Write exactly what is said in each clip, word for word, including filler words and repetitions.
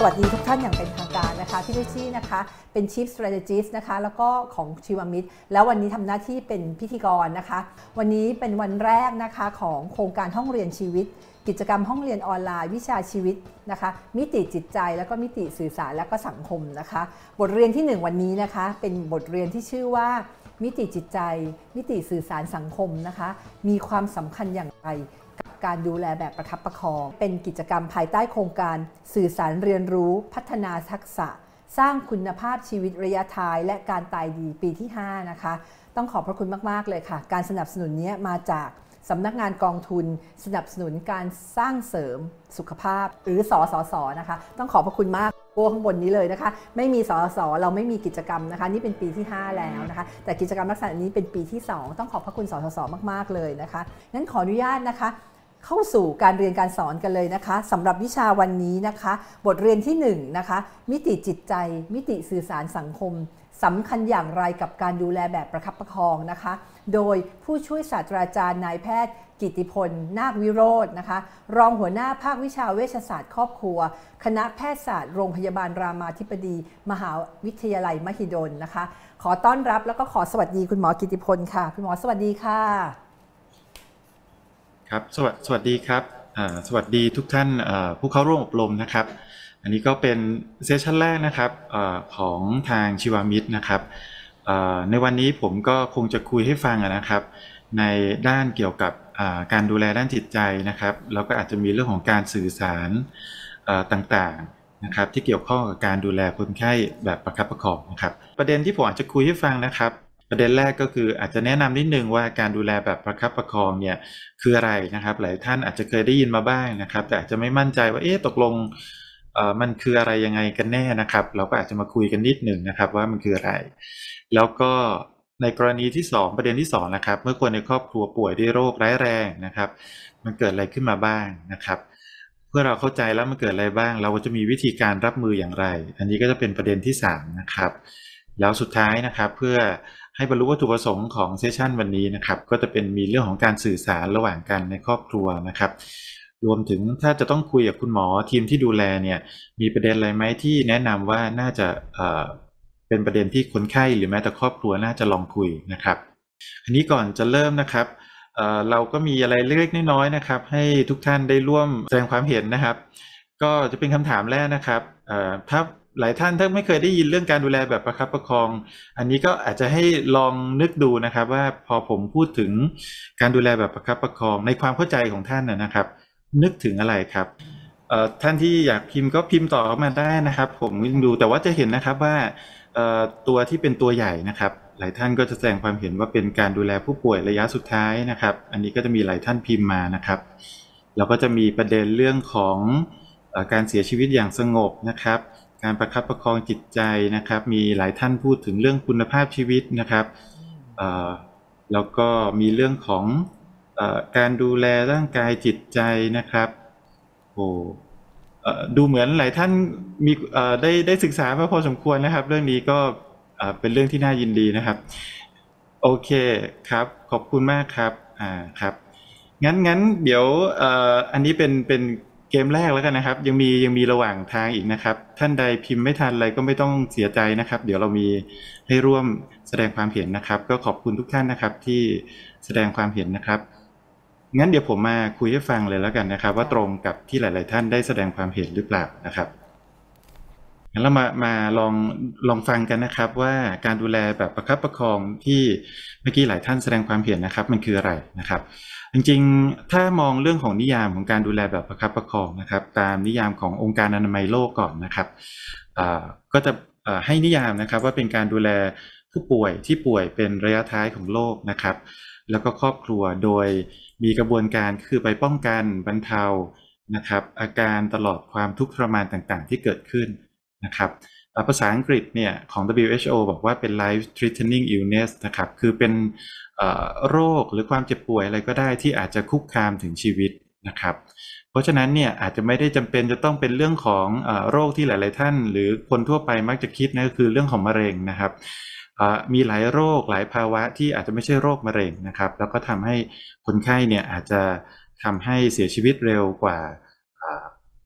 วัสดีทุกท่านอย่างเป็นทางการนะคะพี่นุชชี่นะคะเป็น Chief Strategist นะคะแล้วก็ของชีวมิตรแล้ววันนี้ทำหน้าที่เป็นพิธีกรนะคะวันนี้เป็นวันแรกนะคะของโครงการห้องเรียนชีวิตกิจกรรมห้องเรียนออนไลน์วิชาชีวิตนะคะมิติจิตใจแล้วก็มิติสื่อสารและก็สังคมนะคะบทเรียนที่หนึ่งวันนี้นะคะเป็นบทเรียนที่ชื่อว่ามิติจิตใจมิติสื่อสารสังคมนะคะมีความสำคัญอย่างไรการดูแลแบบประคับประคองเป็นกิจกรรมภายใต้โครงการสื่อสารเรียนรู้พัฒนาทักษะสร้างคุณภาพชีวิตระยะท้ายและการตายดีปีที่ห้านะคะต้องขอบพระคุณมากๆเลยค่ะการสนับสนุนนี้มาจากสำนักงานกองทุนสนับสนุนการสร้างเสริมสุขภาพหรือสสสนะคะต้องขอบพระคุณมากโอ้ข้างบนนี้เลยนะคะไม่มีสสสเราไม่มีกิจกรรมนะคะนี่เป็นปีที่ห้าแล้วนะคะแต่กิจกรรมลักษณะนี้เป็นปีที่สองต้องขอบพระคุณสสสมากๆเลยนะคะงั้นขออนุญาตนะคะเข้าสู่การเรียนการสอนกันเลยนะคะสำหรับวิชาวันนี้นะคะบทเรียนที่หนึ่งนะคะมิติจิตใจมิติสื่อสารสังคมสำคัญอย่างไรกับการดูแลแบบประคับประคองนะคะโดยผู้ช่วยศาสตราจารย์นายแพทย์กิตติพลนาควิโรจน์นะคะรองหัวหน้าภาควิชาเวชศาสตร์ครอบครัวคณะแพทยศาสตร์โรงพยาบาลรามาธิบดีมหาวิทยาลัยมหิดลนะคะขอต้อนรับแล้วก็ขอสวัสดีคุณหมอกิตติพลค่ะคุณหมอสวัสดีค่ะครับสวัสสวัสดีครับสวัสดีทุกท่านผู้เข้าร่วมอบรมนะครับอันนี้ก็เป็นเซสชั่นแรกนะครับอของทางชีวมิตรนะครับในวันนี้ผมก็คงจะคุยให้ฟังนะครับในด้านเกี่ยวกับการดูแลด้านจิตใจนะครับแล้วก็อาจจะมีเรื่องของการสื่อสารต่างๆนะครับที่เกี่ยวข้องกับการดูแลคนไข้แบบประคับประคองนะครับประเด็นที่ผมอาจจะคุยให้ฟังนะครับประเด็นแรกก็คืออาจจะแนะนำนิดนึงว่าการดูแลแบบประคับประคองเนี่ยคืออะไรนะครับหลายท่านอาจจะเคยได้ยินมาบ้างนะครับแต่อาจจะไม่มั่นใจว่าเอ๊ะตกลงเอ่อมันคืออะไรยังไงกันแน่นะครับเราก็อาจจะมาคุยกันนิดหนึ่งนะครับว่ามันคืออะไรแล้วก็ในกรณีที่สองประเด็นที่สองนะครับเมื่อคนในครอบครัวป่วยด้วยโรคร้ายแรงนะครับมันเกิดอะไรขึ้นมาบ้างนะครับเพื่อเราเข้าใจแล้วมันเกิดอะไรบ้างเราจะมีวิธีการรับมืออย่างไรอันนี้ก็จะเป็นประเด็นที่สามนะครับแล้วสุดท้ายนะครับเพื่อให้บรรลุวัตถุประสงค์ของเซสชันวันนี้นะครับก็จะเป็นมีเรื่องของการสื่อสารระหว่างกันในครอบครัวนะครับรวมถึงถ้าจะต้องคุยกับคุณหมอทีมที่ดูแลเนี่ยมีประเด็นอะไรไหมที่แนะนำว่าน่าจะเอ่อเป็นประเด็นที่คนไข้หรือแม้แต่ครอบครัวน่าจะลองคุยนะครับอันนี้ก่อนจะเริ่มนะครับเอ่อเราก็มีอะไรเล็กๆน้อยๆนะครับให้ทุกท่านได้ร่วมแสดงความเห็นนะครับก็จะเป็นคำถามแรกนะครับเอ่อถ้าหลายท่านถ้าไม่เคยได้ยินเรื่องการดูแลแบบประคับประคองอันนี้ก็อาจจะให้ลองนึกดูนะครับว่าพอผมพูดถึงการดูแลแบบประคับประคองในความเข้าใจของท่านนะครับนึกถึงอะไรครับเอ่อท่านที่อยากพิมพ์ก็พิมพ์ต่อเข้ามาได้นะครับผมดูแต่ว่าจะเห็นนะครับว่าเอ่อตัวที่เป็นตัวใหญ่นะครับหลายท่านก็จะแสดงความเห็นว่าเป็นการดูแลผู้ป่วยระยะสุดท้ายนะครับอันนี้ก็จะมีหลายท่านพิมพ์มานะครับแล้วก็จะมีประเด็นเรื่องของเอ่อการเสียชีวิตอย่างสงบนะครับการประคับประคองจิตใจนะครับมีหลายท่านพูดถึงเรื่องคุณภาพชีวิตนะครับเอ่อแล้วก็มีเรื่องของเอ่อการดูแลร่างกายจิตใจนะครับโอ้เอ่อดูเหมือนหลายท่านมีเอ่อได้ได้ศึกษามาพอสมควรนะครับเรื่องนี้ก็เอ่อเป็นเรื่องที่น่ายินดีนะครับโอเคครับขอบคุณมากครับอ่าครับงั้นงั้นเดี๋ยวเอ่ออันนี้เป็นเป็นเกมแรกแล้วกันนะครับยังมียังมีระหว่างทางอีกนะครับท่านใดพิมพ์ไม่ทันอะไรก็ไม่ต้องเสียใจนะครับเดี๋ยวเรามีให้ร่วมแสดงความเห็นนะครับก็ขอบคุณทุกท่านนะครับที่แสดงความเห็นนะครับงั้นเดี๋ยวผมมาคุยให้ฟังเลยแล้วกันนะครับว่าตรงกับที่หลายๆท่านได้แสดงความเห็นหรือเปล่านะครับงั้นเรามามาลองลองฟังกันนะครับว่าการดูแลแบบประคับประคองที่เมื่อกี้หลายท่านแสดงความเห็นนะครับมันคืออะไรนะครับจริงๆถ้ามองเรื่องของนิยามของการดูแลแบบประคับประคองนะครับตามนิยามขององค์การอนามัยโลกก่อนนะครับก็จะให้นิยามนะครับว่าเป็นการดูแลผู้ป่วยที่ป่วยเป็นระยะท้ายของโรคนะครับแล้วก็ครอบครัวโดยมีกระบวนการคือไปป้องกันบรรเทานะครับอาการตลอดความทุกข์ทรมานต่างๆที่เกิดขึ้นนะครับภาษาอังกฤษเนี่ยของ ดับเบิลยู เอช โอ บอกว่าเป็น life threatening illness นะครับคือเป็นโรคหรือความเจ็บป่วยอะไรก็ได้ที่อาจจะคุกคามถึงชีวิตนะครับเพราะฉะนั้นเนี่ยอาจจะไม่ได้จำเป็นจะต้องเป็นเรื่องของโรคที่หลายๆท่านหรือคนทั่วไปมักจะคิดนะก็คือเรื่องของมะเร็งนะครับมีหลายโรคหลายภาวะที่อาจจะไม่ใช่โรคมะเร็งนะครับแล้วก็ทำให้คนไข้เนี่ยอาจจะทำให้เสียชีวิตเร็วกว่า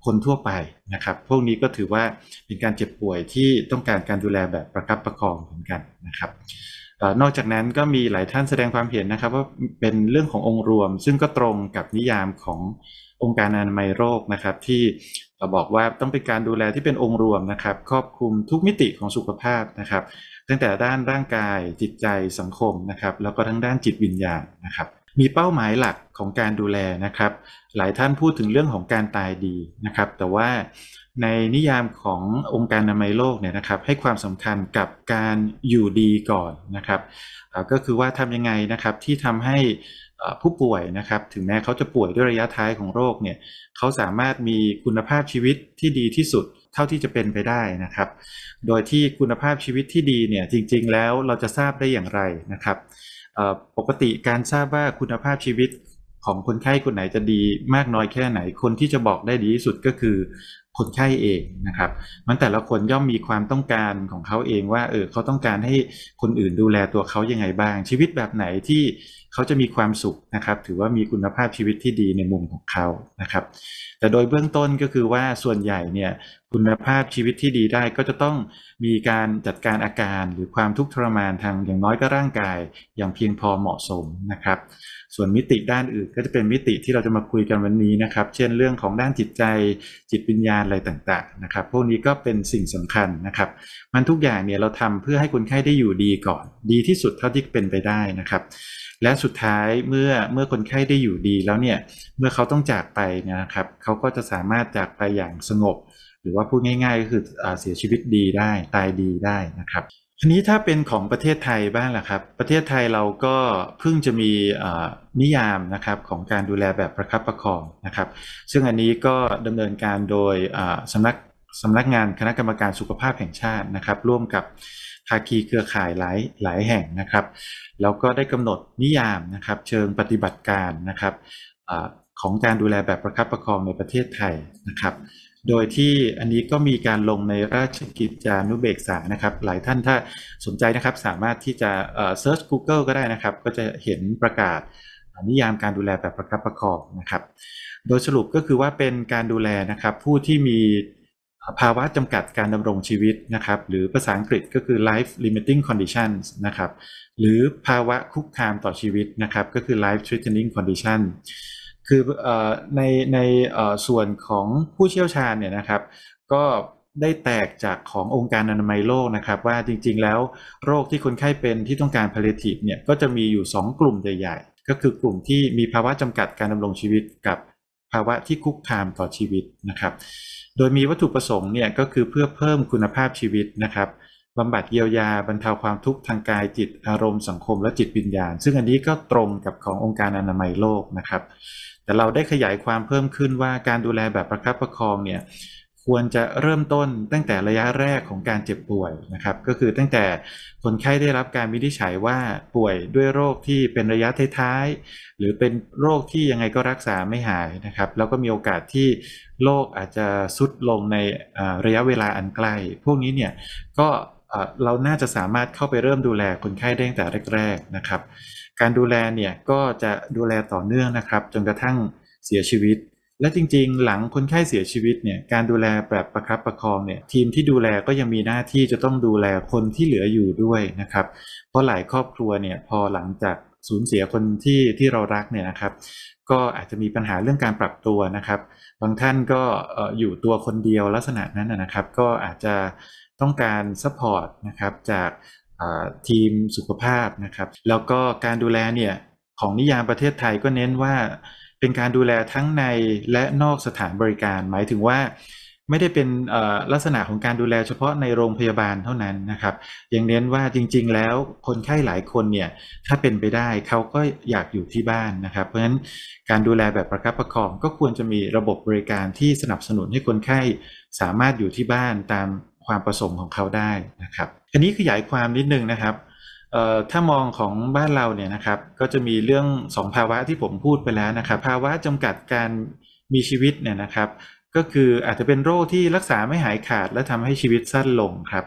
คนทั่วไปนะครับพวกนี้ก็ถือว่าเป็นการเจ็บป่วยที่ต้องการการดูแลแบบประคับประคองเหมือนกันนะครับนอกจากนั้นก็มีหลายท่านแสดงความเห็นนะครับว่าเป็นเรื่องขององค์รวมซึ่งก็ตรงกับนิยามขององค์การอนามัยโรคนะครับที่บอกว่าต้องเป็นการดูแลที่เป็นองค์รวมนะครับครอบคลุมทุกมิติของสุขภาพนะครับตั้งแต่ด้านร่างกายจิตใจสังคมนะครับแล้วก็ทั้งด้านจิตวิญญาณนะครับมีเป้าหมายหลักของการดูแลนะครับหลายท่านพูดถึงเรื่องของการตายดีนะครับแต่ว่าในนิยามขององค์การอนามัยโลกเนี่ยนะครับให้ความสำคัญกับการอยู่ดีก่อนนะครับก็คือว่าทำยังไงนะครับที่ทำให้ผู้ป่วยนะครับถึงแม้เขาจะป่วยด้วยระยะท้ายของโรคเนี่ยเขาสามารถมีคุณภาพชีวิตที่ดีที่สุดเท่าที่จะเป็นไปได้นะครับโดยที่คุณภาพชีวิตที่ดีเนี่ยจริงๆแล้วเราจะทราบได้อย่างไรนะครับปกติการทราบว่าคุณภาพชีวิตของคนไข้คนไหนจะดีมากน้อยแค่ไหนคนที่จะบอกได้ดีที่สุดก็คือคนไข้เองนะครับมันแต่ละคนย่อมมีความต้องการของเขาเองว่าเออเขาต้องการให้คนอื่นดูแลตัวเขายังไงบ้างชีวิตแบบไหนที่เขาจะมีความสุขนะครับถือว่ามีคุณภาพชีวิตที่ดีในมุมของเขานะครับแต่โดยเบื้องต้นก็คือว่าส่วนใหญ่เนี่ยคุณภาพชีวิตที่ดีได้ก็จะต้องมีการจัดการอาการหรือความทุกข์ทรมานทางอย่างน้อยก็ร่างกายอย่างเพียงพอเหมาะสมนะครับส่วนมิติด้านอื่นก็จะเป็นมิติที่เราจะมาคุยกันวันนี้นะครับเช่นเรื่องของด้านจิตใจจิตวิญญาณอะไรต่างๆนะครับพวกนี้ก็เป็นสิ่งสำคัญนะครับมันทุกอย่างเนี่ยเราทำเพื่อให้คนไข้ได้อยู่ดีก่อนดีที่สุดเท่าที่เป็นไปได้นะครับและสุดท้ายเมื่อเมื่อคนไข้ได้อยู่ดีแล้วเนี่ยเมื่อเขาต้องจากไปนะครับเขาก็จะสามารถจากไปอย่างสงบหรือว่าพูดง่ายๆก็คือเสียชีวิตดีได้ตายดีได้นะครับทีนี้ถ้าเป็นของประเทศไทยบ้างล่ะครับประเทศไทยเราก็เพิ่งจะมีนิยามนะครับของการดูแลแบบประคับประคองนะครับซึ่งอันนี้ก็ดำเนินการโดยสำนักสำนักงานคณะกรรมการสุขภาพแห่งชาตินะครับร่วมกับภาคีเครือข่ายหลายหลายแห่งนะครับแล้วก็ได้กำหนดนิยามนะครับเชิงปฏิบัติการนะครับของการดูแลแบบประคับประคองในประเทศไทยนะครับโดยที่อันนี้ก็มีการลงในราชกิจจานุเบกษานะครับหลายท่านถ้าสนใจนะครับสามารถที่จะเอ่อเซิร์ช Google ก็ได้นะครับก็จะเห็นประกาศนิยามการดูแลแบบประคับประคองนะครับโดยสรุปก็คือว่าเป็นการดูแลนะครับผู้ที่มีภาวะจำกัดการดำรงชีวิตนะครับหรือภาษาอังกฤษก็คือ life limiting conditions นะครับหรือภาวะคุกคามต่อชีวิตนะครับก็คือ life threatening conditionคือในในส่วนของผู้เชี่ยวชาญเนี่ยนะครับก็ได้แตกจากขององค์การอนามัยโลกนะครับว่าจริงๆแล้วโรคที่คนไข้เป็นที่ต้องการ palliative เนี่ยก็จะมีอยู่สองกลุ่มใหญ่ๆก็คือกลุ่มที่มีภาวะจำกัดการดำรงชีวิตกับภาวะที่คุกคามต่อชีวิตนะครับโดยมีวัตถุประสงค์เนี่ยก็คือเพื่อเพิ่มคุณภาพชีวิตนะครับบำบัดเยียวยาบรรเทาความทุกข์ทางกายจิตอารมณ์สังคมและจิตวิญญาณซึ่งอันนี้ก็ตรงกับขององค์การอนามัยโลกนะครับแต่เราได้ขยายความเพิ่มขึ้นว่าการดูแลแบบประคับประคองเนี่ยควรจะเริ่มต้นตั้งแต่ระยะแรกของการเจ็บป่วยนะครับก็คือตั้งแต่คนไข้ได้รับการวินิจฉัยว่าป่วยด้วยโรคที่เป็นระยะท้ายๆหรือเป็นโรคที่ยังไงก็รักษาไม่หายนะครับแล้วก็มีโอกาสที่โรคอาจจะทรุดลงในระยะเวลาอันใกล้พวกนี้เนี่ยก็เราน่าจะสามารถเข้าไปเริ่มดูแลคนไข้ได้ตั้งแต่แรกๆนะครับการดูแลเนี่ยก็จะดูแลต่อเนื่องนะครับจนกระทั่งเสียชีวิตและจริงๆหลังคนไข้เสียชีวิตเนี่ยการดูแลแบบประคับประคองเนี่ยทีมที่ดูแลก็ยังมีหน้าที่จะต้องดูแลคนที่เหลืออยู่ด้วยนะครับเพราะหลายครอบครัวเนี่ยพอหลังจากสูญเสียคนที่ที่เรารักเนี่ยนะครับก็อาจจะมีปัญหาเรื่องการปรับตัวนะครับบางท่านก็อยู่ตัวคนเดียวลักษณะนั้นนะครับก็อาจจะต้องการซัพพอร์ตนะครับจากทีมสุขภาพนะครับแล้วก็การดูแลเนี่ยของนิยามประเทศไทยก็เน้นว่าเป็นการดูแลทั้งในและนอกสถานบริการหมายถึงว่าไม่ได้เป็นลักษณะของการดูแลเฉพาะในโรงพยาบาลเท่านั้นนะครับยังเน้นว่าจริงๆแล้วคนไข้หลายคนเนี่ยถ้าเป็นไปได้เขาก็อยากอยู่ที่บ้านนะครับเพราะฉะนั้นการดูแลแบบประคับประคองก็ควรจะมีระบบบริการที่สนับสนุนให้คนไข้สามารถอยู่ที่บ้านตามความประสงค์ของเขาได้นะครับอันนี้ขยายความนิดนึงนะครับถ้ามองของบ้านเราเนี่ยนะครับก็จะมีเรื่องสองภาวะที่ผมพูดไปแล้วนะครับภาวะจำกัดการมีชีวิตเนี่ยนะครับก็คืออาจจะเป็นโรคที่รักษาไม่หายขาดและทำให้ชีวิตสั้นลงครับ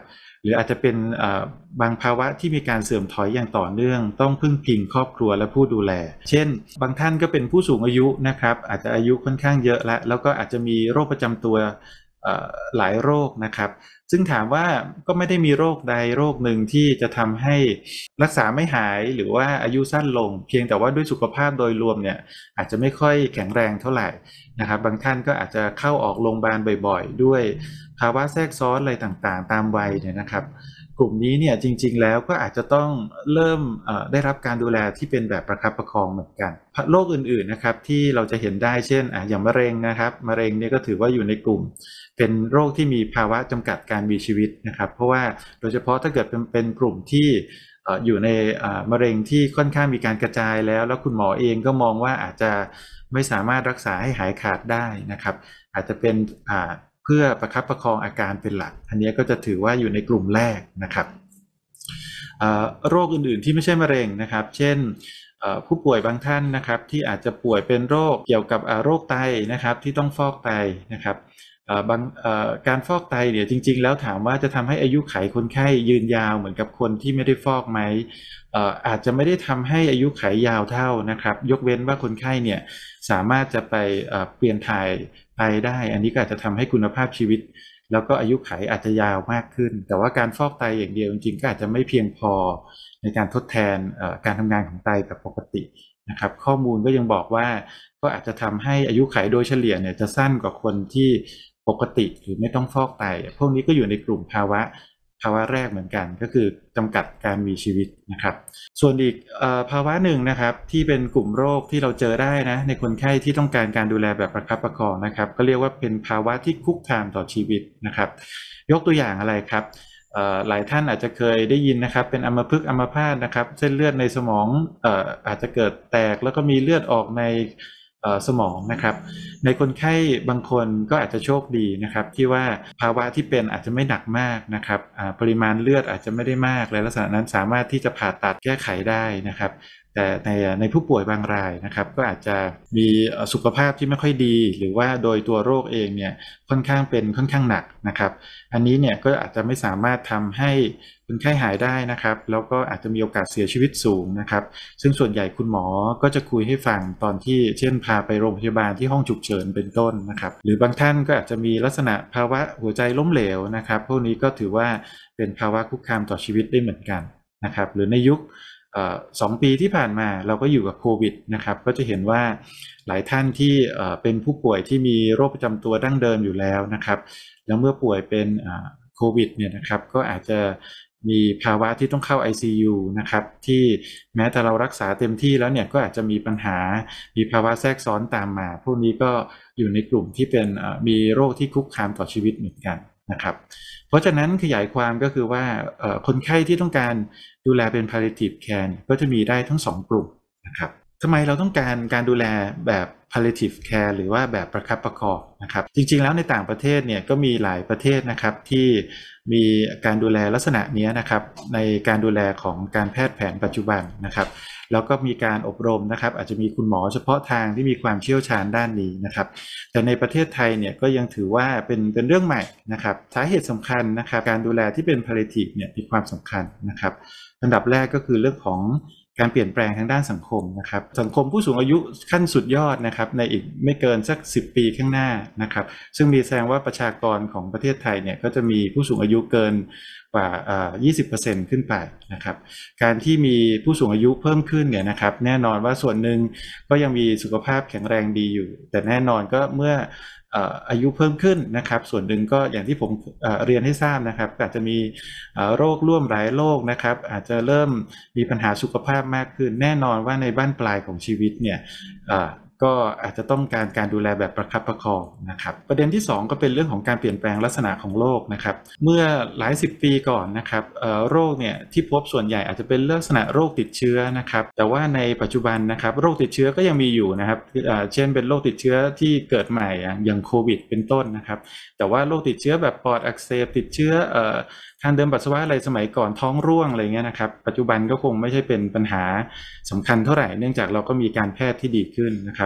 รืออาจจะเป็นบางภาวะที่มีการเสื่อมถอยอย่างต่อเนื่องต้องพึ่งพิงครอบครัวและผู้ดูแลเช่นบางท่านก็เป็นผู้สูงอายุนะครับอาจจะอายุค่อนข้างเยอะแล้วแล้วก็อาจจะมีโรคประจำตัวหลายโรคนะครับซึ่งถามว่าก็ไม่ได้มีโรคใดโรคหนึ่งที่จะทำให้รักษาไม่หายหรือว่าอายุสั้นลงเพียงแต่ว่าด้วยสุขภาพโดยรวมเนี่ยอาจจะไม่ค่อยแข็งแรงเท่าไหร่นะครับบางท่านก็อาจจะเข้าออกโรงพยาบาลบ่อยๆด้วยภาวะแทรกซ้อนอะไรต่างๆตามวัยเนี่ยนะครับกลุ่มนี้เนี่ยจริงๆแล้วก็อาจจะต้องเริ่มได้รับการดูแลที่เป็นแบบประคับประคองเหมือนกันโรคอื่นๆนะครับที่เราจะเห็นได้เช่นอ่ะอย่างมะเร็งนะครับมะเร็งเนี่ยก็ถือว่าอยู่ในกลุ่มเป็นโรคที่มีภาวะจำกัดการมีชีวิตนะครับเพราะว่าโดยเฉพาะถ้าเกิดเป็นเป็นกลุ่มที่อยู่ในมะเร็งที่ค่อนข้างมีการกระจายแล้วแล้วคุณหมอเองก็มองว่าอาจจะไม่สามารถรักษาให้หายขาดได้นะครับอาจจะเป็นเพื่อประคับประคองอาการเป็นหลักอันนี้ก็จะถือว่าอยู่ในกลุ่มแรกนะครับโรคอื่นๆที่ไม่ใช่มะเร็งนะครับเช่นผู้ป่วยบางท่านนะครับที่อาจจะป่วยเป็นโรคเกี่ยวกับโรคไตนะครับที่ต้องฟอกไตนะครับบางการฟอกไตเนี่ยจริงๆแล้วถามว่าจะทำให้อายุขัยคนไข้ยืนยาวเหมือนกับคนที่ไม่ได้ฟอกไหมอาจจะไม่ได้ทำให้อายุขัยยาวเท่านะครับยกเว้นว่าคนไข้เนี่ยสามารถจะไปเปลี่ยนถ่ายไตได้อันนี้ก็อาจจะทำให้คุณภาพชีวิตแล้วก็อายุขัยอาจจะยาวมากขึ้นแต่ว่าการฟอกไตอย่างเดียวจริงๆก็อาจจะไม่เพียงพอในการทดแทนการทำงานของไตแบบปกตินะครับข้อมูลก็ยังบอกว่าก็อาจจะทำให้อายุขัยโดยเฉลี่ยเนี่ยจะสั้นกว่าคนที่ปกติหรือไม่ต้องฟอกไตพวกนี้ก็อยู่ในกลุ่มภาวะภาวะแรกเหมือนกันก็คือจำกัดการมีชีวิตนะครับส่วนอีกภาวะหนึ่งนะครับที่เป็นกลุ่มโรคที่เราเจอได้นะในคนไข้ที่ต้องการการดูแลแบบประคับประคองนะครับก็เรียกว่าเป็นภาวะที่คุกคามต่อชีวิตนะครับยกตัวอย่างอะไรครับหลายท่านอาจจะเคยได้ยินนะครับเป็นอัมพฤกษ์อัมพาตนะครับเส้นเลือดในสมองอาจจะเกิดแตกแล้วก็มีเลือดออกในสมองนะครับในคนไข้บางคนก็อาจจะโชคดีนะครับที่ว่าภาวะที่เป็นอาจจะไม่หนักมากนะครับปริมาณเลือดอาจจะไม่ได้มากและลักษณะนั้นสามารถที่จะผ่าตัดแก้ไขได้นะครับแต่ในในผู้ป่วยบางรายนะครับก็อาจจะมีสุขภาพที่ไม่ค่อยดีหรือว่าโดยตัวโรคเองเนี่ยค่อนข้างเป็นค่อนข้างหนักนะครับอันนี้เนี่ยก็อาจจะไม่สามารถทำให้คนไข้หายได้นะครับแล้วก็อาจจะมีโอกาสเสียชีวิตสูงนะครับซึ่งส่วนใหญ่คุณหมอก็จะคุยให้ฟังตอนที่เช่นพาไปโรงพยาบาลที่ห้องฉุกเฉินเป็นต้นนะครับหรือบางท่านก็อาจจะมีลักษณะภาวะหัวใจล้มเหลวนะครับพวกนี้ก็ถือว่าเป็นภาวะคุกคามต่อชีวิตได้เหมือนกันนะครับหรือในยุคสองปีที่ผ่านมาเราก็อยู่กับโควิดนะครับก็จะเห็นว่าหลายท่านที่เป็นผู้ป่วยที่มีโรคประจำตัวดั้งเดิมอยู่แล้วนะครับแล้วเมื่อป่วยเป็นโควิดเนี่ยนะครับก็อาจจะมีภาวะที่ต้องเข้า ไอ ซี ยู นะครับที่แม้แต่เรารักษาเต็มที่แล้วเนี่ยก็อาจจะมีปัญหามีภาวะแทรกซ้อนตามมาพวกนี้ก็อยู่ในกลุ่มที่เป็นมีโรคที่คุกคามต่อชีวิตเหมือนกันนะครับเพราะฉะนั้นขยายความก็คือว่าคนไข้ที่ต้องการดูแลเป็น palliative care ก็จะมีได้ทั้งสองกลุ่มนะครับทำไมเราต้องการการดูแลแบบ palliative care หรือว่าแบบประคับประคองนะครับจริงๆแล้วในต่างประเทศเนี่ยก็มีหลายประเทศนะครับที่มีการดูแลลักษณะนี้นะครับในการดูแลของการแพทย์แผนปัจจุบันนะครับแล้วก็มีการอบรมนะครับอาจจะมีคุณหมอเฉพาะทางที่มีความเชี่ยวชาญด้านนี้นะครับแต่ในประเทศไทยเนี่ยก็ยังถือว่าเป็นเป็นเรื่องใหม่นะครับสาเหตุสำคัญนะครับการดูแลที่เป็น palliative เนี่ยมีความสำคัญนะครับอันดับแรกก็คือเรื่องของการเปลี่ยนแปลงทางด้านสังคมนะครับสังคมผู้สูงอายุขั้นสุดยอดนะครับในอีกไม่เกินสักสิบปีข้างหน้านะครับซึ่งมีแสดงว่าประชากรของประเทศไทยเนี่ยก็จะมีผู้สูงอายุเกินกว่า ยี่สิบเปอร์เซ็นต์ ขึ้นไปนะครับการที่มีผู้สูงอายุเพิ่มขึ้นเนี่ยนะครับแน่นอนว่าส่วนหนึ่งก็ยังมีสุขภาพแข็งแรงดีอยู่แต่แน่นอนก็เมื่ออายุเพิ่มขึ้นนะครับส่วนหนึ่งก็อย่างที่ผมเรียนให้ทราบนะครับอาจจะมีโรคร่วมหลายโรคนะครับอาจจะเริ่มมีปัญหาสุขภาพมากขึ้นแน่นอนว่าในบ้านปลายของชีวิตเนี่ยก็อาจจะต้องการการดูแลแบบประคับประคองนะครับประเด็นที่สองก็เป็นเรื่องของการเปลี่ยนแปลงลักษณะของโรคนะครับเมื่อหลายสิบปีก่อนนะครับโรคเนี่ยที่พบส่วนใหญ่อาจจะเป็นลักษณะโรคติดเชื้อนะครับแต่ว่าในปัจจุบันนะครับโรคติดเชื้อก็ยังมีอยู่นะครับเช่นเป็นโรคติดเชื้อที่เกิดใหม่อย่างโควิดเป็นต้นนะครับแต่ว่าโรคติดเชื้อแบบปอดอักเสบติดเชื้อทางเดินปัสสาวะอะไรสมัยก่อนท้องร่วงอะไรเงี้ยนะครับปัจจุบันก็คงไม่ใช่เป็นปัญหาสำคัญเท่าไหร่เนื่องจากเราก็มีการแพทย์ที่ดีขึ้นนะครับ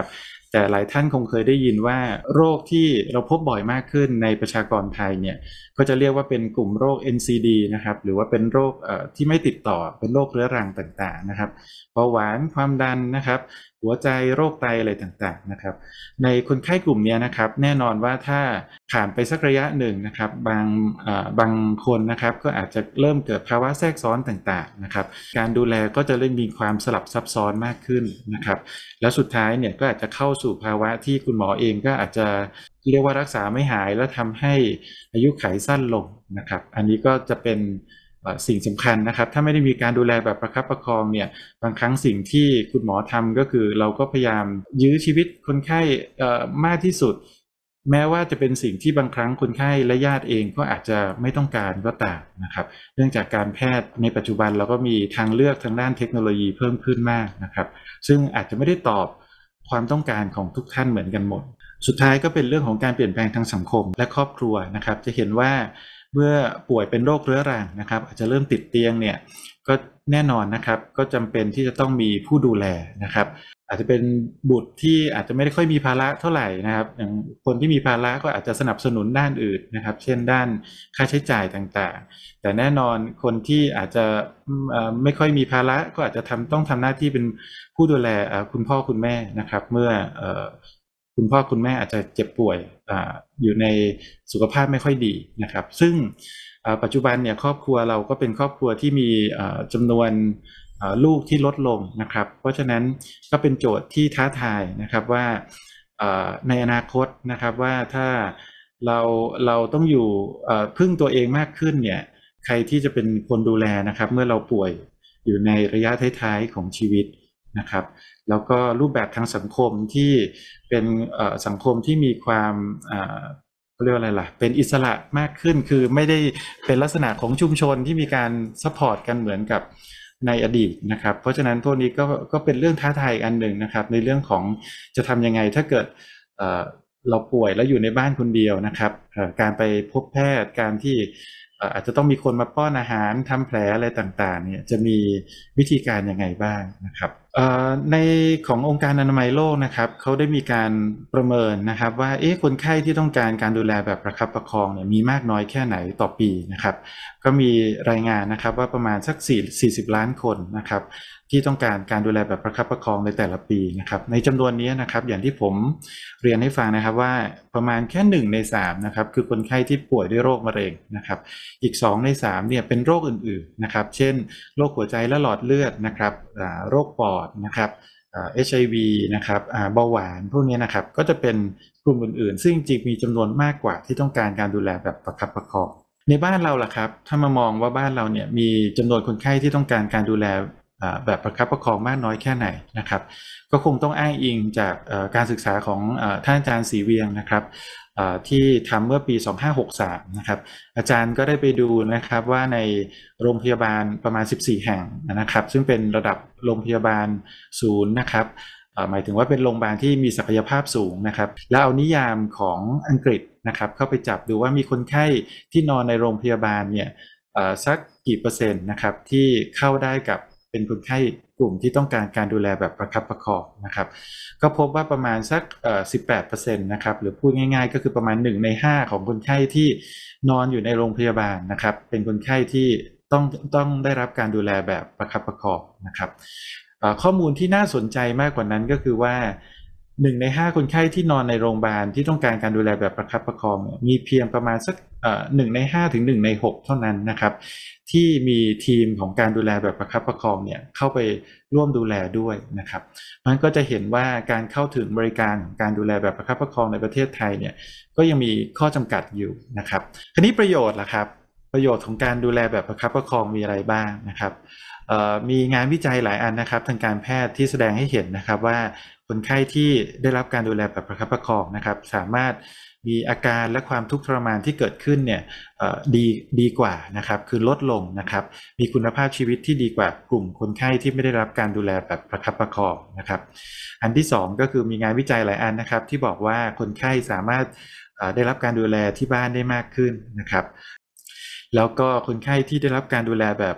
แต่หลายท่านคงเคยได้ยินว่าโรคที่เราพบบ่อยมากขึ้นในประชากรไทยเนี่ยก็จะเรียกว่าเป็นกลุ่มโรค เอ็น ซี ดี นะครับหรือว่าเป็นโรคที่ไม่ติดต่อเป็นโรคเรื้อรังต่างๆนะครับเบาหวานความดันนะครับหัวใจโรคไตอะไรต่างๆนะครับในคนไข้กลุ่มนี้นะครับแน่นอนว่าถ้าผ่านไปสักระยะหนึ่งนะครับบางบางคนนะครับก็อาจจะเริ่มเกิดภาวะแทรกซ้อนต่างๆนะครับการดูแลก็จะเริ่มมีความสลับซับซ้อนมากขึ้นนะครับแล้วสุดท้ายเนี่ยก็อาจจะเข้าสู่ภาวะที่คุณหมอเองก็อาจจะเรียกว่ารักษาไม่หายแล้วทำให้อายุขัยสั้นลงนะครับอันนี้ก็จะเป็นสิ่งสำคัญนะครับถ้าไม่ได้มีการดูแลแบบประคับประคองเนี่ยบางครั้งสิ่งที่คุณหมอทำก็คือเราก็พยายามยื้อชีวิตคนไข้มากที่สุดแม้ว่าจะเป็นสิ่งที่บางครั้งคนไข้และญาติเองก็อาจจะไม่ต้องการก็ตามนะครับเนื่องจากการแพทย์ในปัจจุบันเราก็มีทางเลือกทางด้านเทคโนโลยีเพิ่มขึ้นมากนะครับซึ่งอาจจะไม่ได้ตอบความต้องการของทุกท่านเหมือนกันหมดสุดท้ายก็เป็นเรื่องของการเปลี่ยนแปลงทางสังคมและครอบครัวนะครับจะเห็นว่าเมื่อป่วยเป็นโรคเรื้อรังนะครับอาจจะเริ่มติดเตียงเนี่ยก็แน่นอนนะครับก็จำเป็นที่จะต้องมีผู้ดูแลนะครับอาจจะเป็นบุตรที่อาจจะไม่ได้ค่อยมีภาระเท่าไหร่นะครับอย่างคนที่มีภาระก็อาจจะสนับสนุนด้านอื่นนะครับเช่นด้านค่าใช้จ่ายต่างๆแต่แน่นอนคนที่อาจจะไม่ค่อยมีภาระก็อาจจะทำต้องทำหน้าที่เป็นผู้ดูแลคุณพ่อคุณแม่นะครับเมื่อคุณพ่อคุณแม่อาจจะเจ็บป่วย อ, อยู่ในสุขภาพไม่ค่อยดีนะครับซึ่งปัจจุบันเนี่ยครอบครัวเราก็เป็นครอบครัวที่มีจำนวนลูกที่ลดลงนะครับเพราะฉะนั้นก็เป็นโจทย์ที่ท้าทายนะครับว่าในอนาคตนะครับว่าถ้าเราเราต้องอยู่พึ่งตัวเองมากขึ้นเนี่ยใครที่จะเป็นคนดูแลนะครับเมื่อเราป่วยอยู่ในระยะท้ายๆของชีวิตนะครับแล้วก็รูปแบบทางสังคมที่เป็นสังคมที่มีความเรียกว่าอะไรล่ะเป็นอิสระมากขึ้นคือไม่ได้เป็นลักษณะของชุมชนที่มีการซัพพอร์ตกันเหมือนกับในอดีตนะครับเพราะฉะนั้นพวกนี้ก็ก็เป็นเรื่องท้าทายอันหนึ่งนะครับในเรื่องของจะทำยังไงถ้าเกิดเราป่วยแล้วอยู่ในบ้านคนเดียวนะครับการไปพบแพทย์การที่อาจจะต้องมีคนมาป้อนอาหารทำแผลอะไรต่างๆเนี่ยจะมีวิธีการยังไงบ้างนะครับในขององค์การอนามัยโลกนะครับเขาได้มีการประเมินนะครับว่าเอ๊ะคนไข้ที่ต้องการการดูแลแบบประคับประคองเนี่ยมีมากน้อยแค่ไหนต่อปีนะครับก็มีรายงานนะครับว่าประมาณสักสี่สิบล้านคนนะครับที่ต้องการการดูแลแบบประคับประคองในแต่ละปีนะครับในจำนวนนี้นะครับอย่างที่ผมเรียนให้ฟังนะครับว่าประมาณแค่หนึ่งในสามนะครับคือคนไข้ที่ป่วยด้วยโรคมะเร็งนะครับอีกสองในสามเนี่ยเป็นโรคอื่นๆนะครับเช่นโรคหัวใจและหลอดเลือดนะครับโรคปอดนะครับ เอช ไอ วี นะครับเบาหวานพวกนี้นะครับก็จะเป็นกลุ่มอื่นๆซึ่งจริงๆมีจำนวนมากกว่าที่ต้องการการดูแลแบบประคับประคองในบ้านเราล่ะครับถ้ามามองว่าบ้านเราเนี่ยมีจำนวนคนไข้ที่ต้องการการดูแลแบบประคับประคองมากน้อยแค่ไหนนะครับก็คงต้องอ้างอิงจากการศึกษาของท่านอาจารย์ศรีเวียงนะครับที่ทำเมื่อปีสองพันห้าร้อยหกสิบสามนะครับอาจารย์ก็ได้ไปดูนะครับว่าในโรงพยาบาลประมาณสิบสี่แห่งนะครับซึ่งเป็นระดับโรงพยาบาลศูนย์นะครับหมายถึงว่าเป็นโรงพยาบาลที่มีศักยภาพสูงนะครับแล้วเอานิยามของอังกฤษนะครับเข้าไปจับดูว่ามีคนไข้ที่นอนในโรงพยาบาลเนี่ยสักกี่เปอร์เซ็นต์นะครับที่เข้าได้กับเป็นคนไข้กลุ่มที่ต้องการการดูแลแบบประคับประคองนะครับก็พบว่าประมาณสักเอ่อ สิบแปดเปอร์เซ็นต์ นะครับหรือพูดง่ายๆก็คือประมาณหนึ่งในห้าของคนไข้ที่นอนอยู่ในโรงพยาบาลนะครับเป็นคนไข้ที่ต้องต้องได้รับการดูแลแบบประคับประคองนะครับข้อมูลที่น่าสนใจมากกว่านั้นก็คือว่าหนึ่งในห้าคนไข้ที่นอนในโรงพยาบาลที่ต้องการการดูแลแบบประคับประคองมีเพียงประมาณสักหนึ่งในห้าถึงหนึ่งในหกเท่านั้นนะครับที่มีทีมของการดูแลแบบประคับประคองเนี่ยเข้าไปร่วมดูแลด้วยนะครับมันก็จะเห็นว่าการเข้าถึงบริการการดูแลแบบประคับประคองในประเทศไทยเนี่ยก็ยังมีข้อจำกัดอยู่นะครับทีนี้ประโยชน์ล่ะครับประโยชน์ของการดูแลแบบประคับประคองมีอะไรบ้างนะครับมีงานวิจัยหลายอันนะครับทางการแพทย์ที่แสดงให้เห็นนะครับว่าคนไข้ที่ได้รับการดูแลแบบประคับประคองนะครับสามารถมีอาการและความทุกข์ทรมานที่เกิดขึ้นเนี่ยดีดีกว่านะครับคือลดลงนะครับมีคุณภาพชีวิตที่ดีกว่ากลุ่มคนไข้ที่ไม่ได้รับการดูแลแบบประคับประคองนะครับอันที่สองก็คือมีงานวิจัยหลายอันนะครับที่บอกว่าคนไข้สามารถได้รับการดูแลที่บ้านได้มากขึ้นนะครับแล้วก็คนไข้ที่ได้รับการดูแลแบบ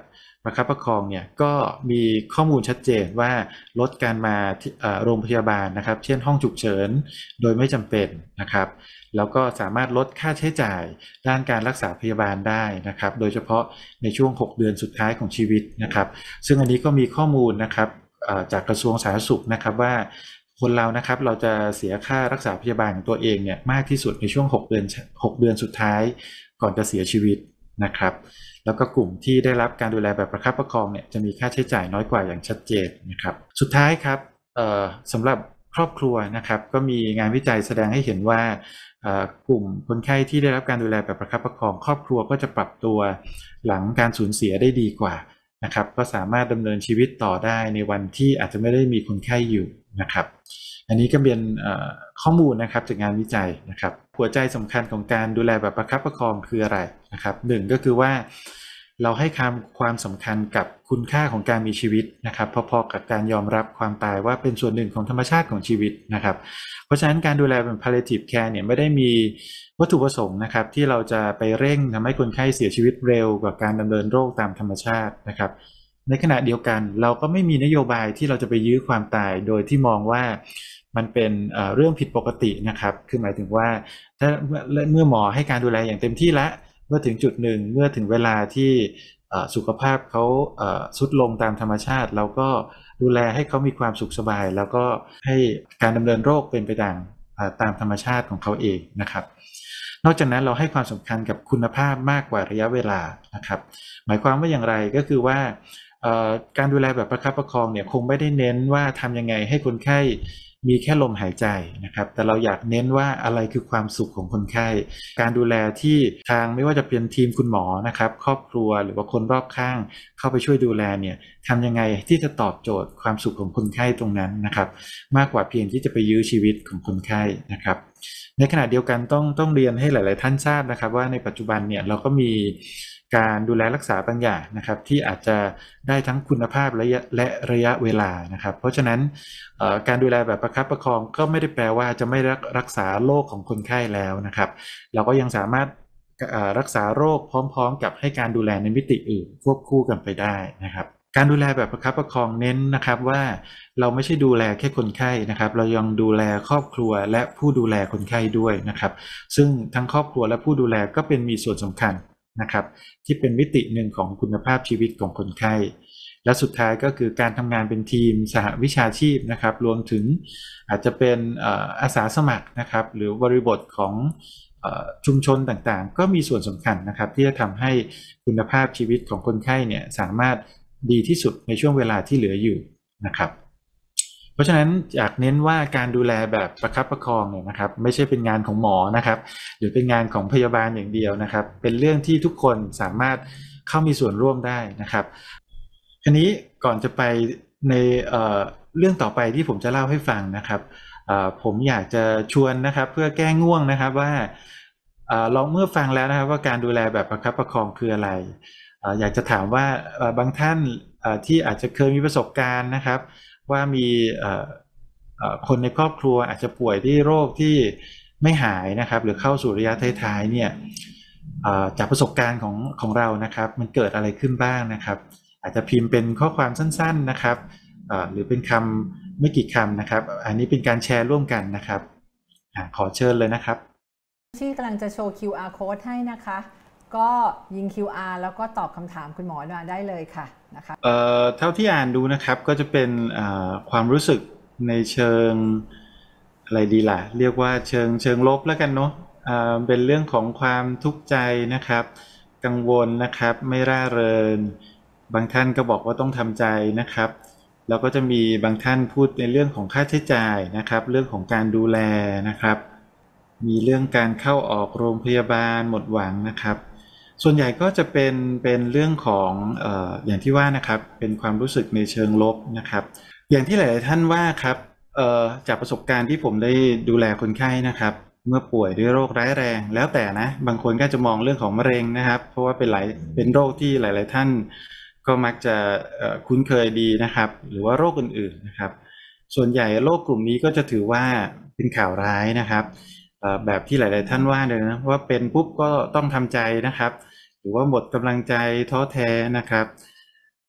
ประคับประคองเนี่ยก็มีข้อมูลชัดเจนว่าลดการมาโรงพยาบาลนะครับเช่นห้องฉุกเฉินโดยไม่จำเป็นนะครับแล้วก็สามารถลดค่าใช้จ่ายด้านการรักษาพยาบาลได้นะครับโดยเฉพาะในช่วงหกเดือนสุดท้ายของชีวิตนะครับซึ่งอันนี้ก็มีข้อมูลนะครับจากกระทรวงสาธารณสุขนะครับว่าคนเรานะครับเราจะเสียค่ารักษาพยาบาลของตัวเองเนี่ยมากที่สุดในช่วงหกเดือนหกเดือนสุดท้ายก่อนจะเสียชีวิตนะครับแล้วก็กลุ่มที่ได้รับการดูแลแบบประคับประคองเนี่ยจะมีค่าใช้จ่ายน้อยกว่าอย่างชัดเจนนะครับสุดท้ายครับสำหรับครอบครัวนะครับก็มีงานวิจัยแสดงให้เห็นว่ากลุ่มคนไข้ที่ได้รับการดูแลแบบประคับประคองครอบครัวก็จะปรับตัวหลังการสูญเสียได้ดีกว่านะครับก็สามารถดำเนินชีวิตต่อได้ในวันที่อาจจะไม่ได้มีคนไข้อยู่นะครับอันนี้ก็เป็นข้อมูลนะครับจากงานวิจัยนะครับหัวใจสำคัญของการดูแลแบบประคับประคองคืออะไรนะครับหนึ่งก็คือว่าเราให้ความความสำคัญกับคุณค่าของการมีชีวิตนะครับพอๆกับการยอมรับความตายว่าเป็นส่วนหนึ่งของธรรมชาติของชีวิตนะครับเพราะฉะนั้นการดูแลแบบ palliative care เนี่ยไม่ได้มีวัตถุประสงค์นะครับที่เราจะไปเร่งทำให้คนไข้เสียชีวิตเร็วกว่าการดำเนินโรคตามธรรมชาตินะครับในขณะเดียวกันเราก็ไม่มีนโยบายที่เราจะไปยื้อความตายโดยที่มองว่ามันเป็นเรื่องผิดปกตินะครับคือหมายถึงว่าถ้าเมื่อหมอให้การดูแลอย่างเต็มที่แล้วเมื่อถึงจุดหนึ่งเมื่อถึงเวลาที่สุขภาพเขาทรุดลงตามธรรมชาติเราก็ดูแลให้เขามีความสุขสบายแล้วก็ให้การดำเนินโรคเป็นไปตามตามธรรมชาติของเขาเองนะครับนอกจากนั้นเราให้ความสำคัญกับคุณภาพมากกว่าระยะเวลานะครับหมายความว่าอย่างไรก็คือว่าการดูแลแบบประคับประคองเนี่ยคงไม่ได้เน้นว่าทำยังไงให้คนไข้มีแค่ลมหายใจนะครับแต่เราอยากเน้นว่าอะไรคือความสุขของคนไข้การดูแลที่ทางไม่ว่าจะเป็นทีมคุณหมอนะครับครอบครัวหรือว่าคนรอบข้างเข้าไปช่วยดูแลเนี่ยทำยังไงที่จะตอบโจทย์ความสุขของคนไข้ตรงนั้นนะครับมากกว่าเพียงที่จะไปยื้อชีวิตของคนไข้นะครับในขณะเดียวกันต้องต้องเรียนให้หลายๆท่านทราบนะครับว่าในปัจจุบันเนี่ยเราก็มีการดูแลรักษาบางอย่างนะครับที่อาจจะได้ทั้งคุณภาพและและระยะเวลานะครับเพราะฉะนั้นการดูแลแบบประคับประคองก็ไม่ได้แปลว่าจะไม่รักษาโรคของคนไข้แล้วนะครับเราก็ยังสามารถรักษาโรคพร้อมๆกับให้การดูแลในมิติอื่นควบคู่กันไปได้นะครับการดูแลแบบประคับประคองเน้นนะครับว่าเราไม่ใช่ดูแลแค่คนไข้นะครับเรายังดูแลครอบครัวและผู้ดูแลคนไข้ด้วยนะครับซึ่งทั้งครอบครัวและผู้ดูแลก็เป็นมีส่วนสำคัญนะครับที่เป็นมิติหนึ่งของคุณภาพชีวิตของคนไข้และสุดท้ายก็คือการทำงานเป็นทีมสหวิชาชีพนะครับรวมถึงอาจจะเป็นอาสาสมัครนะครับหรือบริบทของชุมชนต่างๆก็มีส่วนสำคัญนะครับที่จะทำให้คุณภาพชีวิตของคนไข้เนี่ยสามารถดีที่สุดในช่วงเวลาที่เหลืออยู่นะครับเพราะฉะนั้นอยากเน้นว่าการดูแลแบบประคับประคองเนี่ยนะครับไม่ใช่เป็นงานของหมอนะครับหรือเป็นงานของพยาบาลอย่างเดียวนะครับเป็นเรื่องที่ทุกคนสามารถเข้ามีส่วนร่วมได้นะครับทีนี้ก่อนจะไปในเอ่อเรื่องต่อไปที่ผมจะเล่าให้ฟังนะครับผมอยากจะชวนนะครับเพื่อแก้ง่วงนะครับว่าลองเมื่อฟังแล้วนะครับว่าการดูแลแบบประคับประคองคืออะไรอยากจะถามว่าบางท่านที่อาจจะเคยมีประสบการณ์นะครับว่ามีคนในครอบครัวอาจจะป่วยที่โรคที่ไม่หายนะครับหรือเข้าสู่ระยะท้ายๆเนี่ยจากประสบการณ์ของของเรานะครับมันเกิดอะไรขึ้นบ้างนะครับอาจจะพิมพ์เป็นข้อความสั้นๆนะครับหรือเป็นคำไม่กี่คำนะครับอันนี้เป็นการแชร์ร่วมกันนะครับขอเชิญเลยนะครับที่กำลังจะโชว์ คิว อาร์ Code ให้นะคะก็ยิง คิว อาร์ แล้วก็ตอบคำถามคุณหมอมาได้เลยค่ะนะคะเอ่อเท่าที่อ่านดูนะครับก็จะเป็นความรู้สึกในเชิงอะไรดีล่ะเรียกว่าเชิงเชิงลบแล้วกันเนาะเป็นเรื่องของความทุกข์ใจนะครับกังวลนะครับไม่ร่าเริงบางท่านก็บอกว่าต้องทำใจนะครับแล้วก็จะมีบางท่านพูดในเรื่องของค่าใช้จ่ายนะครับเรื่องของการดูแลนะครับมีเรื่องการเข้าออกโรงพยาบาลหมดหวังนะครับส่วนใหญ่ก็จะเป็นเป็นเรื่องของเอ่ออย่างที่ว่านะครับเป็นความรู้สึกในเชิงลบนะครับอย่างที่หลายๆท่านว่าครับเอ่อจากประสบการณ์ที่ผมได้ดูแลคนไข้นะครับเมื่อป่วยด้วยโรคร้ายแรงแล้วแต่นะบางคนก็จะมองเรื่องของมะเร็งนะครับเพราะว่าเป็นหลายเป็นโรคที่หลายๆท่านก็มักจะคุ้นเคยดีนะครับหรือว่าโรคอื่นๆนะครับส่วนใหญ่โรคกลุ่มนี้ก็จะถือว่าเป็นข่าวร้ายนะครับแบบที่หลายๆท่านว่าเลยนะว่าเป็นปุ๊บก็ต้องทำใจนะครับหรือว่าหมดกำลังใจท้อแท้นะครับ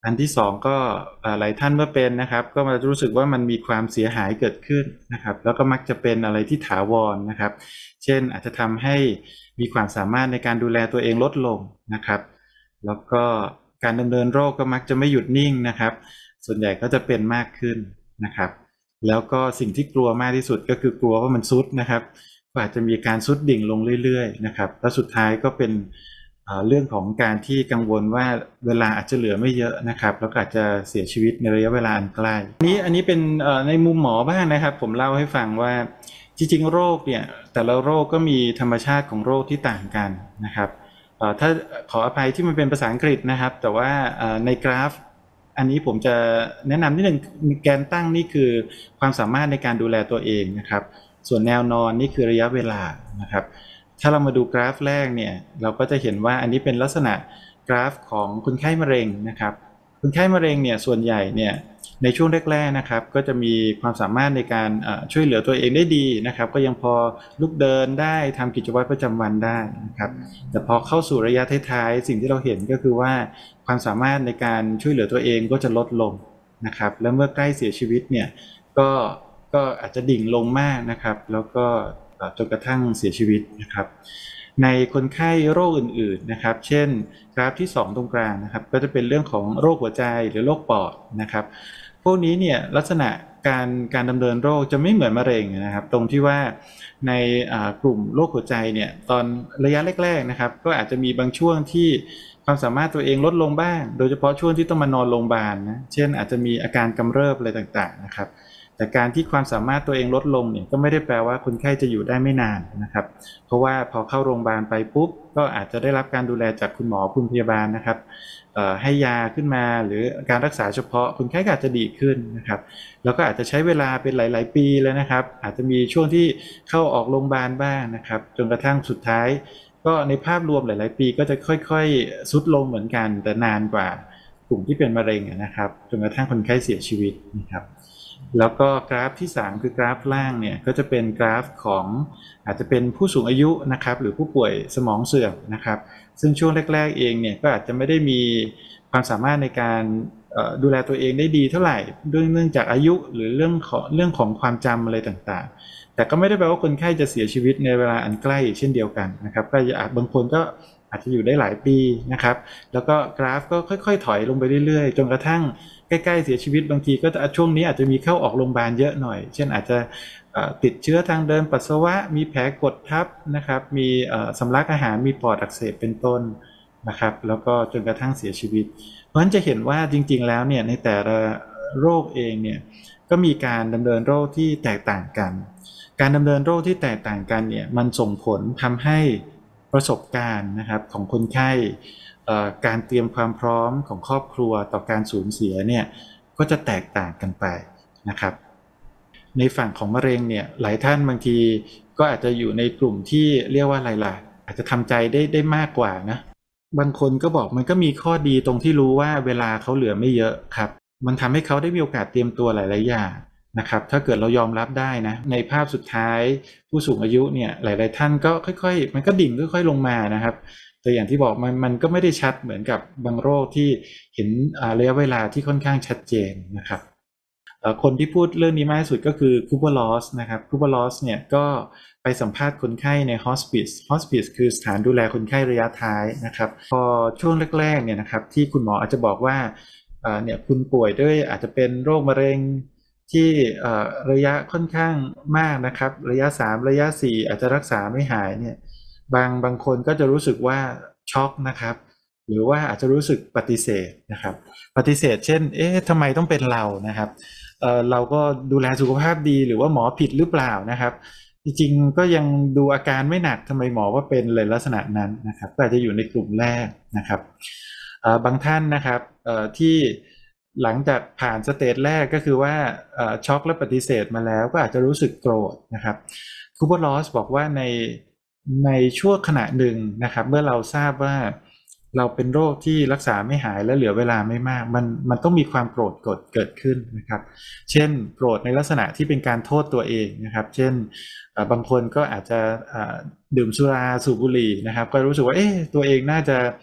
อันที่สองก็หลายท่านเมื่อเป็นนะครับก็มารู้สึกว่ามันมีความเสียหายเกิดขึ้นนะครับแล้วก็มักจะเป็นอะไรที่ถาวรนะครับเช่นอาจจะทำให้มีความสามารถในการดูแลตัวเองลดลงนะครับแล้วก็การดำเนินโรคก็มักจะไม่หยุดนิ่งนะครับส่วนใหญ่ก็จะเป็นมากขึ้นนะครับแล้วก็สิ่งที่กลัวมากที่สุดก็คือกลัวว่ามันซุดนะครับก็อาจจะมีการซุดดิ่งลงเรื่อยๆนะครับแล้วสุดท้ายก็เป็นเรื่องของการที่กังวลว่าเวลาอาจจะเหลือไม่เยอะนะครับแล้วก็อาจจะเสียชีวิตในระยะเวลาอันใกล้อันนี้อันนี้เป็นในมุมหมอบ้างนะครับผมเล่าให้ฟังว่าจริงๆโรคเนี่ยแต่ละโรคก็มีธรรมชาติของโรคที่ต่างกันนะครับถ้าขออภัยที่มันเป็นภาษาอังกฤษนะครับแต่ว่าในกราฟอันนี้ผมจะแนะนำนิดนึงแกนตั้งนี่คือความสามารถในการดูแลตัวเองนะครับส่วนแนวนอนนี่คือระยะเวลานะครับถ้าเรามาดูกราฟแรกเนี่ยเราก็จะเห็นว่าอันนี้เป็นลักษณะกราฟของคนไข้มะเร็งนะครับคนไข้มะเร็งเนี่ยส่วนใหญ่เนี่ยในช่วงแรกๆนะครับก็จะมีความสามารถในการช่วยเหลือตัวเองได้ดีนะครับก็ยังพอลุกเดินได้ทำกิจวัตรประจำวันได้นะครับแต่พอเข้าสู่ระยะท้ายๆสิ่งที่เราเห็นก็คือว่าความสามารถในการช่วยเหลือตัวเองก็จะลดลงนะครับแล้วเมื่อใกล้เสียชีวิตเนี่ยก็ก็อาจจะดิ่งลงมากนะครับแล้วก็จนกระทั่งเสียชีวิตนะครับในคนไข้โรคอื่นๆนะครับเช่นกราฟที่สองตรงกลางนะครับก็จะเป็นเรื่องของโรคหัวใจหรือโรคปอดนะครับพวกนี้เนี่ยลักษณะการการดำเนินโรคจะไม่เหมือนมะเร็งนะครับตรงที่ว่าในกลุ่มโรคหัวใจเนี่ยตอนระยะแรกๆนะครับก็อาจจะมีบางช่วงที่ความสามารถตัวเองลดลงบ้างโดยเฉพาะช่วงที่ต้องมานอนโรงพยาบาลนะเช่นอาจจะมีอาการกำเริบอะไรต่างๆนะครับแต่การที่ความสามารถตัวเองลดลงเนี่ยก็ไม่ได้แปลว่าคนไข้จะอยู่ได้ไม่นานนะครับเพราะว่าพอเข้าโรงพยาบาลไปปุ๊บก็อาจจะได้รับการดูแลจากคุณหมอคุณพยาบาลนะครับให้ยาขึ้นมาหรือการรักษาเฉพาะคนไข้ก็อาจจะดีขึ้นนะครับแล้วก็อาจจะใช้เวลาเป็นหลายๆปีเลยนะครับอาจจะมีช่วงที่เข้าออกโรงพยาบาลบ้างนะครับจนกระทั่งสุดท้ายก็ในภาพรวมหลายๆปีก็จะค่อยๆซุดลงเหมือนกันแต่นานกว่ากลุ่มที่เป็นมะเร็งนะครับจนกระทั่งคนไข้เสียชีวิตนะครับแล้วก็กราฟที่สามคือกราฟล่างเนี่ยก็จะเป็นกราฟของอาจจะเป็นผู้สูงอายุนะครับหรือผู้ป่วยสมองเสื่อมนะครับซึ่งช่วงแรกๆเองเนี่ยก็อาจจะไม่ได้มีความสามารถในการดูแลตัวเองได้ดีเท่าไหร่ด้วยเนื่องจากอายุหรือเรื่องของเรื่องของความจำอะไรต่างๆแต่ก็ไม่ได้แปลว่าคนไข้จะเสียชีวิตในเวลาอันใกล้เช่นเดียวกันนะครับก็อาจบางคนก็อาจจะอยู่ได้หลายปีนะครับแล้วก็กราฟก็ค่อยๆถอยลงไปเรื่อยๆจนกระทั่งใกล้ๆเสียชีวิตบางทีก็จะช่วงนี้อาจจะมีเข้าออกโรงพยาบาลเยอะหน่อยเช่นอาจจะติดเชื้อทางเดินปัสสาวะมีแผลกดทับนะครับมีสำลักอาหารมีปอดอักเสบเป็นต้นนะครับแล้วก็จนกระทั่งเสียชีวิตเพราะฉะนั้นจะเห็นว่าจริงๆแล้วเนี่ยในแต่ละโรคเองเนี่ยก็มีการดำเนินโรคที่แตกต่างกันการดำเนินโรคที่แตกต่างกันเนี่ยมันส่งผลทำให้ประสบการณ์นะครับของคนไข้การเตรียมความพร้อมของครอบครัวต่อการสูญเสียเนี่ยก็จะแตกต่างกันไปนะครับในฝั่งของมะเร็งเนี่ยหลายท่านบางทีก็อาจจะอยู่ในกลุ่มที่เรียกว่าอะไรล่ะอาจจะทำใจได้ได้มากกว่านะบางคนก็บอกมันก็มีข้อดีตรงที่รู้ว่าเวลาเขาเหลือไม่เยอะครับมันทำให้เขาได้มีโอกาสเตรียมตัวหลายๆอย่างนะครับถ้าเกิดเรายอมรับได้นะในภาพสุดท้ายผู้สูงอายุเนี่ยหลายๆท่านก็ค่อยๆมันก็ดิ่งค่อยๆลงมานะครับแต่อย่างที่บอกมันมันก็ไม่ได้ชัดเหมือนกับบางโรคที่เห็นระยะเวลาที่ค่อนข้างชัดเจนนะครับคนที่พูดเรื่องนี้มากที่สุดก็คือคูเปอร์ลอสนะครับคูเปอร์ลอสเนี่ยก็ไปสัมภาษณ์คนไข้ในฮอสปิสฮอสปิสคือสถานดูแลคนไข้ระยะท้ายนะครับพอช่วงแรกๆเนี่ยนะครับที่คุณหมออาจจะบอกว่าเนี่ยคุณป่วยด้วยอาจจะเป็นโรคมะเร็งที่ระยะค่อนข้างมากนะครับระยะสามระยะสี่อาจจะรักษาไม่หายเนี่ยบางบางคนก็จะรู้สึกว่าช็อกนะครับหรือว่าอาจจะรู้สึกปฏิเสธนะครับปฏิเสธเช่นเอ๊ะทำไมต้องเป็นเรานะครับเอ่อเราก็ดูแลสุขภาพดีหรือว่าหมอผิดหรือเปล่านะครับจริงๆก็ยังดูอาการไม่หนักทำไมหมอว่าเป็นเลยลักษณะนั้นนะครับก็อาจจะอยู่ในกลุ่มแรกนะครับบางท่านนะครับที่หลังจากผ่านสเตจแรกก็คือว่าช็อกและปฏิเสธมาแล้วก็อาจจะรู้สึกโกรธนะครับคูเปอร์ลอสบอกว่าในในช่วงขณะหนึ่งนะครับเมื่อเราทราบว่าเราเป็นโรคที่รักษาไม่หายและเหลือเวลาไม่มากมันมันต้องมีความโกรธเกิดเกิดขึ้นนะครับเช่นโกรธในลักษณะที่เป็นการโทษตัวเองนะครับเช่นบางคนก็อาจจะดื่มสุราสูบบุหรี่นะครับก็รู้สึกว่าเอ๊ะตัวเองน่าจะ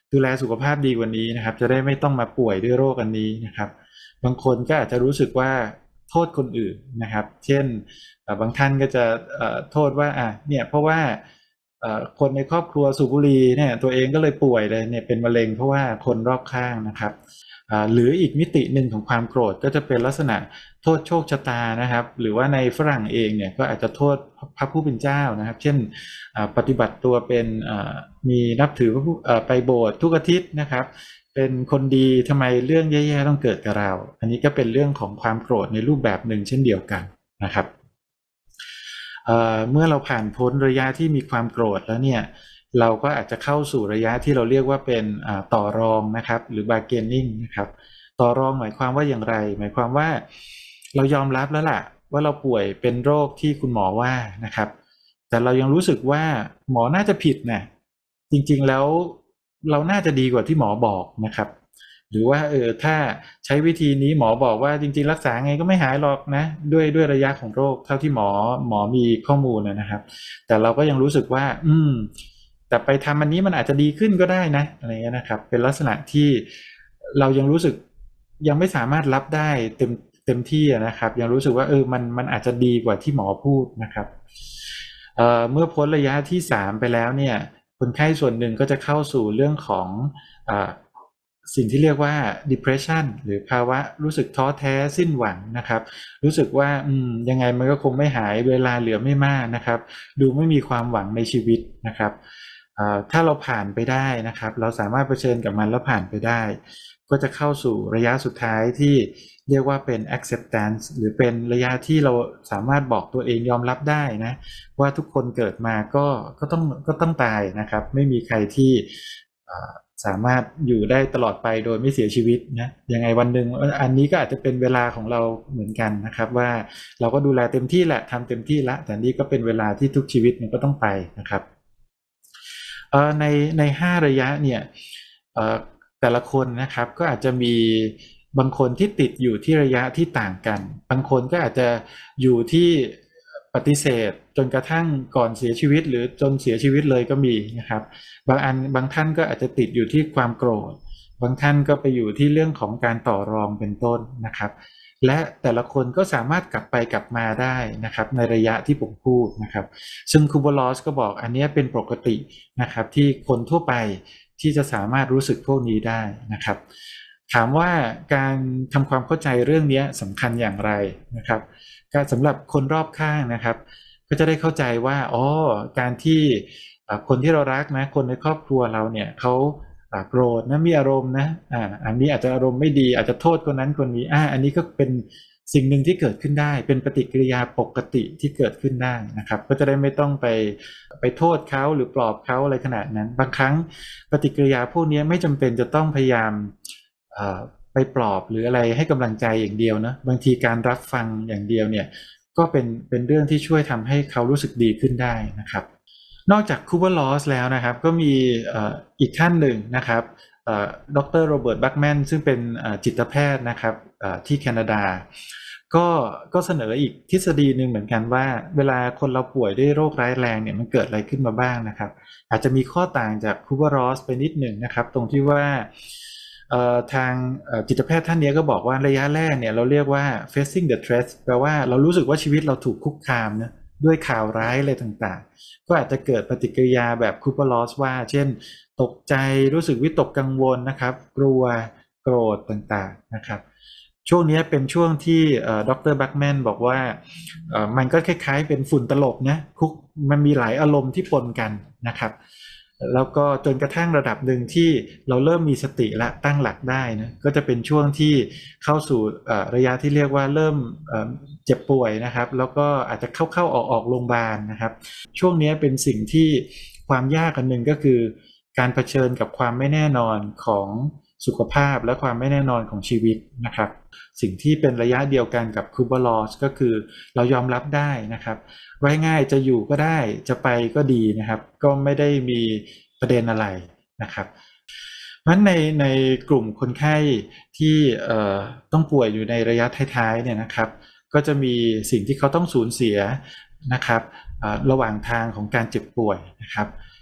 ดูแลสุขภาพดีกว่านี้นะครับจะได้ไม่ต้องมาป่วยด้วยโรคอันนี้นะครับบางคนก็อาจจะรู้สึกว่าโทษคนอื่นนะครับเช่นบางท่านก็จะโทษว่าอ่ะเนี่ยเพราะว่าคนในครอบครัวสูบบุหรี่เนี่ยตัวเองก็เลยป่วยเลยเนี่ยเป็นมะเร็งเพราะว่าคนรอบข้างนะครับหรืออีกมิติหนึ่งของความโกรธก็จะเป็นลักษณะโทษโชคชะตานะครับหรือว่าในฝรั่งเองเนี่ยก็อาจจะโทษพระผู้เป็นเจ้านะครับเช่นปฏิบัติตัวเป็นมีนับถือไปโบสถ์ทุกอาทิตย์นะครับเป็นคนดีทำไมเรื่องแย่ๆต้องเกิดกับเราอันนี้ก็เป็นเรื่องของความโกรธในรูปแบบหนึ่งเช่นเดียวกันนะครับเ, เมื่อเราผ่านพ้นระยะที่มีความโกรธแล้วเนี่ยเราก็อาจจะเข้าสู่ระยะที่เราเรียกว่าเป็นต่อรองนะครับหรือ bargaining นะครับต่อรองหมายความว่าอย่างไรหมายความว่าเรายอมรับแล้วล่ะว่าเราป่วยเป็นโรคที่คุณหมอว่านะครับแต่เรายังรู้สึกว่าหมอน่าจะผิดนะจริงๆแล้วเราน่าจะดีกว่าที่หมอบอกนะครับหรือว่าเออถ้าใช้วิธีนี้หมอบอกว่าจริงๆรักษาไงก็ไม่หายหรอกนะด้วยด้วยระยะของโรคเท่าที่หมอหมอมีข้อมูลนะครับแต่เราก็ยังรู้สึกว่าอืมแต่ไปทำอันนี้มันอาจจะดีขึ้นก็ได้นะอะไรเงี้ยนะครับเป็นลักษณะที่เรายังรู้สึกยังไม่สามารถรับได้เต็มเต็มที่นะครับยังรู้สึกว่าเออมันมันอาจจะดีกว่าที่หมอพูดนะครับเอ่อเมื่อพ้นระยะที่สามไปแล้วเนี่ยคนไข้ส่วนหนึ่งก็จะเข้าสู่เรื่องของอ่าสิ่งที่เรียกว่า depression หรือภาวะรู้สึกท้อแท้สิ้นหวังนะครับรู้สึกว่าอืมยังไงมันก็คงไม่หายเวลาเหลือไม่มากนะครับดูไม่มีความหวังในชีวิตนะครับถ้าเราผ่านไปได้นะครับเราสามารถเผชิญกับมันแล้วผ่านไปได้ก็จะเข้าสู่ระยะสุดท้ายที่เรียกว่าเป็น acceptance หรือเป็นระยะที่เราสามารถบอกตัวเองยอมรับได้นะว่าทุกคนเกิดมาก็ก็ต้องก็ต้องตายนะครับไม่มีใครที่สามารถอยู่ได้ตลอดไปโดยไม่เสียชีวิตนะยังไงวันหนึ่งอันนี้ก็อาจจะเป็นเวลาของเราเหมือนกันนะครับว่าเราก็ดูแลเต็มที่แหละทำเต็มที่ละแต่นี่ก็เป็นเวลาที่ทุกชีวิตมันก็ต้องไปนะครับในในห้าระยะเนี่ยแต่ละคนนะครับก็อาจจะมีบางคนที่ติดอยู่ที่ระยะที่ต่างกันบางคนก็อาจจะอยู่ที่ปฏิเสธจนกระทั่งก่อนเสียชีวิตหรือจนเสียชีวิตเลยก็มีนะครับบางอันบางท่านก็อาจจะติดอยู่ที่ความโกรธบางท่านก็ไปอยู่ที่เรื่องของการต่อรองเป็นต้นนะครับและแต่ละคนก็สามารถกลับไปกลับมาได้นะครับในระยะที่ผมพูดนะครับซึ่งคูโบลอสก็บอกอันนี้เป็นปกตินะครับที่คนทั่วไปที่จะสามารถรู้สึกพวกนี้ได้นะครับถามว่าการทำความเข้าใจเรื่องนี้สำคัญอย่างไรนะครับก็สำหรับคนรอบข้างนะครับก็จะได้เข้าใจว่าอ๋อการที่คนที่เรารักนะคนในครอบครัวเราเนี่ยเขาโกรธนะมีอารมณ์นะอ่าอันนี้อาจจะอารมณ์ไม่ดีอาจจะโทษคนนั้นคนนี้อ่าอันนี้ก็เป็นสิ่งหนึ่งที่เกิดขึ้นได้เป็นปฏิกิริยาปกติที่เกิดขึ้นได้นะครับก็จะได้ไม่ต้องไปไปโทษเขาหรือปลอบเขาอะไรขนาดนั้นบางครั้งปฏิกิริยาพวกนี้ไม่จำเป็นจะต้องพยายามไปปลอบหรืออะไรให้กำลังใจอย่างเดียวนะบางทีการรับฟังอย่างเดียวเนี่ยก็เป็นเป็นเรื่องที่ช่วยทำให้เขารู้สึกดีขึ้นได้นะครับนอกจากคูเบอร์ลอสแล้วนะครับก็มีอีกท่านหนึ่งนะครับดรโรเบิร์ตบัคแมนซึ่งเป็นจิตแพทย์นะครับที่แคนาดาก็ก็เสนออีกทฤษฎีหนึ่งเหมือนกันว่าเวลาคนเราป่วยด้วยโรคร้ายแรงเนี่ยมันเกิดอะไรขึ้นมาบ้างนะครับอาจจะมีข้อต่างจากคูเบอร์ลอสไปนิดหนึ่งนะครับตรงที่ว่าทางจิตแพทย์ท่านนี้ก็บอกว่าระยะแรกเนี่ยเราเรียกว่า facing the threat แปลว่าเรารู้สึกว่าชีวิตเราถูกคุกคามนะด้วยข่าวร้ายอะไรต่างๆก็อาจจะเกิดปฏิกิริยาแบบคูเบอร์ลอสว่าเช่นตกใจรู้สึกวิตกกังวลนะครับกลัวโกรธต่างๆนะครับช่วงนี้เป็นช่วงที่ดรบัคแมนบอกว่ามันก็คล้ายๆเป็นฝุ่นตลบนะคุกมันมีหลายอารมณ์ที่ปนกันนะครับแล้วก็จนกระทั่งระดับหนึ่งที่เราเริ่มมีสติและตั้งหลักได้นะก็จะเป็นช่วงที่เข้าสู่ระยะที่เรียกว่าเริ่มเจ็บป่วยนะครับแล้วก็อาจจะเข้าๆออกๆโรงพยาบาลนะครับช่วงนี้เป็นสิ่งที่ความยากอันหนึ่งก็คือการเผชิญกับความไม่แน่นอนของสุขภาพและความไม่แน่นอนของชีวิตนะครับสิ่งที่เป็นระยะเดียวกันกับคูเบอร์ลอสก็คือเรายอมรับได้นะครับไว้ง่ายจะอยู่ก็ได้จะไปก็ดีนะครับก็ไม่ได้มีประเด็นอะไรนะครับเพราะฉะนั้นในในกลุ่มคนไข้ที่เอ่อต้องป่วยอยู่ในระยะท้ายๆเนี่ยนะครับก็จะมีสิ่งที่เขาต้องสูญเสียนะครับระหว่างทางของการเจ็บป่วยนะครับ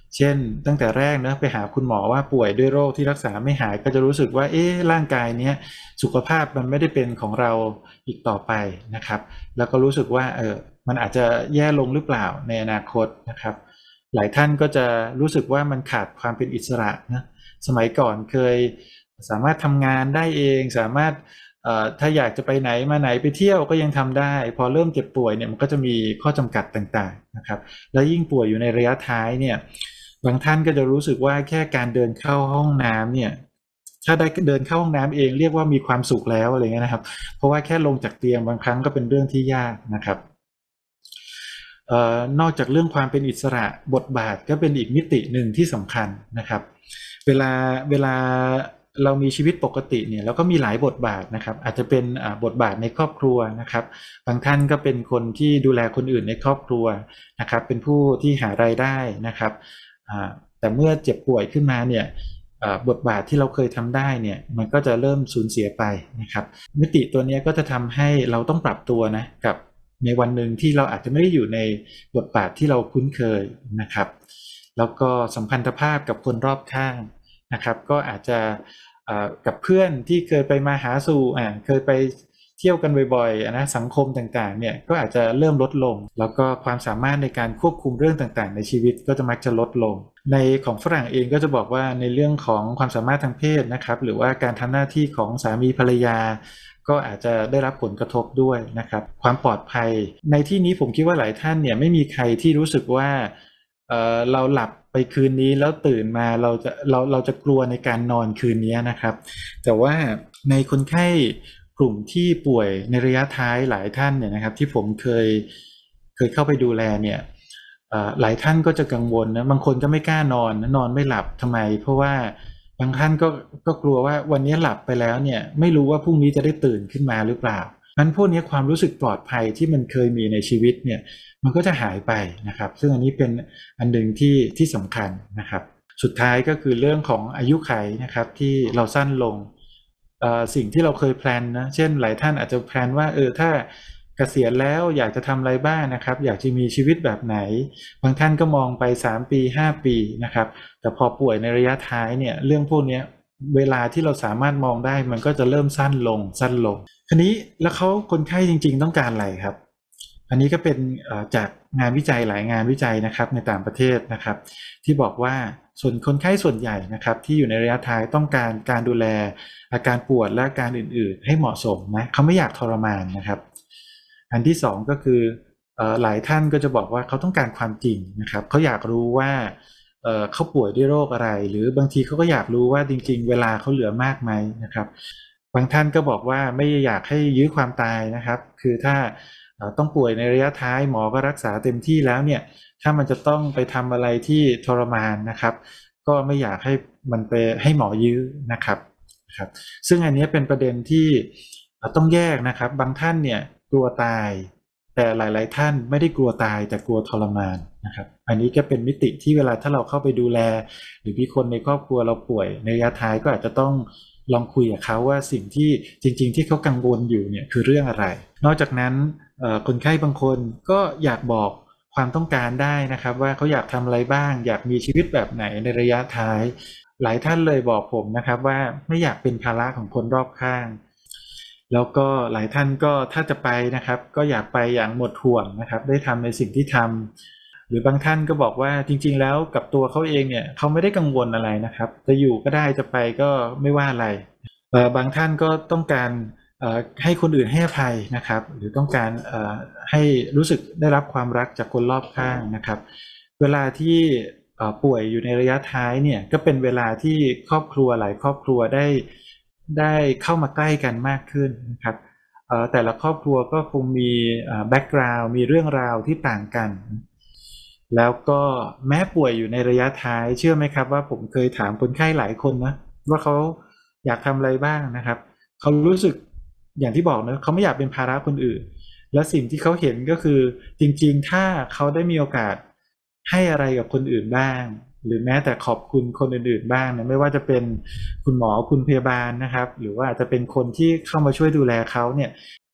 เช่นตั้งแต่แรกเนะไปหาคุณหมอว่าป่วยด้วยโรคที่รักษาไม่หายก็จะรู้สึกว่าเอ๊ะร่างกายเนี้ยสุขภาพมันไม่ได้เป็นของเราอีกต่อไปนะครับแล้วก็รู้สึกว่าเออมันอาจจะแย่ลงหรือเปล่าในอนาคตนะครับหลายท่านก็จะรู้สึกว่ามันขาดความเป็นอิสระนะสมัยก่อนเคยสามารถทำงานได้เองสามารถถ้าอยากจะไปไหนมาไหนไปเที่ยวก็ยังทำได้พอเริ่มเจ็บป่วยเนี่ยมันก็จะมีข้อจำกัดต่างๆนะครับแล้วยิ่งป่วยอยู่ในระยะท้ายเนี่ยบางท่านก็จะรู้สึกว่าแค่การเดินเข้าห้องน้ำเนี่ยถ้าได้เดินเข้าห้องน้ำเองเรียกว่ามีความสุขแล้วอะไรเงี้ยนะครับเพราะว่าแค่ลงจากเตียงบางครั้งก็เป็นเรื่องที่ยากนะครับเอ่อนอกจากเรื่องความเป็นอิสระบทบาทก็เป็นอีกมิติหนึ่งที่สำคัญนะครับเวลาเวลาเรามีชีวิตปกติเนี่ยเราก็มีหลายบทบาทนะครับอาจจะเป็นบทบาทในครอบครัวนะครับบางท่านก็เป็นคนที่ดูแลคนอื่นในครอบครัวนะครับเป็นผู้ที่หารายได้นะครับแต่เมื่อเจ็บป่วยขึ้นมาเนี่ยบทบาทที่เราเคยทำได้เนี่ยมันก็จะเริ่มสูญเสียไปนะครับมิติตัวนี้ก็จะทำให้เราต้องปรับตัวนะกับในวันหนึ่งที่เราอาจจะไม่ได้อยู่ในบทบาทที่เราคุ้นเคยนะครับแล้วก็สัมพันธภาพกับคนรอบข้างนะครับก็อาจจะกับเพื่อนที่เคยไปมาหาสู่เคยไปเที่ยวกันบ่อยๆนะสังคมต่างๆเนี่ยก็อาจจะเริ่มลดลงแล้วก็ความสามารถในการควบคุมเรื่องต่างๆในชีวิตก็จะมักจะลดลงในของฝรั่งเองก็จะบอกว่าในเรื่องของความสามารถทางเพศนะครับหรือว่าการทำหน้าที่ของสามีภรรยาก็อาจจะได้รับผลกระทบด้วยนะครับความปลอดภัยในที่นี้ผมคิดว่าหลายท่านเนี่ยไม่มีใครที่รู้สึกว่าเอ่อเราหลับไปคืนนี้แล้วตื่นมาเราจะเราเราจะกลัวในการนอนคืนนี้นะครับแต่ว่าในคนไข้กลุ่มที่ป่วยในระยะท้ายหลายท่านเนี่ยนะครับที่ผมเคยเคยเข้าไปดูแลเนี่ยหลายท่านก็จะกังวลนะบางคนก็ไม่กล้านอนนอนไม่หลับทำไมเพราะว่าบางท่านก็ก็กลัวว่าวันนี้หลับไปแล้วเนี่ยไม่รู้ว่าพรุ่งนี้จะได้ตื่นขึ้นมาหรือเปล่านั้นพวกนี้ความรู้สึกปลอดภัยที่มันเคยมีในชีวิตเนี่ยมันก็จะหายไปนะครับซึ่งอันนี้เป็นอันหนึ่งที่ที่สำคัญนะครับสุดท้ายก็คือเรื่องของอายุขัยนะครับที่เราสั้นลงสิ่งที่เราเคยแพลนนะเช่นหลายท่านอาจจะแพลนว่าเออถ้าเกษียณแล้วอยากจะทำอะไรบ้างนะครับอยากจะมีชีวิตแบบไหนบางท่านก็มองไปสามปีห้าปีนะครับแต่พอป่วยในระยะท้ายเนี่ยเรื่องพวกนี้เวลาที่เราสามารถมองได้มันก็จะเริ่มสั้นลงสั้นลงทีนี้แล้วเขาคนไข้จริงๆต้องการอะไรครับอันนี้ก็เป็นจากงานวิจัยหลายงานวิจัยนะครับในต่างประเทศนะครับที่บอกว่าส่วนคนไข้ส่วนใหญ่นะครับที่อยู่ในระยะท้ายต้องการการดูแลอาการปวดและอาการอื่นๆให้เหมาะสมนะเขาไม่อยากทรมานนะครับอันที่สองก็คือหลายท่านก็จะบอกว่าเขาต้องการความจริงนะครับเขาอยากรู้ว่าเขาป่วยด้วยโรคอะไรหรือบางทีเขาก็อยากรู้ว่าจริงๆเวลาเขาเหลือมากไหมนะครับบางท่านก็บอกว่าไม่อยากให้ยื้อความตายนะครับคือถ้าต้องป่วยในระยะท้ายหมอก็รักษาเต็มที่แล้วเนี่ยถ้ามันจะต้องไปทำอะไรที่ทรมานนะครับก็ไม่อยากให้มันไปให้หมอยื้อนะครับครับซึ่งอันนี้เป็นประเด็นที่ต้องแยกนะครับบางท่านเนี่ยกลัวตายแต่หลายๆท่านไม่ได้กลัวตายแต่กลัวทรมานนะครับอันนี้ก็เป็นมิติที่เวลาถ้าเราเข้าไปดูแลหรือมีคนในครอบครัวเราป่วยในระยะท้ายก็อาจจะต้องลองคุยกับเขาว่าสิ่งที่จริงๆที่เขากังวลอยู่เนี่ยคือเรื่องอะไรนอกจากนั้นคนไข้บางคนก็อยากบอกความต้องการได้นะครับว่าเขาอยากทำอะไรบ้างอยากมีชีวิตแบบไหนในระยะท้ายหลายท่านเลยบอกผมนะครับว่าไม่อยากเป็นภาระของคนรอบข้างแล้วก็หลายท่านก็ถ้าจะไปนะครับก็อยากไปอย่างหมดห่วงนะครับได้ทำในสิ่งที่ทำหรือบางท่านก็บอกว่าจริงๆแล้วกับตัวเขาเองเนี่ยเขาไม่ได้กังวลอะไรนะครับจะอยู่ก็ได้จะไปก็ไม่ว่าอะไรบางท่านก็ต้องการให้คนอื่นให้อภัยนะครับหรือต้องการให้รู้สึกได้รับความรักจากคนรอบข้างนะครับเวลาที่ป่วยอยู่ในระยะท้ายเนี่ยก็เป็นเวลาที่ครอบครัวหลายครอบครัวได้ได้เข้ามาใกล้กันมากขึ้นนะครับแต่ละครอบครัวก็คงมีแบ็กกราวด์มีเรื่องราวที่ต่างกันแล้วก็แม้ป่วยอยู่ในระยะท้ายเชื่อไหมครับว่าผมเคยถามคนไข้หลายคนนะว่าเขาอยากทำอะไรบ้างนะครับเขารู้สึกอย่างที่บอกนะเขาไม่อยากเป็นภาระคนอื่นและสิ่งที่เขาเห็นก็คือจริงๆถ้าเขาได้มีโอกาสให้อะไรกับคนอื่นบ้างหรือแม้แต่ขอบคุณคนอื่นๆบ้างนะไม่ว่าจะเป็นคุณหมอคุณพยาบาลนะครับหรือว่าอาจจะเป็นคนที่เข้ามาช่วยดูแลเขาเนี่ย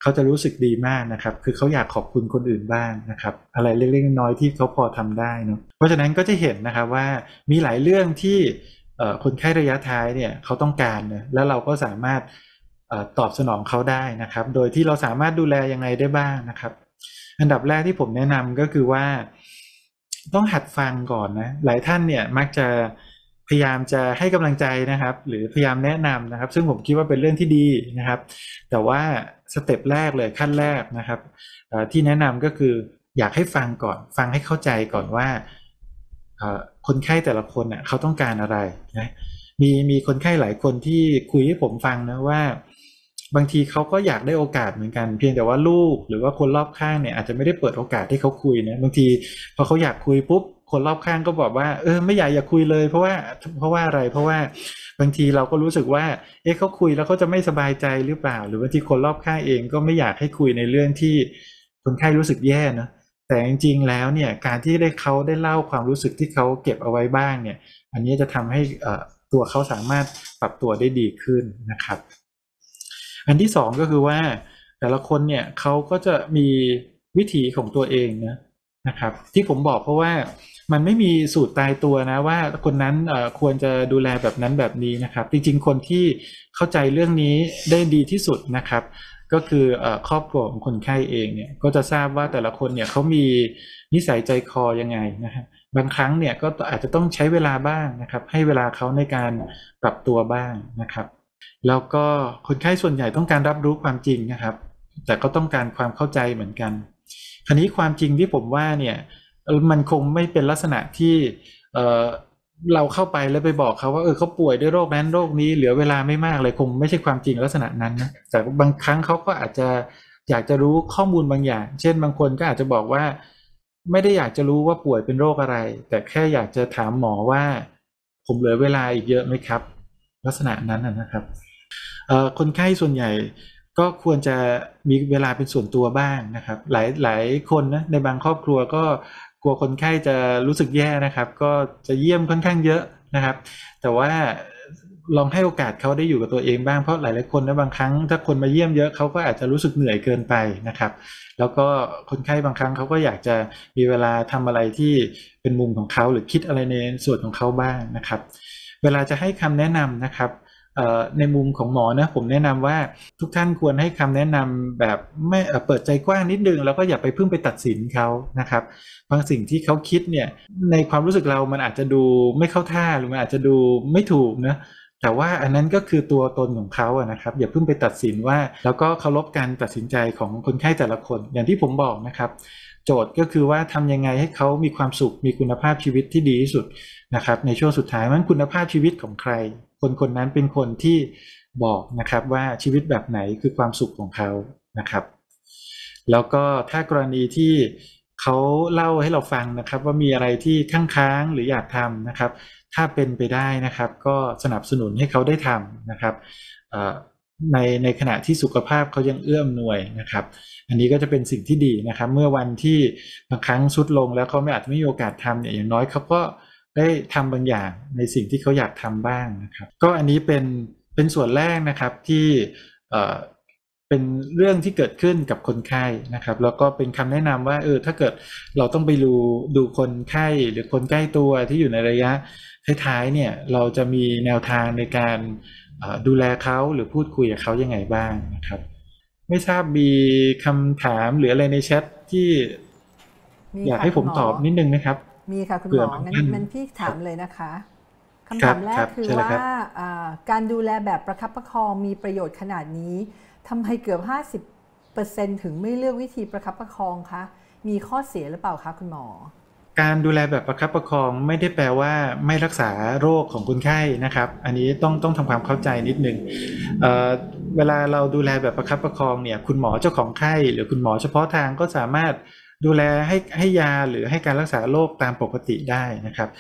เขาจะรู้สึกดีมากนะครับคือเขาอยากขอบคุณคนอื่นบ้างนะครับอะไรเล็กๆน้อยๆที่เขาพอทำได้เนาะเพราะฉะนั้นก็จะเห็นนะครับว่ามีหลายเรื่องที่คนไข้ระยะท้ายเนี่ยเขาต้องการนะแล้วเราก็สามารถตอบสนองเขาได้นะครับโดยที่เราสามารถดูแลยังไงได้บ้างนะครับอันดับแรกที่ผมแนะนำก็คือว่าต้องหัดฟังก่อนนะหลายท่านเนี่ยมักจะพยายามจะให้กำลังใจนะครับหรือพยายามแนะนำนะครับซึ่งผมคิดว่าเป็นเรื่องที่ดีนะครับแต่ว่าสเต็ปแรกเลยขั้นแรกนะครับที่แนะนำก็คืออยากให้ฟังก่อนฟังให้เข้าใจก่อนว่าคนไข้แต่ละคนเนี่ยเขาต้องการอะไรนะมีมีคนไข้หลายคนที่คุยให้ผมฟังนะว่าบางทีเขาก็อยากได้โอกาสเหมือนกันเพียงแต่ว่าลูกหรือว่าคนรอบข้างเนี่ยอาจจะไม่ได้เปิดโอกาสให้เขาคุยนะบางทีพอเขาอยากคุยปุ๊บคนรอบข้างก็บอกว่าเออไม่อยากอยากคุยเลยเพราะว่าเพราะว่าอะไรเพราะว่าบางทีเราก็รู้สึกว่าเอ๊ะเขาคุยแล้วเขาจะไม่สบายใจหรือเปล่าหรือบางทีคนรอบข้างเองก็ไม่อยากให้คุยในเรื่องที่คนไข้รู้สึกแย่นะแต่จริงๆแล้วเนี่ยการที่ได้เขาได้เล่าความรู้สึกที่เขาเก็บเอาไว้บ้างเนี่ยอันนี้จะทำให้ตัวเขาสามารถปรับตัวได้ดีขึ้นนะครับอันที่สองก็คือว่าแต่ละคนเนี่ยเขาก็จะมีวิถีของตัวเองนะนะครับที่ผมบอกเพราะว่ามันไม่มีสูตรตายตัวนะว่าคนนั้นควรจะดูแลแบบนั้นแบบนี้นะครับจริงๆคนที่เข้าใจเรื่องนี้ได้ดีที่สุดนะครับก็คือครอบครัวของคนไข้เองเนี่ยก็จะทราบว่าแต่ละคนเนี่ยเขามีนิสัยใจคอยังไงนะฮะบางครั้งเนี่ยก็อาจจะต้องใช้เวลาบ้างนะครับให้เวลาเขาในการปรับตัวบ้างนะครับแล้วก็คนไข้ส่วนใหญ่ต้องการรับรู้ความจริงนะครับแต่ก็ต้องการความเข้าใจเหมือนกันคราวนี้ความจริงที่ผมว่าเนี่ยมันคงไม่เป็นลักษณะที่เอ่อเราเข้าไปแล้วไปบอกเขาว่าเออเขาป่วยด้วยโรคนั้นโรคนี้เหลือเวลาไม่มากเลยคงไม่ใช่ความจริงลักษณะนั้นนะแต่บางครั้งเขาก็อาจจะอยากจะรู้ข้อมูลบางอย่างเช่นบางคนก็อาจจะบอกว่าไม่ได้อยากจะรู้ว่าป่วยเป็นโรคอะไรแต่แค่อยากจะถามหมอว่าผมเหลือเวลาอีกเยอะไหมครับลักษณะนั้นนะครับเอ่อคนไข้ส่วนใหญ่ก็ควรจะมีเวลาเป็นส่วนตัวบ้างนะครับหลายหลายคนนะในบางครอบครัวก็กลัวคนไข้จะรู้สึกแย่นะครับก็จะเยี่ยมค่อนข้างเยอะนะครับแต่ว่าลองให้โอกาสเขาได้อยู่กับตัวเองบ้างเพราะหลายๆคนนะบางครั้งถ้าคนมาเยี่ยมเยอะเขาก็อาจจะรู้สึกเหนื่อยเกินไปนะครับแล้วก็คนไข้บางครั้งเขาก็อยากจะมีเวลาทำอะไรที่เป็นมุมของเขาหรือคิดอะไรในส่วนของเขาบ้างนะครับเวลาจะให้คำแนะนำนะครับในมุมของหมอนะผมแนะนำว่าทุกท่านควรให้คำแนะนำแบบไม่เปิดใจกว้างนิดนึงแล้วก็อย่าไปเพิ่งไปตัดสินเขานะครับบางสิ่งที่เขาคิดเนี่ยในความรู้สึกเรามันอาจจะดูไม่เข้าท่าหรือมันอาจจะดูไม่ถูกนะแต่ว่าอันนั้นก็คือตัวตนของเขาอะนะครับอย่าเพิ่งไปตัดสินว่าแล้วก็เคารพการตัดสินใจของคนไข้แต่ละคนอย่างที่ผมบอกนะครับโจทย์ก็คือว่าทำยังไงให้เขามีความสุขมีคุณภาพชีวิตที่ดีที่สุดนะครับในช่วงสุดท้ายมันคุณภาพชีวิตของใครคนคนนั้นเป็นคนที่บอกนะครับว่าชีวิตแบบไหนคือความสุขของเขานะครับแล้วก็ถ้ากรณีที่เขาเล่าให้เราฟังนะครับว่ามีอะไรที่ค้างๆหรืออยากทำนะครับถ้าเป็นไปได้นะครับก็สนับสนุนให้เขาได้ทำนะครับในในขณะที่สุขภาพเขายังเอื้อมหน่วยนะครับอันนี้ก็จะเป็นสิ่งที่ดีนะครับเมื่อวันที่บางครั้งสุดลงแล้วเขาไม่อาจไม่มีโอกาสทำเนี่ยอย่างน้อยเขาก็ได้ทำบางอย่างในสิ่งที่เขาอยากทำบ้างนะครับก็อันนี้เป็นเป็นส่วนแรกนะครับที่เอ่อเป็นเรื่องที่เกิดขึ้นกับคนไข้นะครับแล้วก็เป็นคำแนะนำว่าเออถ้าเกิดเราต้องไปดูดูคนไข้หรือคนใกล้ตัวที่อยู่ในระยะท้ายๆเนี่ยเราจะมีแนวทางในการดูแลเขาหรือพูดคุยกับเขายังไงบ้างนะครับไม่ทราบมีคำถามหรืออะไรในแชทที่อยากให้ผมตอบนิดนึงนะครับมีค่ะคุณหมองั้นมันพี่ถามเลยนะคะคำถามแรกคือว่าการดูแลแบบประคับประคองมีประโยชน์ขนาดนี้ทำไมเกือบ ห้าสิบเปอร์เซ็นต์ ถึงไม่เลือกวิธีประคับประคองคะมีข้อเสียหรือเปล่าคะคุณหมอการดูแลแบบประคับประคองไม่ได้แปลว่าไม่รักษาโรคของคนไข้นะครับอันนี้ต้องต้องทำความเข้าใจนิดนึง เ, เวลาเราดูแลแบบประคับประคองเนี่ยคุณหมอเจ้าของไข้หรือคุณหมอเฉพาะทางก็สามารถดูแลให้ให้ยาหรือให้การรักษาโรคตามปกติได้นะครับเ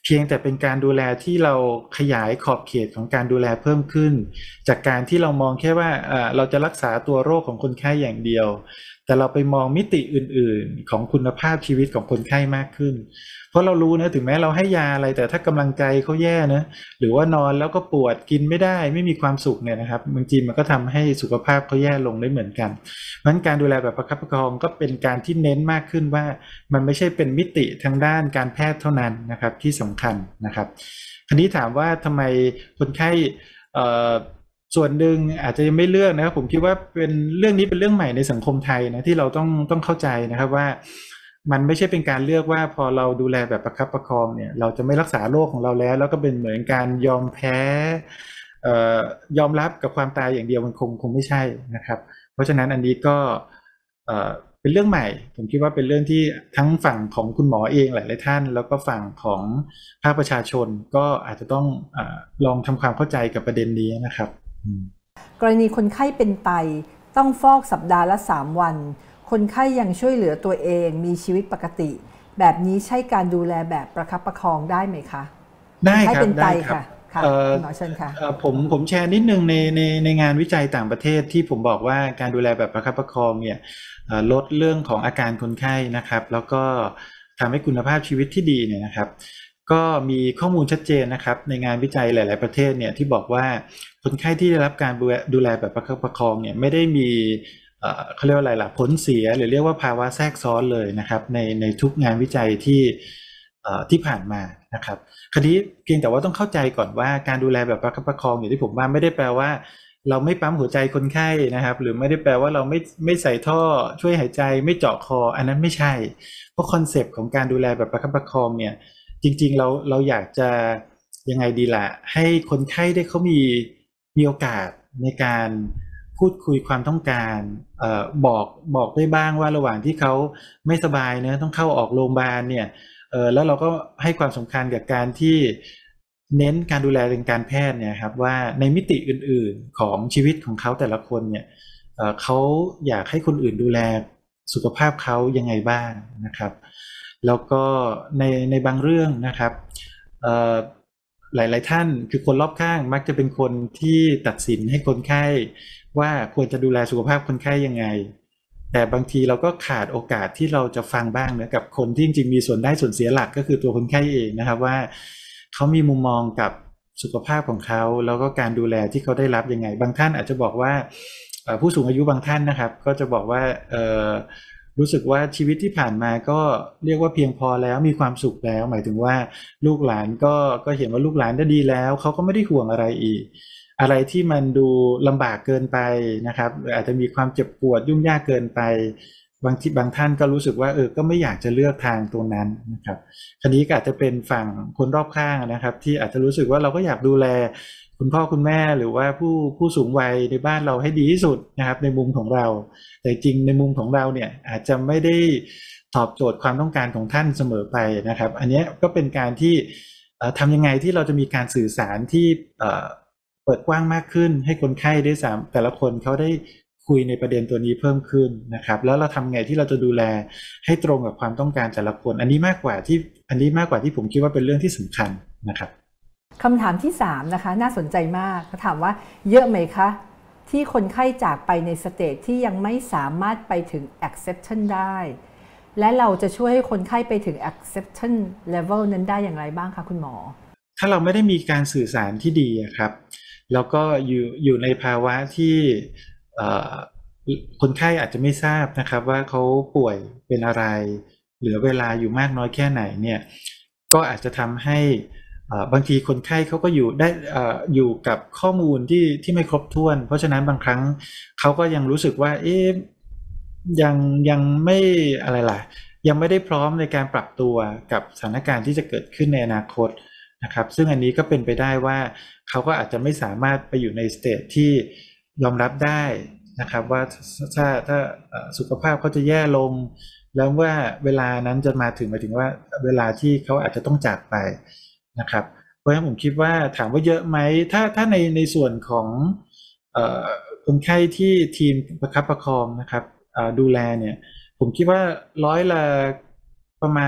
พียงแต่เป็นการดูแลที่เราขยายขอบเขตของการดูแลเพิ่มขึ้นจากการที่เรามองแค่ว่าเราจะรักษาตัวโรคของคนไข้อย่างเดียวแต่เราไปมองมิติอื่นๆของคุณภาพชีวิตของคนไข้มากขึ้นเพราะเรารู้นะถึงแม้เราให้ยาอะไรแต่ถ้ากำลังใจเขาแย่นะหรือว่านอนแล้วก็ปวดกินไม่ได้ไม่มีความสุขเนี่ยนะครับบางทีมันก็ทำให้สุขภาพเขาแย่ลงได้เหมือนกันเพราะฉะนั้นการดูแลแบบประคับประคองก็เป็นการที่เน้นมากขึ้นว่ามันไม่ใช่เป็นมิติทางด้านการแพทย์เท่านั้นนะครับที่สำคัญนะครับคราวนี้ถามว่าทำไมคนไข้ส่วนหนึ่งอาจจะยังไม่เลือกนะครับผมคิดว่าเป็นเรื่องนี้เป็นเรื่องใหม่ในสังคมไทยนะที่เราต้องต้องเข้าใจนะครับว่ามันไม่ใช่เป็นการเลือกว่าพอเราดูแลแบบประคับประคองเนี่ยเราจะไม่รักษาโรคของเราแล้วแล้วก็เป็นเหมือนการยอมแพ้เอ่อยอมรับกับความตายอย่างเดียวมันคงคงไม่ใช่นะครับเพราะฉะนั้นอันนี้ก็เอ่อเป็นเรื่องใหม่ผมคิดว่าเป็นเรื่องที่ทั้งฝั่งของคุณหมอเองหลายๆท่านแล้วก็ฝั่งของภาคประชาชนก็อาจจะต้องเอ่อลองทำความเข้าใจกับประเด็นนี้นะครับกรณีคนไข้เป็นไตต้องฟอกสัปดาห์ละสามวันคนไข้ยังช่วยเหลือตัวเองมีชีวิตปกติแบบนี้ใช่การดูแลแบบประคับประคองได้ไหมคะได้ครับได้ครับค่ะหมอเชิญค่ะผมผมแชร์นิดนึงในในในงานวิจัยต่างประเทศที่ผมบอกว่าการดูแลแบบประคับประคองเนี่ยลดเรื่องของอาการคนไข้นะครับแล้วก็ทำให้คุณภาพชีวิตที่ดีเนี่ยนะครับก็มีข้อมูลชัดเจนนะครับในงานวิจัยหลายๆประเทศเนี่ยที่บอกว่าคนไข้ที่ได้รับการดูแลแบบประคับประคองเนี่ยไม่ได้มีเขาเรียกว่าอะไรล่ะผลเสียหรือเรียกว่าภาวะแทรกซ้อนเลยนะครับในในทุกงานวิจัยที่ที่ผ่านมานะครับคราวนี้เพียงแต่ว่าต้องเข้าใจก่อนว่าการดูแลแบบประคับประคองอย่างที่ผมว่าไม่ได้แปลว่าเราไม่ปั๊มหัวใจคนไข้นะครับหรือไม่ได้แปลว่าเราไม่ไม่ใส่ท่อช่วยหายใจไม่เจาะคออันนั้นไม่ใช่เพราะคอนเซปต์ของการดูแลแบบประคับประคองเนี่ยจริงๆเราเราอยากจะยังไงดีล่ะให้คนไข้ได้เขามีมีโอกาสในการพูดคุยความต้องการเอ่อบอกบอกได้บ้างว่าระหว่างที่เขาไม่สบายเนะต้องเข้าออกโรงพยาบาลเนี่ยเออแล้วเราก็ให้ความสำคัญกับการที่เน้นการดูแลทางการแพทย์เนี่ยครับว่าในมิติอื่นๆของชีวิตของเขาแต่ละคนเนี่ยเออเขาอยากให้คนอื่นดูแลสุขภาพเขายังไงบ้างนะครับแล้วก็ในในบางเรื่องนะครับเอ่อหลายๆท่านคือคนรอบข้างมักจะเป็นคนที่ตัดสินให้คนไข้ว่าควรจะดูแลสุขภาพคนไข้ยังไงแต่บางทีเราก็ขาดโอกาสที่เราจะฟังบ้างนะกับคนที่จริงๆมีส่วนได้ส่วนเสียหลักก็คือตัวคนไข้เองนะครับว่าเขามีมุมมองกับสุขภาพของเขาแล้วก็การดูแลที่เขาได้รับยังไงบางท่านอาจจะบอกว่าผู้สูงอายุบางท่านนะครับก็จะบอกว่ารู้สึกว่าชีวิตที่ผ่านมาก็เรียกว่าเพียงพอแล้วมีความสุขแล้วหมายถึงว่าลูกหลานก็ก็เห็นว่าลูกหลานได้ดีแล้วเขาก็ไม่ได้ห่วงอะไรอีกอะไรที่มันดูลำบากเกินไปนะครับหรืออาจจะมีความเจ็บปวดยุ่งยากเกินไปบางทีบางท่านก็รู้สึกว่าเออก็ไม่อยากจะเลือกทางตรงนั้นนะครับคราวนี้ก็อาจจะเป็นฝั่งคนรอบข้างนะครับที่อาจจะรู้สึกว่าเราก็อยากดูแลคุณพ่อคุณแม่หรือว่าผู้ผู้สูงวัยในบ้านเราให้ดีที่สุดนะครับในมุมของเราแต่จริงในมุมของเราเนี่ยอาจจะไม่ได้ตอบโจทย์ความต้องการของท่านเสมอไปนะครับอันนี้ก็เป็นการที่ทำยังไงที่เราจะมีการสื่อสารที่เปิดกว้างมากขึ้นให้คนไข้ได้สามแต่ละคนเขาได้คุยในประเด็นตัวนี้เพิ่มขึ้นนะครับแล้วเราทำไงที่เราจะดูแลให้ตรงกับความต้องการแต่ละคนอันนี้มากกว่าที่อันนี้มากกว่าที่ผมคิดว่าเป็นเรื่องที่สำคัญนะครับคำถามที่สามนะคะน่าสนใจมากเขาถามว่าเยอะไหมคะที่คนไข้จากไปในสเตจที่ยังไม่สามารถไปถึง acceptance ได้และเราจะช่วยให้คนไข้ไปถึง acceptance level นั้นได้อย่างไรบ้างคะคุณหมอถ้าเราไม่ได้มีการสื่อสารที่ดีครับแล้วก็อยู่อยู่ในภาวะที่คนไข้อาจจะไม่ทราบนะครับว่าเขาป่วยเป็นอะไรเหลือเวลาอยู่มากน้อยแค่ไหนเนี่ยก็อาจจะทำให้บางทีคนไข้เขาก็อยู่ได้อยู่กับข้อมูลที่ที่ไม่ครบถ้วนเพราะฉะนั้นบางครั้งเขาก็ยังรู้สึกว่าเอ๊ะยังยังไม่อะไรล่ะยังไม่ได้พร้อมในการปรับตัวกับสถานการณ์ที่จะเกิดขึ้นในอนาคตนะครับซึ่งอันนี้ก็เป็นไปได้ว่าเขาก็อาจจะไม่สามารถไปอยู่ในสเตจที่ยอมรับได้นะครับว่าถ้าถ้าสุขภาพเขาจะแย่ลงแล้วว่าเวลานั้นจะมาถึงหมายถึงว่าเวลาที่เขาอาจจะต้องจากไปนะครับเพราะฉะนั้นผมคิดว่าถามว่าเยอะไหมถ้าถ้าในในส่วนของคนไข้ที่ทีมประคับประคองนะครับดูแลเนี่ยผมคิดว่าร้อยละประมาณ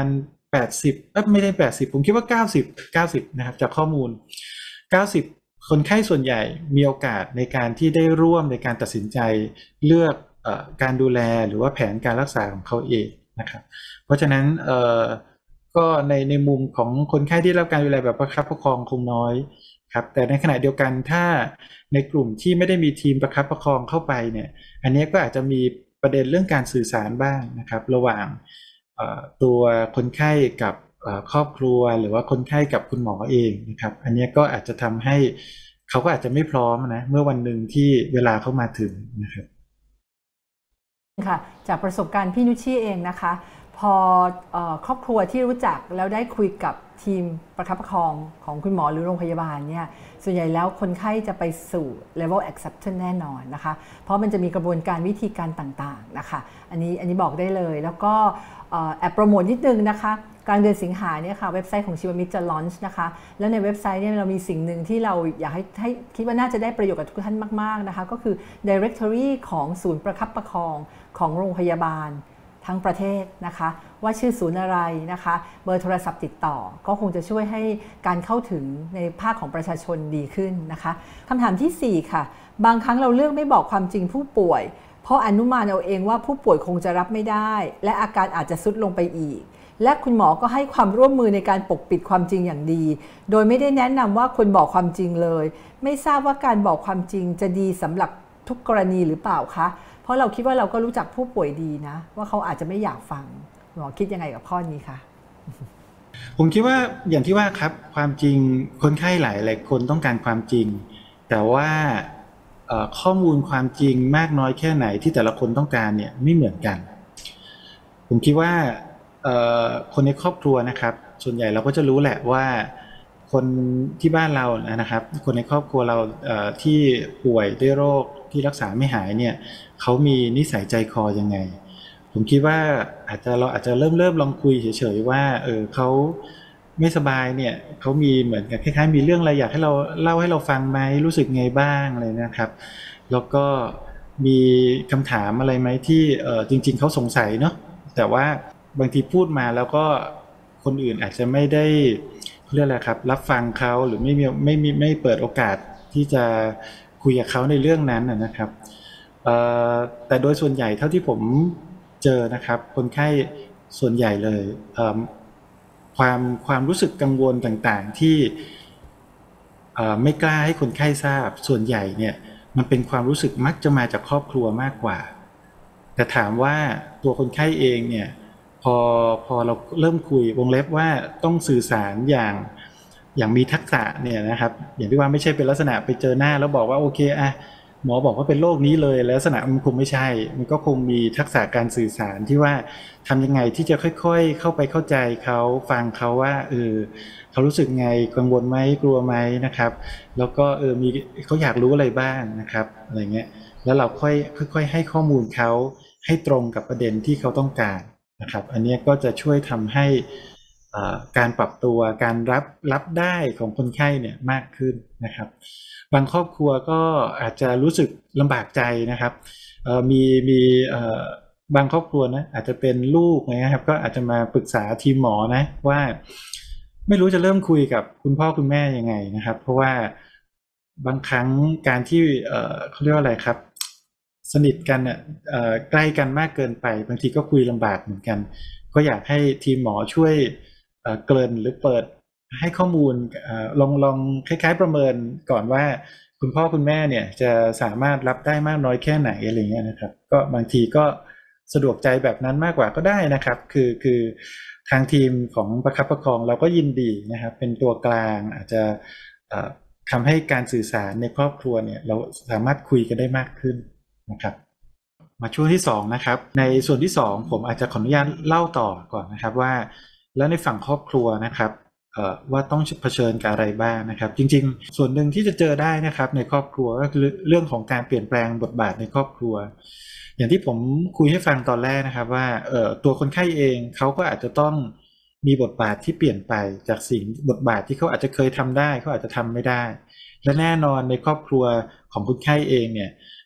แปดสิบเอ้ยไม่ได้แปดสิบผมคิดว่าเก้าสิบ เก้าสิบนะครับจากข้อมูลเก้าสิบคนไข้ส่วนใหญ่มีโอกาสในการที่ได้ร่วมในการตัดสินใจเลือกเอ่อการดูแลหรือว่าแผนการรักษาของเขาเองนะครับเพราะฉะนั้นเอ่อก็ในในมุมของคนไข้ที่รับการดูแลแบบประคับประคองคงน้อยครับแต่ในขณะเดียวกันถ้าในกลุ่มที่ไม่ได้มีทีมประคับประคองเข้าไปเนี่ยอันนี้ก็อาจจะมีประเด็นเรื่องการสื่อสารบ้างนะครับระหว่างตัวคนไข้กับครอบครัวหรือว่าคนไข้กับคุณหมอเองนะครับอันนี้ก็อาจจะทำให้เขาก็อาจจะไม่พร้อมนะเมื่อวันหนึ่งที่เวลาเขามาถึงนะครับค่ะจากประสบการณ์พี่นุชชี่เองนะคะพอเอ่อครอบครัวที่รู้จักแล้วได้คุยกับทีมประคับประคองของคุณหมอหรือโรงพยาบาลเนี่ยส่วนใหญ่แล้วคนไข้จะไปสู่ level acceptance แน่นอนนะคะเพราะมันจะมีกระบวนการวิธีการต่างๆนะคะอันนี้อันนี้บอกได้เลยแล้วก็แอบโปรโมทนิดนึงนะคะกลางเดือนสิงหาเนี่ยค่ะเว็บไซต์ของชีวมิตรจะลอนช์นะคะแล้วในเว็บไซต์เนี่ยเรามีสิ่งหนึ่งที่เราอยากให้ให้คิดว่าน่าจะได้ประโยชน์กับทุกท่านมากๆนะคะก็คือ directory ของศูนย์ประคับประคองของโรงพยาบาลทั้งประเทศนะคะว่าชื่อศูนย์อะไรนะคะเบอร์โทรศัพท์ติดต่อก็คงจะช่วยให้การเข้าถึงในภาคของประชาชนดีขึ้นนะคะคำถามที่สี่ค่ะบางครั้งเราเลือกไม่บอกความจริงผู้ป่วยเพราะอนุมานเอาเองว่าผู้ป่วยคงจะรับไม่ได้และอาการอาจจะทรุดลงไปอีกและคุณหมอก็ให้ความร่วมมือในการปกปิดความจริงอย่างดีโดยไม่ได้แนะนำว่าควรบอกความจริงเลยไม่ทราบว่าการบอกความจริงจะดีสำหรับทุกกรณีหรือเปล่าคะเพราะเราคิดว่าเราก็รู้จักผู้ป่วยดีนะว่าเขาอาจจะไม่อยากฟังหมอคิดยังไงกับข้อนี้คะผมคิดว่าอย่างที่ว่าครับความจริงคนไข้หลายหลายคนต้องการความจริงแต่ว่าข้อมูลความจริงมากน้อยแค่ไหนที่แต่ละคนต้องการเนี่ยไม่เหมือนกันผมคิดว่าคนในครอบครัวนะครับส่วนใหญ่เราก็จะรู้แหละว่าคนที่บ้านเรานะครับคนในครอบครัวเราที่ป่วยด้วยโรคที่รักษาไม่หายเนี่ยเขามีนิสัยใจคอยังไงผมคิดว่าอาจจะเราอาจจะเริ่มเริ่มลองคุยเฉยๆว่าเออเขาไม่สบายเนี่ยเขามีเหมือนกับคล้ายๆมีเรื่องอะไรอยากให้เราเล่าให้เราฟังไหมรู้สึกไงบ้างอะไรนะครับแล้วก็มีคำถามอะไรไหมที่เออจริงๆเขาสงสัยเนาะแต่ว่าบางทีพูดมาแล้วก็คนอื่นอาจจะไม่ได้เรียกอะไรครับรับฟังเขาหรือไม่มีไม่มีไม่เปิดโอกาสที่จะคุยกับเขาในเรื่องนั้นนะครับแต่โดยส่วนใหญ่เท่าที่ผมเจอนะครับคนไข้ส่วนใหญ่เลยความความรู้สึกกังวลต่างๆที่ไม่กล้าให้คนไข้ทราบส่วนใหญ่เนี่ยมันเป็นความรู้สึกมักจะมาจากครอบครัวมากกว่าแต่ถามว่าตัวคนไข้เองเนี่ยพอพอเราเริ่มคุยวงเล็บว่าต้องสื่อสารอย่างอย่างมีทักษะเนี่ยนะครับอย่างที่ว่าไม่ใช่เป็นลักษณะไปเจอหน้าแล้วบอกว่าโอเคอะหมอบอกว่าเป็นโรคนี้เลยลักษณะมันคงไม่ใช่มันก็คงมีทักษะการสื่อสารที่ว่าทำยังไงที่จะค่อยๆเข้าไปเข้าใจเขาฟังเขาว่าเออเขารู้สึกไงกังวลไหมกลัวไหมนะครับแล้วก็เออมีเขาอยากรู้อะไรบ้างนะครับอะไรเงี้ยแล้วเราค่อยค่อยๆให้ข้อมูลเขาให้ตรงกับประเด็นที่เขาต้องการนะครับอันนี้ก็จะช่วยทำให้การปรับตัวการรับรับได้ของคนไข้เนี่ยมากขึ้นนะครับบางครอบครัวก็อาจจะรู้สึกลำบากใจนะครับมีมีบางครอบครัวนะอาจจะเป็นลูกนะครับก็อาจจะมาปรึกษาทีมหมอนะว่าไม่รู้จะเริ่มคุยกับคุณพ่อคุณแม่ยังไงนะครับเพราะว่าบางครั้งการที่เขาเรียกว่าอะไรครับสนิทกันเนี่ยใกล้กันมากเกินไปบางทีก็คุยลำบากเหมือนกันก็อยากให้ทีมหมอช่วยเกริ่นหรือเปิดให้ข้อมูลลองลองคล้ายๆประเมินก่อนว่าคุณพ่อคุณแม่เนี่ยจะสามารถรับได้มากน้อยแค่ไหนอะไรเงี้ยนะครับก็บางทีก็สะดวกใจแบบนั้นมากกว่าก็ได้นะครับคือคือทางทีมของประคับประคองเราก็ยินดีนะครับเป็นตัวกลางอาจจะทำให้การสื่อสารในครอบครัวเนี่ยเราสามารถคุยกันได้มากขึ้นนะครับมาช่วงที่สองนะครับในส่วนที่สองผมอาจจะขออนุญาตเล่าต่อก่อนนะครับว่าแล้วในฝั่งครอบครัวนะครับว่าต้องเผชิญกับอะไรบ้างนะครับจริงๆส่วนหนึ่งที่จะเจอได้นะครับในครอบครัวก็คือเรื่องของการเปลี่ยนแปลงบทบาทในครอบครัวอย่างที่ผมคุยให้ฟังตอนแรกนะครับว่าตัวคนไข้เองเขาก็อาจจะต้องมีบทบาทที่เปลี่ยนไปจากสิ่งบทบาทที่เขาอาจจะเคยทำได้เขาอาจจะทำไม่ได้และแน่นอนในครอบครัวของคนไข้เองเนี่ย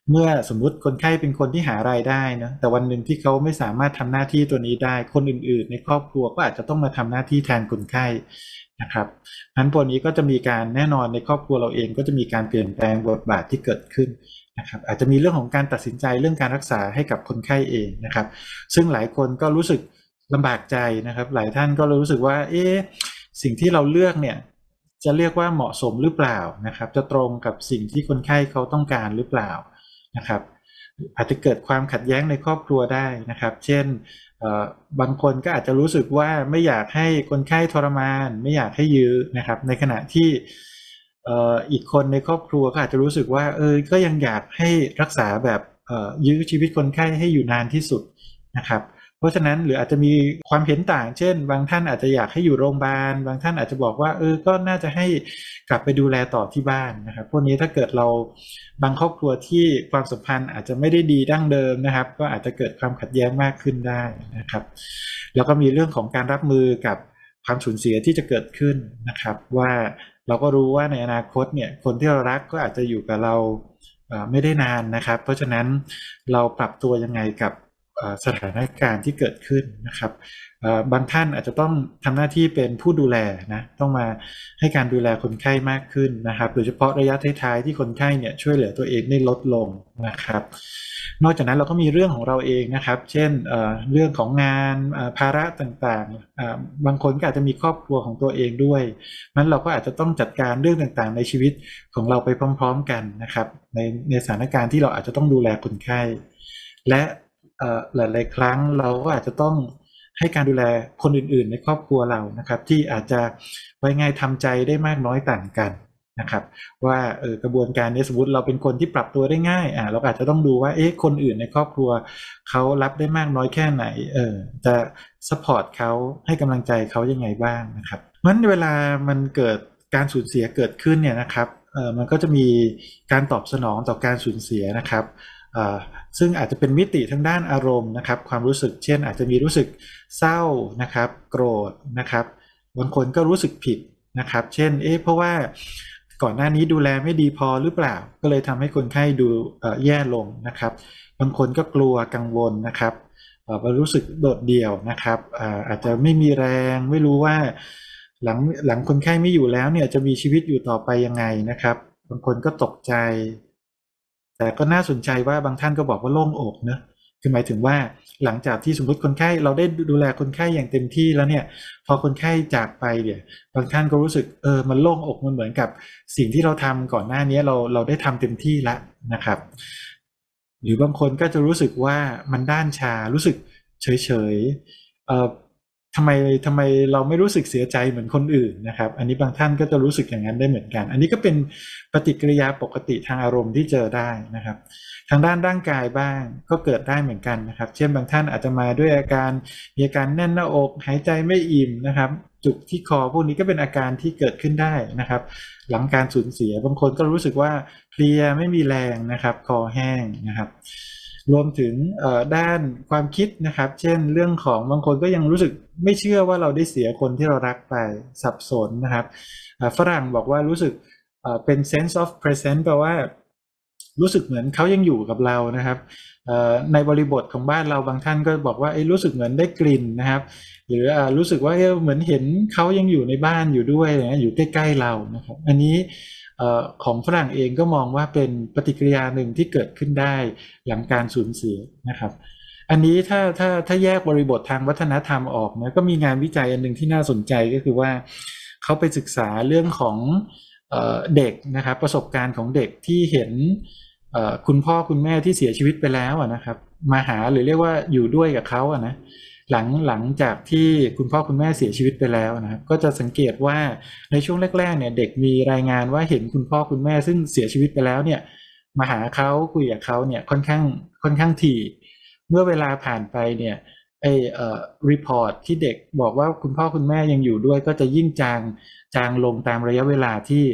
เมื่อสมมุติคนไข้เป็นคนที่หารายได้นะแต่วันหนึ่งที่เขาไม่สามารถทำหน้าที่ตัวนี้ได้คนอื่นๆในครอบครัวก็อาจจะต้องมาทำหน้าที่แทนคนไข้นะครับนั้นตัวนี้ก็จะมีการแน่นอนในครอบครัวเราเองก็จะมีการเปลี่ยนแปลงบทบาทที่เกิดขึ้นนะครับอาจจะมีเรื่องของการตัดสินใจเรื่องการรักษาให้กับคนไข้เองนะครับซึ่งหลายคนก็รู้สึกลำบากใจนะครับหลายท่านก็รู้สึกว่าเอ๊ะสิ่งที่เราเลือกเนี่ยจะเรียกว่าเหมาะสมหรือเปล่านะครับจะตรงกับสิ่งที่คนไข้เขาต้องการหรือเปล่านะครับอาจจะเกิดความขัดแย้งในครอบครัวได้นะครับเช่นบางคนก็อาจจะรู้สึกว่าไม่อยากให้คนไข้ทรมานไม่อยากให้ยื้อนะครับในขณะที่อีกคนในครอบครัวก็อาจจะรู้สึกว่าเออก็ยังอยากให้รักษาแบบยื้อชีวิตคนไข้ให้อยู่นานที่สุดนะครับเพราะฉะนั้นหรืออาจจะมีความเห็นต่างเช่นบางท่านอาจจะอยากให้อยู่โรงพยาบาลบางท่านอาจจะบอกว่าเออก็น่าจะให้กลับไปดูแลต่อที่บ้านนะครับพวกนี้ถ้าเกิดเราบางครอบครัวที่ความสัมพันธ์อาจจะไม่ได้ดีดั้งเดิมนะครับก็อาจจะเกิดความขัดแย้งมากขึ้นได้นะครับแล้วก็มีเรื่องของการรับมือกับความสูญเสียที่จะเกิดขึ้นนะครับว่าเราก็รู้ว่าในอนาคตเนี่ยคนที่เรารักก็อาจจะอยู่กับเราไม่ได้นานนะครับเพราะฉะนั้นเราปรับตัวยังไงกับสถานการณ์ที่เกิดขึ้นนะครับบางท่านอาจจะต้องทำหน้าที่เป็นผู้ดูแลนะต้องมาให้การดูแลคนไข้มากขึ้นนะครับโดยเฉพาะระยะท้ายๆที่คนไข้เนี่ยช่วยเหลือตัวเองได้ลดลงนะครับนอกจากนั้นเราก็มีเรื่องของเราเองนะครับเช่นเรื่องของงานภาระต่างๆบางคนก็อาจจะมีครอบครัวของตัวเองด้วยนั้นเราก็อาจจะต้องจัดการเรื่องต่างๆในชีวิตของเราไปพร้อมๆกันนะครับในในสถานการณ์ที่เราอาจจะต้องดูแลคนไข้และหลายๆครั้งเราก็อาจจะต้องให้การดูแลคนอื่นๆในครอบครัวเรานะครับที่อาจจะไว้ง่ายทำใจได้มากน้อยต่างกันนะครับว่าเออกระบวนการนี้สมมติเราเป็นคนที่ปรับตัวได้ง่ายอ่าเราอาจจะต้องดูว่าเอ๊ะคนอื่นในครอบครัวเขารับได้มากน้อยแค่ไหนเออจะซัพพอร์ตเขาให้กำลังใจเขายังไงบ้างนะครับงั้นเวลามันเกิดการสูญเสียเกิดขึ้นเนี่ยนะครับเออมันก็จะมีการตอบสนองต่อการสูญเสียนะครับซึ่งอาจจะเป็นมิติทางด้านอารมณ์นะครับความรู้สึกเช่นอาจจะมีรู้สึกเศร้านะครับโกรธนะครับบางคนก็รู้สึกผิดนะครับเช่นเอ๊ะเพราะว่าก่อนหน้านี้ดูแลไม่ดีพอหรือเปล่าก็เลยทำให้คนไข้ดูแย่ลงนะครับบางคนก็กลัวกังวลนะครับรู้สึกโดดเดี่ยวนะครับอาจจะไม่มีแรงไม่รู้ว่าหลังหลังคนไข้ไม่อยู่แล้วเนี่ยจะมีชีวิตอยู่ต่อไปยังไงนะครับบางคนก็ตกใจแต่ก็น่าสนใจว่าบางท่านก็บอกว่าโล่งอกนะคือหมายถึงว่าหลังจากที่สมมติคนไข้เราได้ดูแลคนไข้อย่างเต็มที่แล้วเนี่ยพอคนไข้จากไปเนี่ยบางท่านก็รู้สึกเออมันโล่งอกมันเหมือนกับสิ่งที่เราทำก่อนหน้านี้เราเราได้ทำเต็มที่แล้วนะครับหรือบางคนก็จะรู้สึกว่ามันด้านชารู้สึกเฉยๆเอ่อทำไมทำไมเราไม่รู้สึกเสียใจเหมือนคนอื่นนะครับอันนี้บางท่านก็จะรู้สึกอย่างนั้นได้เหมือนกันอันนี้ก็เป็นปฏิกิริยาปกติทางอารมณ์ที่เจอได้นะครับทางด้านร่างกายบ้างก็เกิดได้เหมือนกันนะครับเช่นบางท่านอาจจะมาด้วยอาการมีอาการแน่นหน้าอกหายใจไม่อิ่มนะครับจุกที่คอพวกนี้ก็เป็นอาการที่เกิดขึ้นได้นะครับหลังการสูญเสียบางคนก็รู้สึกว่าเพลียไม่มีแรงนะครับคอแห้งนะครับรวมถึงด้านความคิดนะครับเช่นเรื่องของบางคนก็ยังรู้สึกไม่เชื่อว่าเราได้เสียคนที่เรารักไปสับสนนะครับฝรั่งบอกว่ารู้สึกเป็น sense of presence แปลว่ารู้สึกเหมือนเขายังอยู่กับเรานะครับในบริบทของบ้านเราบางท่านก็บอกว่ารู้สึกเหมือนได้กลิ่นนะครับหรือรู้สึกว่าเหมือนเห็นเขายังอยู่ในบ้านอยู่ด้วยนะอยู่ใกล้ๆเรานะครับอันนี้ของฝรั่งเองก็มองว่าเป็นปฏิกิริยาหนึ่งที่เกิดขึ้นได้หลังการสูญเสียนะครับอันนี้ถ้าถ้าถ้าแยกบริบททางวัฒนธรรมออกนะก็มีงานวิจัยอันหนึ่งที่น่าสนใจก็คือว่าเขาไปศึกษาเรื่องของเด็กนะครับประสบการณ์ของเด็กที่เห็นคุณพ่อคุณแม่ที่เสียชีวิตไปแล้วนะครับมาหาหรือเรียกว่าอยู่ด้วยกับเขาอ่ะนะหลังหลังจากที่คุณพ่อคุณแม่เสียชีวิตไปแล้วนะครับก็จะสังเกตว่าในช่วงแรกๆเนี่ยเด็กมีรายงานว่าเห็นคุณพ่อคุณแม่ซึ่งเสียชีวิตไปแล้วเนี่ยมาหาเขาคุยกับเขาเนี่ยค่อนข้างค่อนข้างถี่เมื่อเวลาผ่านไปเนี่ยไอ้เอ่อรีพอร์ตที่เด็กบอกว่าคุณพ่อคุณแม่ยังอยู่ด้วยก็จะยิ่งจางจางลงตามระยะเวลาที่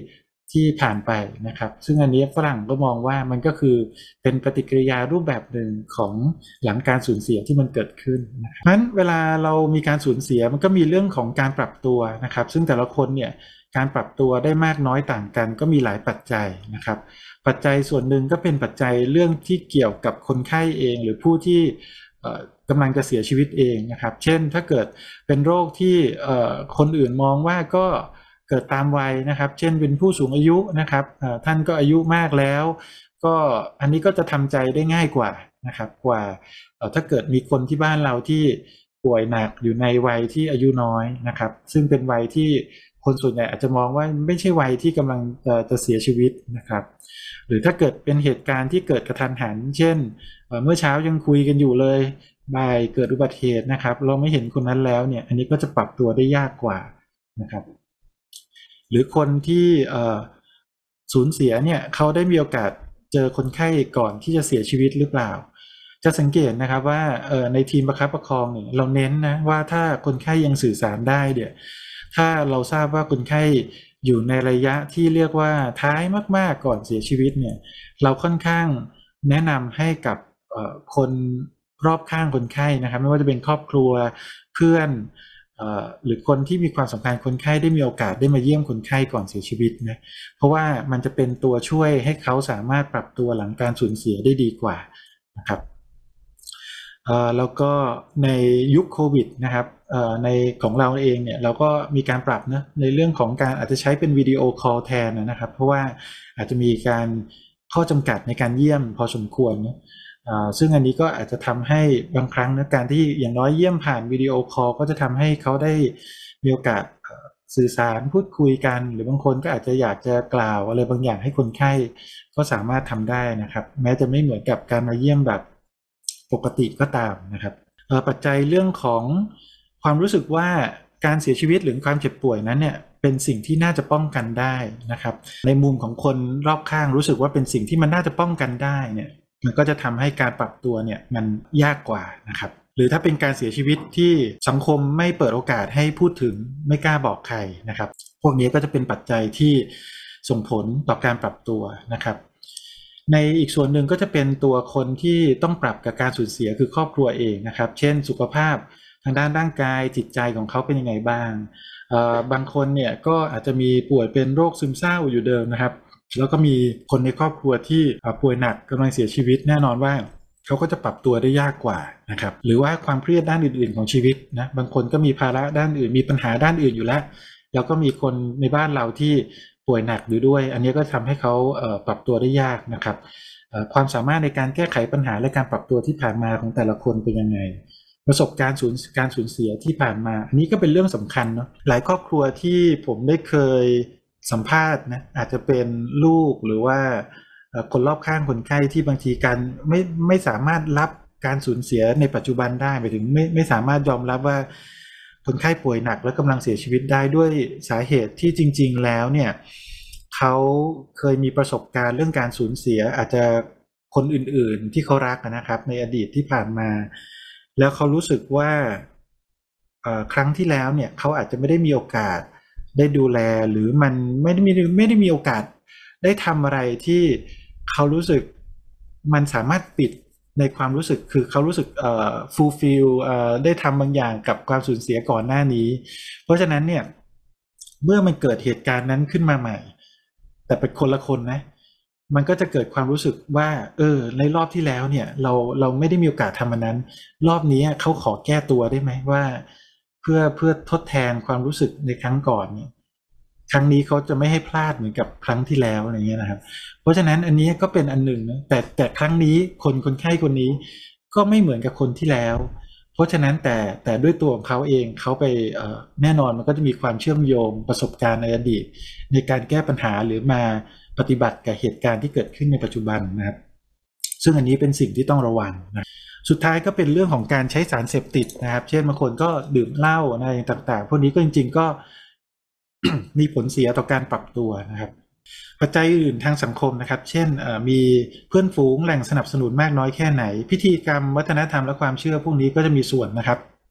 ที่ผ่านไปนะครับซึ่งอันนี้ฝรั่งก็มองว่ามันก็คือเป็นปฏิกิริยารูปแบบหนึ่งของหลังการสูญเสียที่มันเกิดขึ้นนะครับเพราะฉะนั้นเวลาเรามีการสูญเสียมันก็มีเรื่องของการปรับตัวนะครับซึ่งแต่ละคนเนี่ยการปรับตัวได้มากน้อยต่างกันก็มีหลายปัจจัยนะครับปัจจัยส่วนหนึ่งก็เป็นปัจจัยเรื่องที่เกี่ยวกับคนไข้เองหรือผู้ที่กำลังจะเสียชีวิตเองนะครับเช่นถ้าเกิดเป็นโรคที่คนอื่นมองว่าก็เกิดตามวัยนะครับเช่นเป็นผู้สูงอายุนะครับท่านก็อายุมากแล้วก็อันนี้ก็จะทำใจได้ง่ายกว่านะครับกว่าถ้าเกิดมีคนที่บ้านเราที่ป่วยหนักอยู่ในวัยที่อายุน้อยนะครับซึ่งเป็นวัยที่คนส่วนใหญ่อาจจะมองว่าไม่ใช่วัยที่กำลังจะเสียชีวิตนะครับหรือถ้าเกิดเป็นเหตุการณ์ที่เกิดกระทันหันเช่นเมื่อเช้ายังคุยกันอยู่เลยบ่ายเกิดอุบัติเหตุนะครับเราไม่เห็นคนนั้นแล้วเนี่ยอันนี้ก็จะปรับตัวได้ยากกว่านะครับหรือคนที่สูญเสียเนี่ยเขาได้มีโอกาสเจอคนไข้ก่อนที่จะเสียชีวิตหรือเปล่าจะสังเกตนะครับว่าในทีมประคับประคองเนี่ยเราเน้นนะว่าถ้าคนไข้ยังสื่อสารได้เนี่ยถ้าเราทราบว่าคนไข้อยู่ในระยะที่เรียกว่าท้ายมากๆก่อนเสียชีวิตเนี่ยเราค่อนข้างแนะนำให้กับคนรอบข้างคนไข้นะครับไม่ว่าจะเป็นครอบครัวเพื่อนหรือคนที่มีความสำคัญคนไข้ได้มีโอกาสได้มาเยี่ยมคนไข้ก่อนเสียชีวิตนะเพราะว่ามันจะเป็นตัวช่วยให้เขาสามารถปรับตัวหลังการสูญเสียได้ดีกว่านะครับแล้วก็ในยุคโควิดนะครับในของเราเองเนี่ยเราก็มีการปรับนะในเรื่องของการอาจจะใช้เป็นวิดีโอคอลแทนนะครับเพราะว่าอาจจะมีการข้อจำกัดในการเยี่ยมพอสมควรนะซึ่งอันนี้ก็อาจจะทำให้บางครั้งนะการที่อย่างน้อยเยี่ยมผ่านวิดีโอคอลก็จะทำให้เขาได้มีโอกาสสื่อสารพูดคุยกันหรือบางคนก็อาจจะอยากจะกล่าวอะไรบางอย่างให้คนไข้ก็สามารถทำได้นะครับแม้จะไม่เหมือนกับการมาเยี่ยมแบบปกติก็ตามนะครับปัจจัยเรื่องของความรู้สึกว่าการเสียชีวิตหรือความเจ็บป่วยนั้นเนี่ยเป็นสิ่งที่น่าจะป้องกันได้นะครับในมุมของคนรอบข้างรู้สึกว่าเป็นสิ่งที่มันน่าจะป้องกันได้เนี่ยมันก็จะทำให้การปรับตัวเนี่ยมันยากกว่านะครับหรือถ้าเป็นการเสียชีวิตที่สังคมไม่เปิดโอกาสให้พูดถึงไม่กล้าบอกใครนะครับพวกนี้ก็จะเป็นปัจจัยที่ส่งผลต่อการปรับตัวนะครับในอีกส่วนหนึ่งก็จะเป็นตัวคนที่ต้องปรับกับการสูญเสียคือครอบครัวเองนะครับเช่นสุขภาพทางด้านร่างกายจิตใจของเขาเป็นยังไงบ้างบางคนเนี่ยก็อาจจะมีป่วยเป็นโรคซึมเศร้าอยู่เดิมนะครับแล้วก็มีคนในครอบครัวที่ป่วยหนักกำลังเสียชีวิตแน่นอนว่าเขาก็จะปรับตัวได้ยากกว่านะครับหรือว่าความเครียดด้านอื่นๆของชีวิตนะบางคนก็มีภาระด้านอื่นมีปัญหาด้านอื่นอยู่แล้วแล้วก็มีคนในบ้านเราที่ป่วยหนักอยู่ด้วยอันนี้ก็ทำให้เขาปรับตัวได้ยากนะครับความสามารถในการแก้ไขปัญหาและการปรับตัวที่ผ่านมาของแต่ละคนเป็นยังไงประสบการณ์สูญการสูญเสียที่ผ่านมาอันนี้ก็เป็นเรื่องสำคัญเนาะหลายครอบครัวที่ผมได้เคยสัมภาษณ์นะอาจจะเป็นลูกหรือว่าคนรอบข้างคนไข้ที่บางทีการไม่ไม่สามารถรับการสูญเสียในปัจจุบันได้หมายถึงไม่ไม่สามารถยอมรับว่าคนไข้ป่วยหนักและกำลังเสียชีวิตได้ด้วยสาเหตุที่จริงๆแล้วเนี่ยเขาเคยมีประสบการณ์เรื่องการสูญเสียอาจจะคนอื่นๆที่เขารักนะครับในอดีตที่ผ่านมาแล้วเขารู้สึกว่าครั้งที่แล้วเนี่ยเขาอาจจะไม่ได้มีโอกาสได้ดูแลหรือมันไม่ได้มีไม่ได้มีโอกาสได้ทำอะไรที่เขารู้สึกมันสามารถปิดในความรู้สึกคือเขารู้สึกเอ่อ fulfill เอ่อได้ทำบางอย่างกับความสูญเสียก่อนหน้านี้เพราะฉะนั้นเนี่ยเมื่อมันเกิดเหตุการณ์นั้นขึ้นมาใหม่แต่เป็นคนละคนนะมันก็จะเกิดความรู้สึกว่าเออในรอบที่แล้วเนี่ยเราเราไม่ได้มีโอกาสทำมันนั้นรอบนี้เขาขอแก้ตัวได้ไหมว่าเพื่อเพื่อทดแทนความรู้สึกในครั้งก่อนเนี่ยครั้งนี้เขาจะไม่ให้พลาดเหมือนกับครั้งที่แล้วอะไรเงี้ยนะครับเพราะฉะนั้นอันนี้ก็เป็นอันหนึ่งนะแต่แต่ครั้งนี้คนคนไข้คนนี้ก็ไม่เหมือนกับคนที่แล้วเพราะฉะนั้นแต่แต่ด้วยตัวของเขาเองเขาไปแน่นอนมันก็จะมีความเชื่อมโยงประสบการณ์ในอดีตในการแก้ปัญหาหรือมาปฏิบัติกับเหตุการณ์ที่เกิดขึ้นในปัจจุบันนะครับซึ่งอันนี้เป็นสิ่งที่ต้องระวังนะสุดท้ายก็เป็นเรื่องของการใช้สารเสพติดนะครับเช่นบางคนก็ดื่มเหล้าอะไรต่างๆพวกนี้ก็จริงๆก็ มีผลเสียต่อการปรับตัวนะครับปัจจัยอื่นทางสังคมนะครับเช่นมีเพื่อนฝูงแหล่งสนับสนุนมากน้อยแค่ไหนพิธีกรรมวัฒนธรรมและความเชื่อพวกนี้ก็จะมีส่วนนะครับ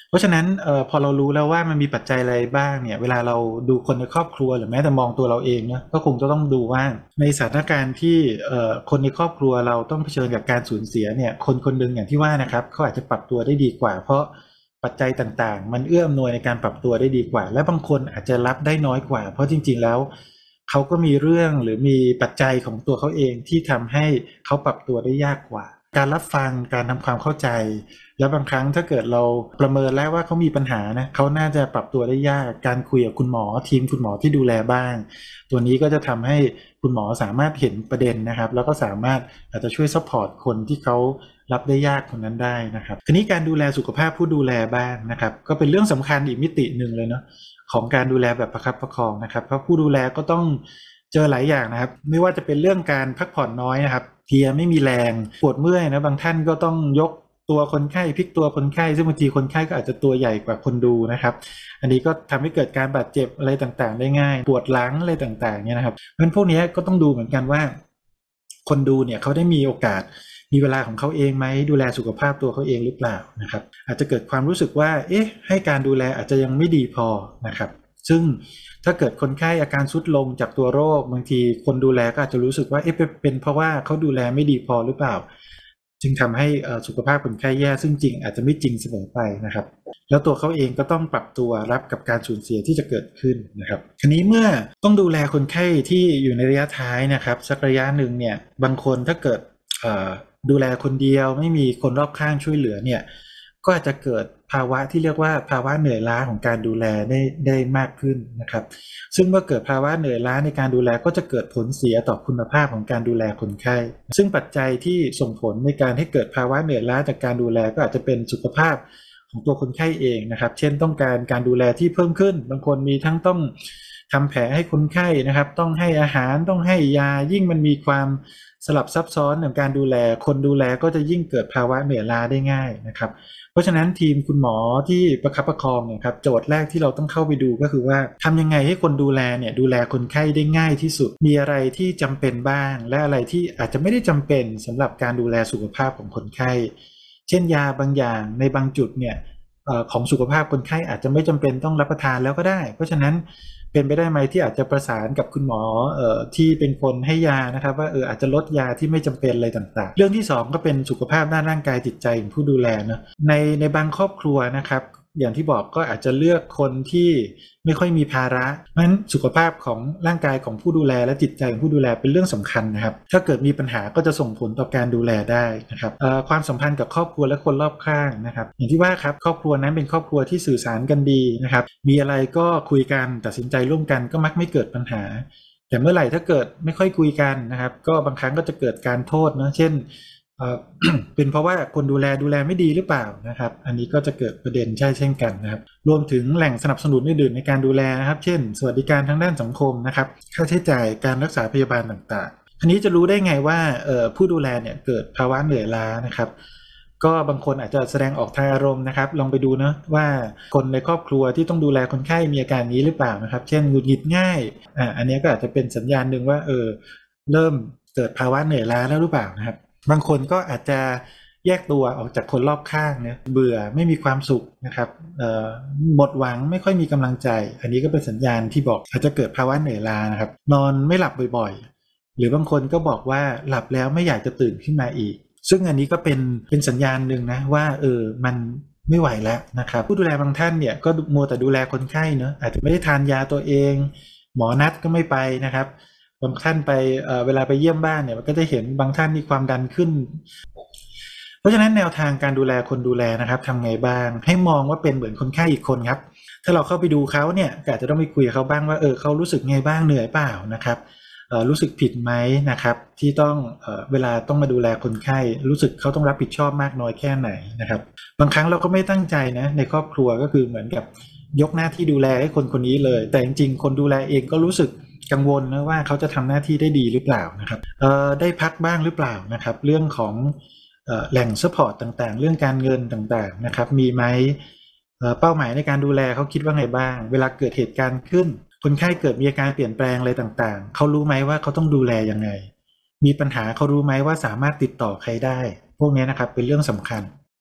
เพราะฉะนั้นเอ่อพอเรารู้แล้วว่ามันมีปัจจัยอะไรบ้างเนี่ยเวลาเราดูคนในครอบครัวหรือแม้แต่มองตัวเราเองนะก็คงจะต้องดูว่าในสถานการณ์ที่เอ่อคนในครอบครัวเราต้องเผชิญกับการสูญเสียเนี่ยคนคนหนึ่งอย่างที่ว่านะครับเขาอาจจะปรับตัวได้ดีกว่าเพราะปัจจัยต่างๆมันเอื้ออำนวยในการปรับตัวได้ดีกว่าและบางคนอาจจะรับได้น้อยกว่าเพราะจริงๆแล้วเขาก็มีเรื่องหรือมีปัจจัยของตัวเขาเองที่ทำให้เขาปรับตัวได้ยากกว่าการรับฟังการทำความเข้าใจแล้วบางครั้งถ้าเกิดเราประเมินแล้วว่าเขามีปัญหานะเขาน่าจะปรับตัวได้ยากการคุยกับคุณหมอทีมคุณหมอที่ดูแลบ้างตัวนี้ก็จะทำให้คุณหมอสามารถเห็นประเด็นนะครับแล้วก็สามารถอาจจะช่วยซัพพอร์ตคนที่เขารับได้ยากคนนั้นได้นะครับทีนี้การดูแลสุขภาพผู้ดูแลบ้างนะครับก็เป็นเรื่องสำคัญอีกมิติหนึ่งเลยเนาะของการดูแลแบบประคับประคองนะครับเพราะผู้ดูแลก็ต้องเจอหลายอย่างนะครับไม่ว่าจะเป็นเรื่องการพักผ่อนน้อยนะครับเพลียไม่มีแรงปวดเมื่อยนะบางท่านก็ต้องยกตัวคนไข้พลิกตัวคนไข้ซึ่งบางทีคนไข้ก็อาจจะตัวใหญ่กว่าคนดูนะครับอันนี้ก็ทำให้เกิดการบาดเจ็บอะไรต่างๆได้ง่ายปวดหลังอะไรต่างๆเนี่ยนะครับเพราะฉะนั้นพวกนี้ก็ต้องดูเหมือนกันว่าคนดูเนี่ยเขาได้มีโอกาสมีเวลาของเขาเองไหมดูแลสุขภาพตัวเขาเองหรือเปล่านะครับอาจจะเกิดความรู้สึกว่าเอ๊ะให้การดูแลอาจจะยังไม่ดีพอนะครับซึ่งถ้าเกิดคนไข้อาการทรุดลงจากตัวโรคบางทีคนดูแลก็อาจจะรู้สึกว่าเอ๊ะเป็นเพราะว่าเขาดูแลไม่ดีพอหรือเปล่าจึงทำให้สุขภาพคนไข้แย่ซึ่งจริงอาจจะไม่จริงเสมอไปนะครับแล้วตัวเขาเองก็ต้องปรับตัวรับกับการสูญเสียที่จะเกิดขึ้นนะครับทีนี้เมื่อต้องดูแลคนไข้ที่อยู่ในระยะท้ายนะครับสักระยะหนึ่งเนี่ยบางคนถ้าเกิดดูแลคนเดียวไม่มีคนรอบข้างช่วยเหลือเนี่ยก็อาจจะเกิดภาวะที่เรียกว่าภาวะเหนื่อยล้าของการดูแลได้ได้มากขึ้นนะครับซึ่งเมื่อเกิดภาวะเหนื่อยล้าในการดูแลก็จะเกิดผลเสียต่อคุณภาพของการดูแลคนไข้ซึ่งปัจจัยที่ส่งผลในการให้เกิดภาวะเหนื่อยล้าจากการดูแลก็อาจจะเป็นสุขภาพของตัวคนไข้เองนะครับเช่นต้องการการดูแลที่เพิ่มขึ้นบางคนมีทั้งต้องทำแผลให้คนไข้นะครับต้องให้อาหารต้องให้ยายิ่งมันมีความสลับซับซ้อนในการดูแลคนดูแลก็จะยิ่งเกิดภาวะเหนื่อยล้าได้ง่ายนะครับเพราะฉะนั้นทีมคุณหมอที่ประคับประคองเนี่ยครับโจทย์แรกที่เราต้องเข้าไปดูก็คือว่าทำยังไงให้คนดูแลเนี่ยดูแลคนไข้ได้ง่ายที่สุดมีอะไรที่จำเป็นบ้างและอะไรที่อาจจะไม่ได้จำเป็นสำหรับการดูแลสุขภาพของคนไข้เช่นยาบางอย่างในบางจุดเนี่ยของสุขภาพคนไข้อาจจะไม่จำเป็นต้องรับประทานแล้วก็ได้เพราะฉะนั้นเป็นไปได้ไหมที่อาจจะประสานกับคุณหมอเอ่อที่เป็นคนให้ยานะครับว่าเอออาจจะลดยาที่ไม่จำเป็นอะไรต่างๆเรื่องที่สองก็เป็นสุขภาพด้านร่างกายจิตใจของผู้ดูแลนะในในบางครอบครัวนะครับอย่างที่บอกก็อาจจะเลือกคนที่ไม่ค่อยมีภาระเพราะฉะนั้นสุขภาพของร่างกายของผู้ดูแลและจิตใจของผู้ดูแลเป็นเรื่องสำคัญนะครับถ้าเกิดมีปัญหาก็จะส่งผลต่อการดูแลได้นะครับความสัมพันธ์กับครอบครัวและคนรอบข้างนะครับอย่างที่ว่าครับครอบครัวนั้นเป็นครอบครัวที่สื่อสารกันดีนะครับมีอะไรก็คุยกันตัดสินใจร่วมกันก็มักไม่เกิดปัญหาแต่เมื่อไหร่ถ้าเกิดไม่ค่อยคุยกันนะครับก็บางครั้งก็จะเกิดการโทษนะเช่นเป็นเพราะว่าคนดูแลดูแลไม่ดีหรือเปล่านะครับอันนี้ก็จะเกิดประเด็นใช่เช่นกันนะครับรวมถึงแหล่งสนับสนุนอื่นๆในการดูแลนะครับเช่นสวัสดิการทางด้านสังคมนะครับค่าใช้จ่ายการรักษาพยาบาลต่างๆอันนี้จะรู้ได้ไงว่าผู้ดูแลเนี่ยเกิดภาวะเหนื่อยล้านะครับก็บางคนอาจจะแสดงออกทางอารมณ์นะครับลองไปดูนะว่าคนในครอบครัวที่ต้องดูแลคนไข้มีอาการนี้หรือเปล่านะครับเช่นหงุดหงิดง่ายอ่าอันนี้ก็อาจจะเป็นสัญญาณหนึ่งว่าเออเริ่มเกิดภาวะเหนื่อยล้าแล้วหรือเปล่านะครับบางคนก็อาจจะแยกตัวออกจากคนรอบข้างเนี่ยเบื่อไม่มีความสุขนะครับหมดหวังไม่ค่อยมีกำลังใจอันนี้ก็เป็นสัญญาณที่บอกอาจจะเกิดภาวะเหนื่อยล้านะครับนอนไม่หลับบ่อยๆหรือบางคนก็บอกว่าหลับแล้วไม่อยากจะตื่นขึ้นมาอีกซึ่งอันนี้ก็เป็นเป็นสัญญาณหนึ่งนะว่าเออมันไม่ไหวแล้วนะครับผู้ดูแลบางท่านเนี่ยก็มัวแต่ดูแลคนไข้เนอะอาจจะไม่ได้ทานยาตัวเองหมอนัดก็ไม่ไปนะครับบางท่านไป เอ่อ เวลาไปเยี่ยมบ้านเนี่ยมันก็จะเห็นบางท่านมีความดันขึ้นเพราะฉะนั้นแนวทางการดูแลคนดูแลนะครับทำไงบ้างให้มองว่าเป็นเหมือนคนไข้อีกคนครับถ้าเราเข้าไปดูเขาเนี่ยก็อาจจะต้องไปคุยกับเขาบ้างว่าเออเขารู้สึกไงบ้างเหนื่อยเปล่านะครับเอ่อรู้สึกผิดไหมนะครับที่ต้องเอ่อเวลาต้องมาดูแลคนไข้รู้สึกเขาต้องรับผิดชอบมากน้อยแค่ไหนนะครับบางครั้งเราก็ไม่ตั้งใจนะในครอบครัวก็คือเหมือนกับยกหน้าที่ดูแลให้คนคนนี้เลยแต่จริงๆคนดูแลเองก็รู้สึกกังวลนะว่าเขาจะทำหน้าที่ได้ดีหรือเปล่านะครับเอ่อได้พักบ้างหรือเปล่านะครับเรื่องของเอ่อแหล่งซัพพอร์ตต่างๆเรื่องการเงินต่างๆนะครับมีไหมเอ่อเป้าหมายในการดูแลเขาคิดว่าไงบ้างเวลาเกิดเหตุการณ์ขึ้นคนไข้เกิดมีอาการเปลี่ยนแปลงอะไรต่างๆเขารู้ไหมว่าเขาต้องดูแลยังไงมีปัญหาเขารู้ไหมว่าสามารถติดต่อใครได้พวกนี้นะครับเป็นเรื่องสำคัญ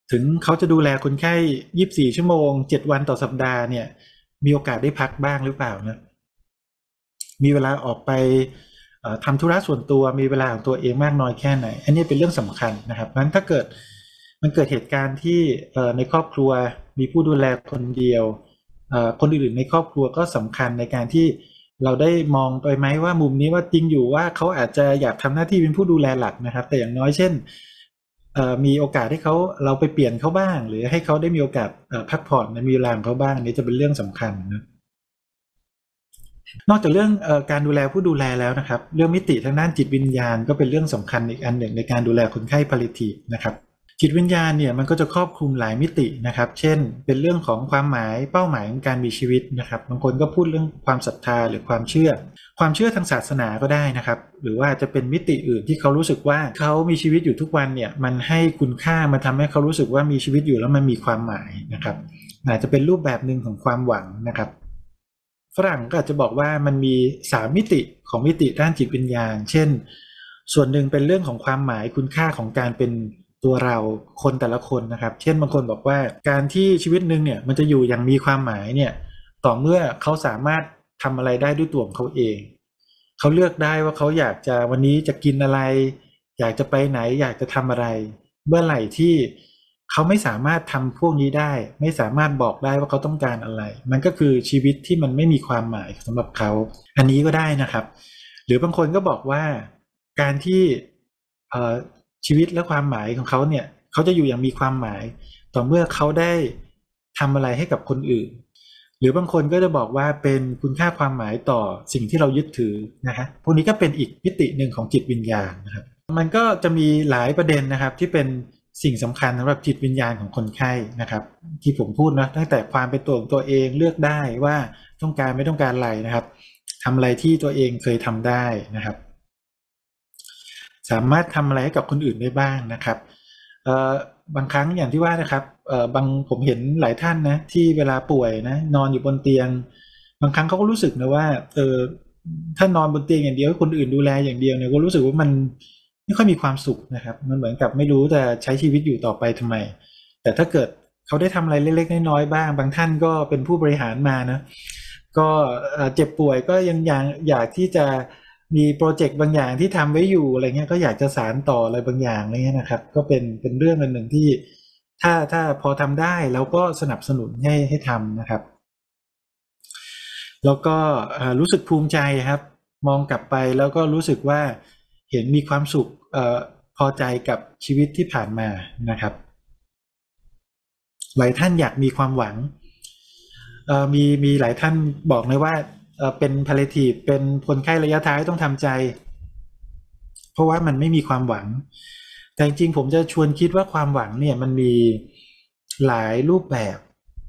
ถึงเขาจะดูแลคนไข้ยี่สิบสี่ชั่วโมงเจ็ดวันต่อสัปดาห์เนี่ยมีโอกาสได้พักบ้างหรือเปล่านะมีเวลาออกไปทำธุระส่วนตัวมีเวลาของตัวเองมากน้อยแค่ไหนอันนี้เป็นเรื่องสำคัญนะครับงั้นถ้าเกิดมันเกิดเหตุการณ์ที่ในครอบครัวมีผู้ดูแลคนเดียวคนอื่นๆในครอบครัวก็สำคัญในการที่เราได้มองไปไหมว่ามุมนี้ว่าจริงอยู่ว่าเขาอาจจะอยากทำหน้าที่เป็นผู้ดูแลหลักนะครับแต่อย่างน้อยเช่นมีโอกาสให้เขาเราไปเปลี่ยนเขาบ้างหรือให้เขาได้มีโอกาสพักผ่อนในมีเวลาของเขาบ้างอันนี้จะเป็นเรื่องสำคัญนะนอกจากเรื่องเอ่อการดูแลผู้ดูแลแล้วนะครับเรื่องมิติทางด้านจิตวิญญาณก็เป็นเรื่องสำคัญอีกอันหนึ่งในการดูแลคนไข้ palliative นะครับจิตวิญญาณเนี่ยมันก็จะครอบคลุมหลายมิตินะครับเช่นเป็นเรื่องของความหมายเป้าหมายของการมีชีวิตนะครับบางคนก็พูดเรื่องความศรัทธาหรือความเชื่อความเชื่อทางศาสนาก็ได้นะครับหรือว่าจะเป็นมิติอื่นที่เขารู้สึกว่าเขามีชีวิตอยู่ทุกวันเนี่ยมันให้คุณค่ามันทำให้เขารู้สึกว่ามีชีวิตอยู่แล้วมันมีความหมายนะครับอาจจะเป็นรูปแบบหนึ่งของความหวังนะครับฝรั่งก็อาจจะบอกว่ามันมีสามมิติของมิติด้านจิตวิญญาณเช่นส่วนหนึ่งเป็นเรื่องของความหมายคุณค่าของการเป็นตัวเราคนแต่ละคนนะครับเช่นบางคนบอกว่าการที่ชีวิตหนึ่งเนี่ยมันจะอยู่อย่างมีความหมายเนี่ยต่อเมื่อเขาสามารถทำอะไรได้ด้วยตัวของเขาเองเขาเลือกได้ว่าเขาอยากจะวันนี้จะกินอะไรอยากจะไปไหนอยากจะทำอะไรเมื่อไหร่ที่เขาไม่สามารถทำพวกนี้ได้ไม่สามารถบอกได้ว่าเขาต้องการอะไรมันก็คือชีวิตที่มันไม่มีความหมายสำหรับเขาอันนี้ก็ได้นะครับหรือบางคนก็บอกว่าการที่ชีวิตและความหมายของเขาเนี่ยเขาจะอยู่อย่างมีความหมายต่อเมื่อเขาได้ทำอะไรให้กับคนอื่นหรือบางคนก็จะบอกว่าเป็นคุณค่าความหมายต่อสิ่งที่เรายึดถือนะฮะพวกนี้ก็เป็นอีกมิติหนึ่งของจิตวิญญาณนะครับมันก็จะมีหลายประเด็นนะครับที่เป็นสิ่งสำคัญสำหรับจิตวิญญาณของคนไข้นะครับที่ผมพูดนะตั้งแต่ความเป็นตัวของตัวเองเลือกได้ว่าต้องการไม่ต้องการอะไรนะครับทำอะไรที่ตัวเองเคยทำได้นะครับสามารถทำอะไรให้กับคนอื่นได้บ้างนะครับบางครั้งอย่างที่ว่านะครับบางผมเห็นหลายท่านนะที่เวลาป่วยนะนอนอยู่บนเตียงบางครั้งเขาก็รู้สึกนะว่าเออถ้านอนบนเตียงอย่างเดียวคนอื่นดูแลอย่างเดียวเนี่ยก็รู้สึกว่ามันไม่ค่อยมีความสุขนะครับมันเหมือนกับไม่รู้จะใช้ชีวิตอยู่ต่อไปทำไมแต่ถ้าเกิดเขาได้ทำอะไรเล็กๆน้อยๆบ้างบางท่านก็เป็นผู้บริหารมานะก็เจ็บป่วยก็ยังอยากอยากที่จะมีโปรเจกต์บางอย่างที่ทำไว้อยู่อะไรเงี้ยก็อยากจะสานต่ออะไรบางอย่างอะไรเงี้ยนะครับก็เป็นเป็นเรื่องอันหนึ่งที่ถ้าถ้าพอทำได้เราก็สนับสนุนให้ให้ทำนะครับแล้วก็รู้สึกภูมิใจครับมองกลับไปแล้วก็รู้สึกว่าเห็นมีความสุขเอ่อพอใจกับชีวิตที่ผ่านมานะครับหลายท่านอยากมีความหวังเอ่อมีมีหลายท่านบอกเลยว่าเอ่อเป็น palliative เป็นคนไข้ระยะท้ายต้องทำใจเพราะว่ามันไม่มีความหวังแต่จริงๆผมจะชวนคิดว่าความหวังเนี่ยมันมีหลายรูปแบบ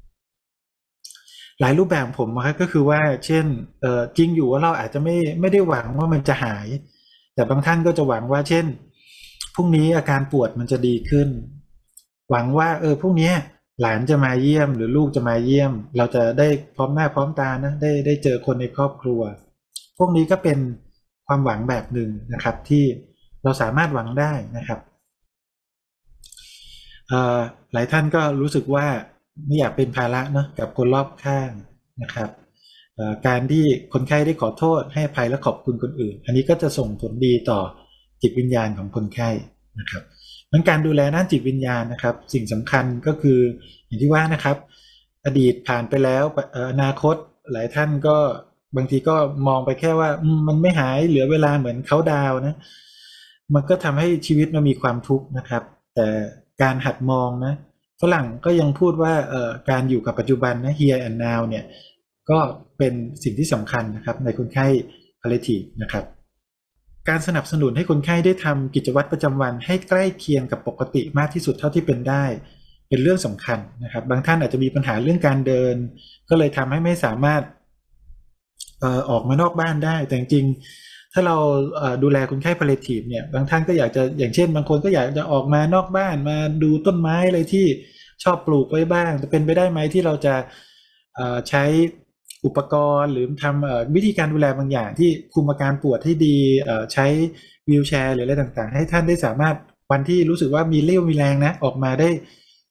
หลายรูปแบบผมนะครับก็คือว่าเช่นเอ่อจริงอยู่ว่าเราอาจจะไม่ไม่ได้หวังว่ามันจะหายแต่บางท่านก็จะหวังว่าเช่นพรุ่งนี้อาการปวดมันจะดีขึ้นหวังว่าเออพรุ่งนี้หลานจะมาเยี่ยมหรือลูกจะมาเยี่ยมเราจะได้พร้อมหน้าพร้อมตานะได้ได้เจอคนในครอบครัวพวกนี้ก็เป็นความหวังแบบหนึ่งนะครับที่เราสามารถหวังได้นะครับหลายท่านก็รู้สึกว่าไม่อยากเป็นภาระเนาะกับคนรอบข้างนะครับการที่คนไข้ได้ขอโทษให้อภัยและขอบคุณคนอื่นอันนี้ก็จะส่งผลดีต่อจิตวิญญาณของคนไข้นะครับงั้นการดูแลด้านจิตวิญญาณนะครับสิ่งสำคัญก็คืออย่างที่ว่านะครับอดีตผ่านไปแล้วอนาคตหลายท่านก็บางทีก็มองไปแค่ว่ามันไม่หายเหลือเวลาเหมือนเขาดาวนะมันก็ทำให้ชีวิตมันมีความทุกข์นะครับแต่การหัดมองนะฝรั่งก็ยังพูดว่าการอยู่กับปัจจุบันนะ here and now เนี่ยก็เป็นสิ่งที่สำคัญนะครับในคนไข้ palliative นะครับการสนับสนุนให้คนไข้ได้ทำกิจวัตรประจำวันให้ใกล้เคียงกับปกติมากที่สุดเท่าที่เป็นได้เป็นเรื่องสำคัญนะครับบางท่านอาจจะมีปัญหาเรื่องการเดินก็เลยทำให้ไม่สามารถเอ่อออกมานอกบ้านได้แต่จริงถ้าเราดูแลคนไข้ palliative เนี่ยบางท่านก็อยากจะอย่างเช่นบางคนก็อยากจะออกมานอกบ้านมาดูต้นไม้อะไรที่ชอบปลูกไว้บ้างจะเป็นไปได้ไหมที่เราจะใช้อุปกรณ์หรือทำวิธีการดูแลบางอย่างที่คุมอาการปวดให้ดีใช้วีลแชร์หรืออะไรต่างๆให้ท่านได้สามารถวันที่รู้สึกว่ามีเรี่ยวมีแรงนะออกมาได้เ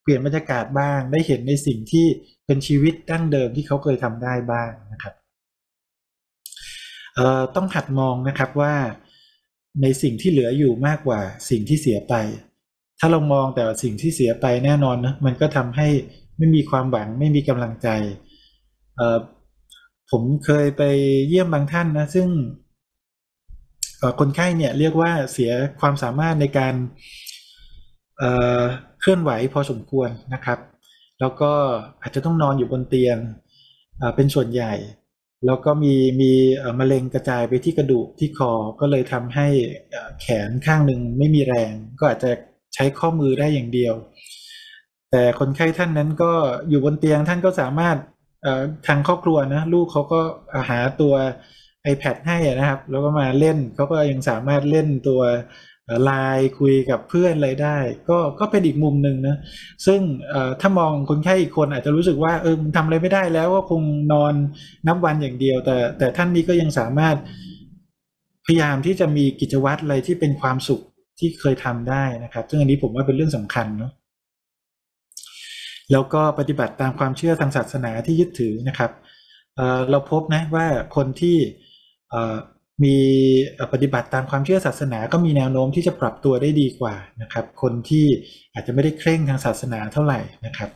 ลี่ยนบรรยากาศบ้างได้เห็นในสิ่งที่เป็นชีวิตดั้งเดิมที่เขาเคยทำได้บ้างนะครับเอ่อต้องหัดมองนะครับว่าในสิ่งที่เหลืออยู่มากกว่าสิ่งที่เสียไปถ้าเรามองแต่สิ่งที่เสียไปแน่นอนนะมันก็ทำให้ไม่มีความหวังไม่มีกำลังใจเอ่อผมเคยไปเยี่ยมบางท่านนะซึ่งคนไข้เนี่ยเรียกว่าเสียความสามารถในการเอ่อเคลื่อนไหวพอสมควรนะครับแล้วก็อาจจะต้องนอนอยู่บนเตียงเป็นส่วนใหญ่แล้วก็มีมีมะเร็งกระจายไปที่กระดูกที่คอก็เลยทำให้แขนข้างหนึ่งไม่มีแรงก็อาจจะใช้ข้อมือได้อย่างเดียวแต่คนไข้ท่านนั้นก็อยู่บนเตียงท่านก็สามารถทางครอบครัวนะลูกเขาก็หาตัว iPad ให้นะครับแล้วก็มาเล่นเขาก็ยังสามารถเล่นตัวไลน์คุยกับเพื่อนอะไรได้ก็ก็เป็นอีกมุมหนึ่งนะซึ่งถ้ามองคนไข้อีกคนอาจจะรู้สึกว่าเออมันทำอะไรไม่ได้แล้วก็คงนอนนับวันอย่างเดียวแต่แต่ท่านนี้ก็ยังสามารถพยายามที่จะมีกิจวัตรอะไรที่เป็นความสุขที่เคยทำได้นะครับซึ่งอันนี้ผมว่าเป็นเรื่องสำคัญเนาะแล้วก็ปฏิบัติตามความเชื่อทางศาสนาที่ยึดถือนะครับเอ่อเราพบนะว่าคนที่เอ่อมีปฏิบัติตามความเชื่อศาสนาก็มีแนวโน้มที่จะปรับตัวได้ดีกว่านะครับคนที่อาจจะไม่ได้เคร่งทางศาสนาเท่าไหร่นะครับ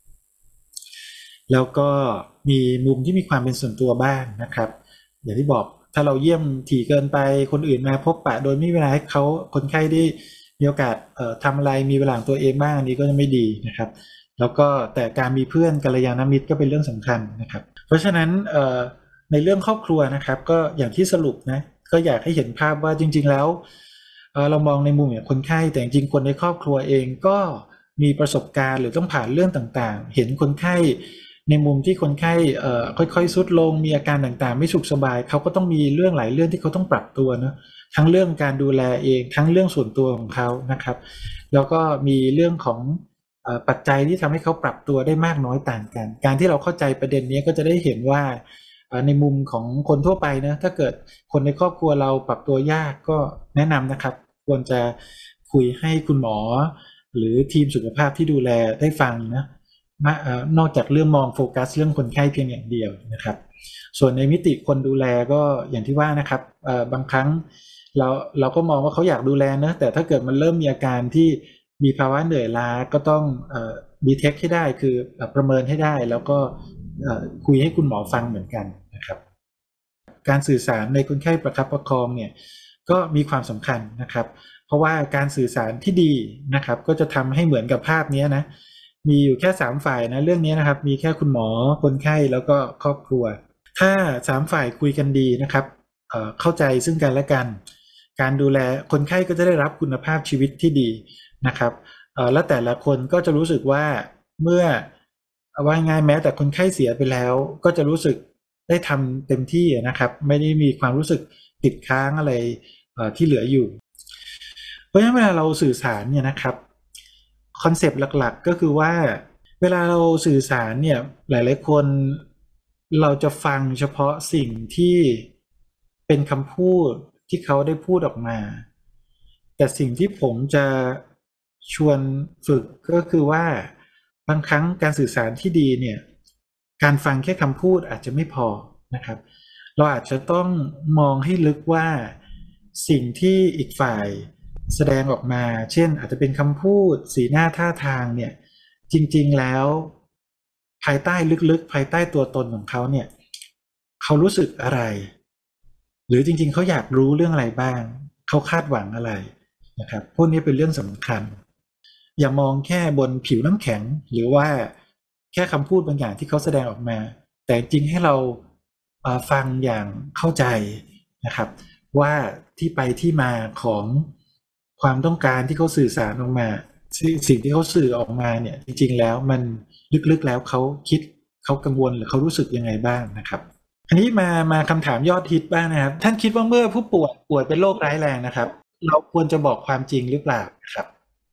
แล้วก็มีมุมที่มีความเป็นส่วนตัวบ้างนะครับอย่างที่บอกถ้าเราเยี่ยมถี่เกินไปคนอื่นมาพบปะโดยไม่มีเวลาให้เขาคนไข้ได้มีโอกาสเอ่อทำอะไรมีเวลาตัวเองบ้างอันนี้ก็จะไม่ดีนะครับแล้วก็แต่การมีเพื่อนกัลยาณมิตรก็เป็นเรื่องสำคัญนะครับเพราะฉะนั้นเอ่อในเรื่องครอบครัวนะครับก็อย่างที่สรุปนะก็อยากให้เห็นภาพว่าจริงๆแล้วเอ่อเรามองในมุมอย่างคนไข้แต่จริงๆคนในครอบครัวเองก็มีประสบการณ์หรือต้องผ่านเรื่องต่างๆเห็นคนไข้ในมุมที่คนไข้เอ่อค่อยๆทรุดลงมีอาการต่างๆไม่สุขสบายเขาก็ต้องมีเรื่องหลายเรื่องที่เขาต้องปรับตัวนะทั้งเรื่องการดูแลเองทั้งเรื่องส่วนตัวของเขานะครับแล้วก็มีเรื่องของปัจจัยที่ทำให้เขาปรับตัวได้มากน้อยต่างกันการที่เราเข้าใจประเด็นนี้ก็จะได้เห็นว่าในมุมของคนทั่วไปนะถ้าเกิดคนในครอบครัวเราปรับตัวยากก็แนะนำนะครับควรจะคุยให้คุณหมอหรือทีมสุขภาพที่ดูแลได้ฟังนะนอกจากเรื่องมองโฟกัสเรื่องคนไข้เพียงอย่างเดียวนะครับส่วนในมิติคนดูแลก็อย่างที่ว่านะครับบางครั้งเราเราก็มองว่าเขาอยากดูแลนะแต่ถ้าเกิดมันเริ่มมีอาการที่มีภาวะเหนื่อยล้าก็ต้องดีเทคให้ได้คือประเมินให้ได้แล้วก็คุยให้คุณหมอฟังเหมือนกันนะครับการสื่อสารในคนไข้ประคับประคองเนี่ยก็มีความสำคัญนะครับเพราะว่าการสื่อสารที่ดีนะครับก็จะทำให้เหมือนกับภาพนี้นะมีอยู่แค่สามฝ่ายนะเรื่องนี้นะครับมีแค่คุณหมอคนไข้แล้วก็ครอบครัวถ้าสามฝ่ายคุยกันดีนะครับเอ่อเข้าใจซึ่งกันและกันการดูแลคนไข้ก็จะได้รับคุณภาพชีวิตที่ดีนะครับเอ่อและแต่ละคนก็จะรู้สึกว่าเมื่อว่าง่ายแม้แต่คนไข้เสียไปแล้วก็จะรู้สึกได้ทำเต็มที่นะครับไม่ได้มีความรู้สึกติดค้างอะไรเอ่อที่เหลืออยู่เพราะฉะนั้นเวลาเราสื่อสารเนี่ยนะครับคอนเซปต์หลักๆก็คือว่าเวลาเราสื่อสารเนี่ยหลายๆคนเราจะฟังเฉพาะสิ่งที่เป็นคำพูดที่เขาได้พูดออกมาแต่สิ่งที่ผมจะชวนฝึกก็คือว่าบางครั้งการสื่อสารที่ดีเนี่ยการฟังแค่คำพูดอาจจะไม่พอนะครับเราอาจจะต้องมองให้ลึกว่าสิ่งที่อีกฝ่ายแสดงออกมาเช่นอาจจะเป็นคำพูดสีหน้าท่าทางเนี่ยจริงๆแล้วภายใต้ลึกๆภายใต้ตัวตนของเขาเนี่ยเขารู้สึกอะไรหรือจริงๆเขาอยากรู้เรื่องอะไรบ้างเขาคาดหวังอะไรนะครับพวกนี้เป็นเรื่องสำคัญอย่ามองแค่บนผิวน้ำแข็งหรือว่าแค่คำพูดบางอย่างที่เขาแสดงออกมาแต่จริงให้เราฟังอย่างเข้าใจนะครับว่าที่ไปที่มาของความต้องการที่เขาสื่อสารออกมาสิ่งที่เขาสื่อออกมาเนี่ยจริงๆแล้วมันลึกๆแล้วเขาคิดเขากังวลหรือเขารู้สึกยังไงบ้างนะครับอันนี้มามาคำถามยอดฮิตบ้างนะครับท่านคิดว่าเมื่อผู้ป่วยป่วยเป็นโรคร้ายแรงนะครับเราควรจะบอกความจริงหรือเปล่าครับ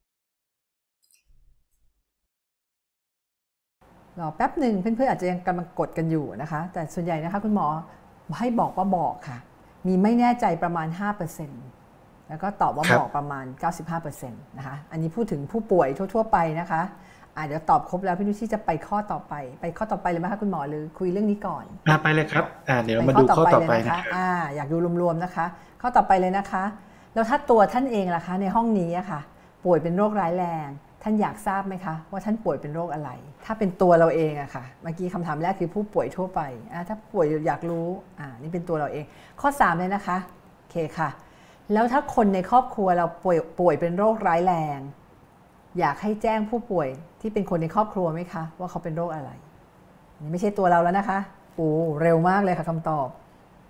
รอแป๊บหนึ่งเพื่อนๆอาจจะยังกำลังกดกันอยู่นะคะแต่ส่วนใหญ่นะคะคุณหมอให้บอกว่าบอกค่ะมีไม่แน่ใจประมาณ ห้าเปอร์เซ็นต์ แล้วก็ตอบว่าบอกประมาณ เก้าสิบห้าเปอร์เซ็นต์ นะคะอันนี้พูดถึงผู้ป่วยทั่วๆไปนะคะอ่าเดี๋ยวตอบครบแล้วพี่นุชชี่จะไปข้อต่อไปไปข้อต่อไปเลยไหมคะคุณหมอหรือคุยเรื่องนี้ก่อนอ่าไปเลยครับอ่าเดี๋ยวมาดูข้อต่อไปนะคะอ่าอยากดูรวมๆนะคะข้อต่อไปเลยนะคะแล้วถ้าตัวท่านเองล่ะคะในห้องนี้อะค่ะป่วยเป็นโรคร้ายแรงท่านอยากทราบไหมคะว่าท่านป่วยเป็นโรคอะไรถ้าเป็นตัวเราเองอะค่ะเมื่อกี้คำถามแรกคือผู้ป่วยทั่วไปอ่าถ้าป่วยอยากรู้อ่านี่เป็นตัวเราเองข้อสามเลยนะคะโอเคค่ะแล้วถ้าคนในครอบครัวเราป่วยป่วยเป็นโรคร้ายแรงอยากให้แจ้งผู้ป่วยที่เป็นคนในครอบครัวไหมคะว่าเขาเป็นโรคอะไรนี่ไม่ใช่ตัวเราแล้วนะคะโอ้เร็วมากเลยค่ะคำตอบ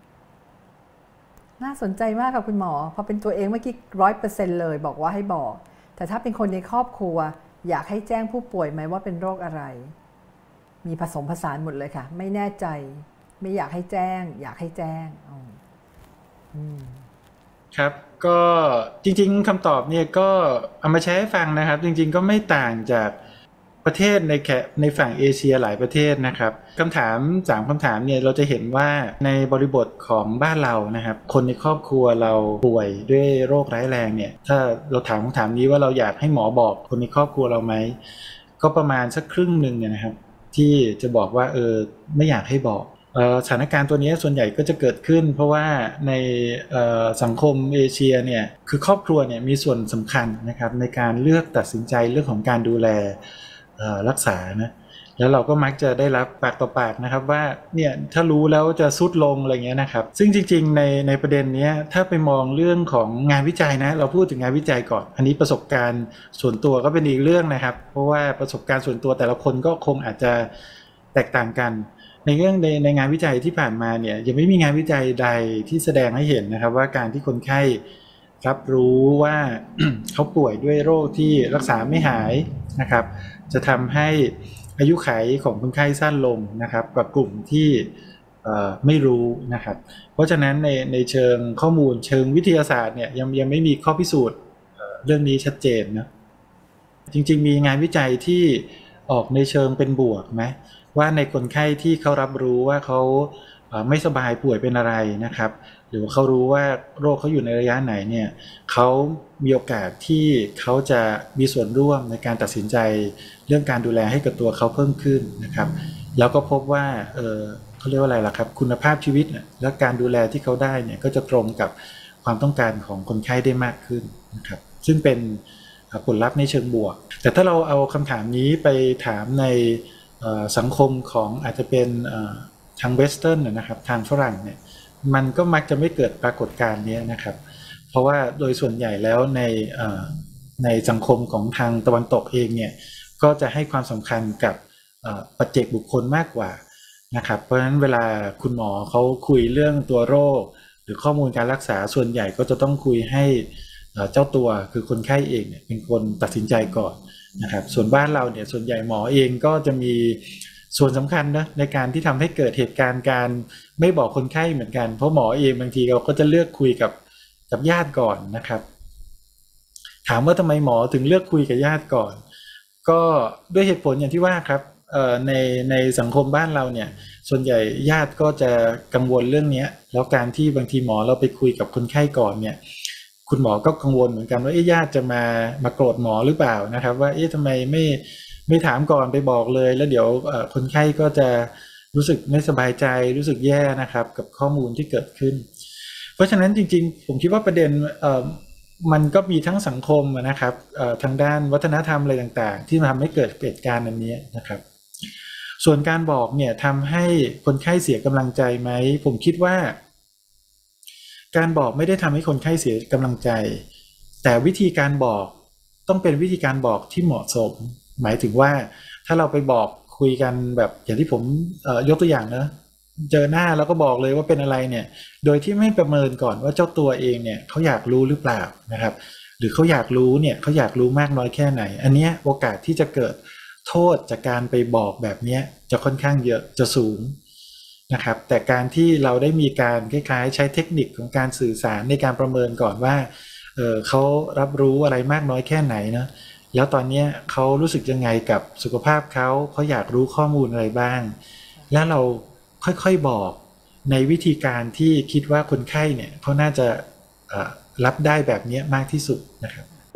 น่าสนใจมากค่ะคุณหมอพอเป็นตัวเองเมื่อกี้ร้อยเปอร์เซ็นต์เลยบอกว่าให้บอกแต่ถ้าเป็นคนในครอบครัวอยากให้แจ้งผู้ป่วยไหมว่าเป็นโรคอะไรมีผสมผสานหมดเลยค่ะไม่แน่ใจไม่อยากให้แจ้งอยากให้แจ้งอืมครับก็จริงๆคำตอบเนี่ยก็เอามาใช้ให้ฟังนะครับจริงๆก็ไม่ต่างจากประเทศในแคในฝั่งเอเชียหลายประเทศนะครับคำถามสามคำถามเนี่ยเราจะเห็นว่าในบริบทของบ้านเรานะครับคนในครอบครัวเราป่วยด้วยโรคร้ายแรงเนี่ยถ้าเราถามคำถามนี้ว่าเราอยากให้หมอบอกคนในครอบครัวเราไหมก็ประมาณสักครึ่งหนึ่งเนี่ยนะครับที่จะบอกว่าเออไม่อยากให้บอกสถานการณ์ตัวนี้ส่วนใหญ่ก็จะเกิดขึ้นเพราะว่าในสังคมเอเชียเนี่ยคือครอบครัวเนี่ยมีส่วนสำคัญนะครับในการเลือกตัดสินใจเรื่องของการดูแลรักษานะแล้วเราก็มักจะได้รับปากต่อปากนะครับว่าเนี่ยถ้ารู้แล้วจะซุดลงอะไรเงี้ยนะครับซึ่งจริงๆในในประเด็นนี้ถ้าไปมองเรื่องของงานวิจัยนะเราพูดถึงงานวิจัยก่อนอันนี้ประสบการณ์ส่วนตัวก็เป็นอีกเรื่องนะครับเพราะว่าประสบการณ์ส่วนตัวแต่ละคนก็คงอาจจะแตกต่างกันในเรื่องในในงานวิจัยที่ผ่านมาเนี่ยยังไม่มีงานวิจัยใดที่แสดงให้เห็นนะครับว่าการที่คนไข้รับรู้ว่า เขาป่วยด้วยโรคที่รักษาไม่หายนะครับจะทำให้อายุขัยของคนไข้สั้นลงนะครับกับกลุ่มที่ไม่รู้นะครับเพราะฉะนั้นในในเชิงข้อมูลเชิงวิทยาศาสตร์เนี่ยยังยังไม่มีข้อพิสูจน์เรื่องนี้ชัดเจนนะจริงๆมีงานวิจัยที่ออกในเชิงเป็นบวกไหมว่าในคนไข้ที่เขารับรู้ว่าเขาไม่สบายป่วยเป็นอะไรนะครับหรือว่าเขารู้ว่าโรคเขาอยู่ในระยะไหนเนี่ยเขามีโอกาสที่เขาจะมีส่วนร่วมในการตัดสินใจเรื่องการดูแลให้กับตัวเขาเพิ่มขึ้นนะครับแล้วก็พบว่าเออเขาเรียกว่าอะไรล่ะครับคุณภาพชีวิตและการดูแลที่เขาได้เนี่ยก็จะตรงกับความต้องการของคนไข้ได้มากขึ้นนะครับซึ่งเป็นผลลัพธ์ในเชิงบวกแต่ถ้าเราเอาคำถามนี้ไปถามในสังคมของอาจจะเป็นทางเวสเทิร์นนะครับทางฝรั่งเนี่ยมันก็มักจะไม่เกิดปรากฏการณ์นี้นะครับเพราะว่าโดยส่วนใหญ่แล้วในในสังคมของทางตะวันตกเองเนี่ยก็จะให้ความสำคัญกับปัจเจกบุคคลมากกว่านะครับเพราะฉะนั้นเวลาคุณหมอเขาคุยเรื่องตัวโรคหรือข้อมูลการรักษาส่วนใหญ่ก็จะต้องคุยให้เจ้าตัวคือคนไข้เองเนี่ยเป็นคนตัดสินใจก่อนนะครับส่วนบ้านเราเนี่ยส่วนใหญ่หมอเองก็จะมีส่วนสำคัญนะในการที่ทำให้เกิดเหตุการณ์การไม่บอกคนไข้เหมือนกันเพราะหมอเองบางทีเราก็จะเลือกคุยกับกับญาติก่อนนะครับถามว่าทำไมหมอถึงเลือกคุยกับญาติก่อนก็ด้วยเหตุผลอย่างที่ว่าครับในในสังคมบ้านเราเนี่ยส่วนใหญ่ญาติก็จะกังวลเรื่องนี้แล้วการที่บางทีหมอเราไปคุยกับคนไข้ก่อนเนี่ยคุณหมอก็กังวลเหมือนกันว่าญาติจะมามาโกรธหมอหรือเปล่านะครับว่าเอ๊ะทำไมไม่ไม่ถามก่อนไปบอกเลยแล้วเดี๋ยวคนไข้ก็จะรู้สึกไม่สบายใจรู้สึกแย่นะครับกับข้อมูลที่เกิดขึ้นเพราะฉะนั้นจริงๆผมคิดว่าประเด็นมันก็มีทั้งสังคมนะครับทางด้านวัฒนธรรมอะไรต่างๆที่ทำให้เกิดเหตุการณ์อันนี้นะครับส่วนการบอกเนี่ยทำให้คนไข้เสียกำลังใจไหมผมคิดว่าการบอกไม่ได้ทำให้คนไข้เสียกำลังใจแต่วิธีการบอกต้องเป็นวิธีการบอกที่เหมาะสมหมายถึงว่าถ้าเราไปบอกคุยกันแบบอย่างที่ผมยกตัวอย่างนะเจอหน้าแล้วก็บอกเลยว่าเป็นอะไรเนี่ยโดยที่ไม่ประเมินก่อนว่าเจ้าตัวเองเนี่ยเขาอยากรู้หรือเปล่านะครับหรือเขาอยากรู้เนี่ยเขาอยากรู้มากน้อยแค่ไหนอันนี้โอกาสที่จะเกิดโทษจากการไปบอกแบบนี้จะค่อนข้างเยอะจะสูงนะครับแต่การที่เราได้มีการคล้ายๆใช้เทคนิคของการสื่อสารในการประเมินก่อนว่า เ, เขารับรู้อะไรมากน้อยแค่ไหนนะแล้วตอนนี้เขารู้สึกยังไงกับสุขภาพเขาเขาอยากรู้ข้อมูลอะไรบ้างแล้วเราค่อยๆบอกในวิธีการที่คิดว่าคนไข้เนี่ยเขาน่าจะรับได้แบบนี้มากที่สุดนะครับโอ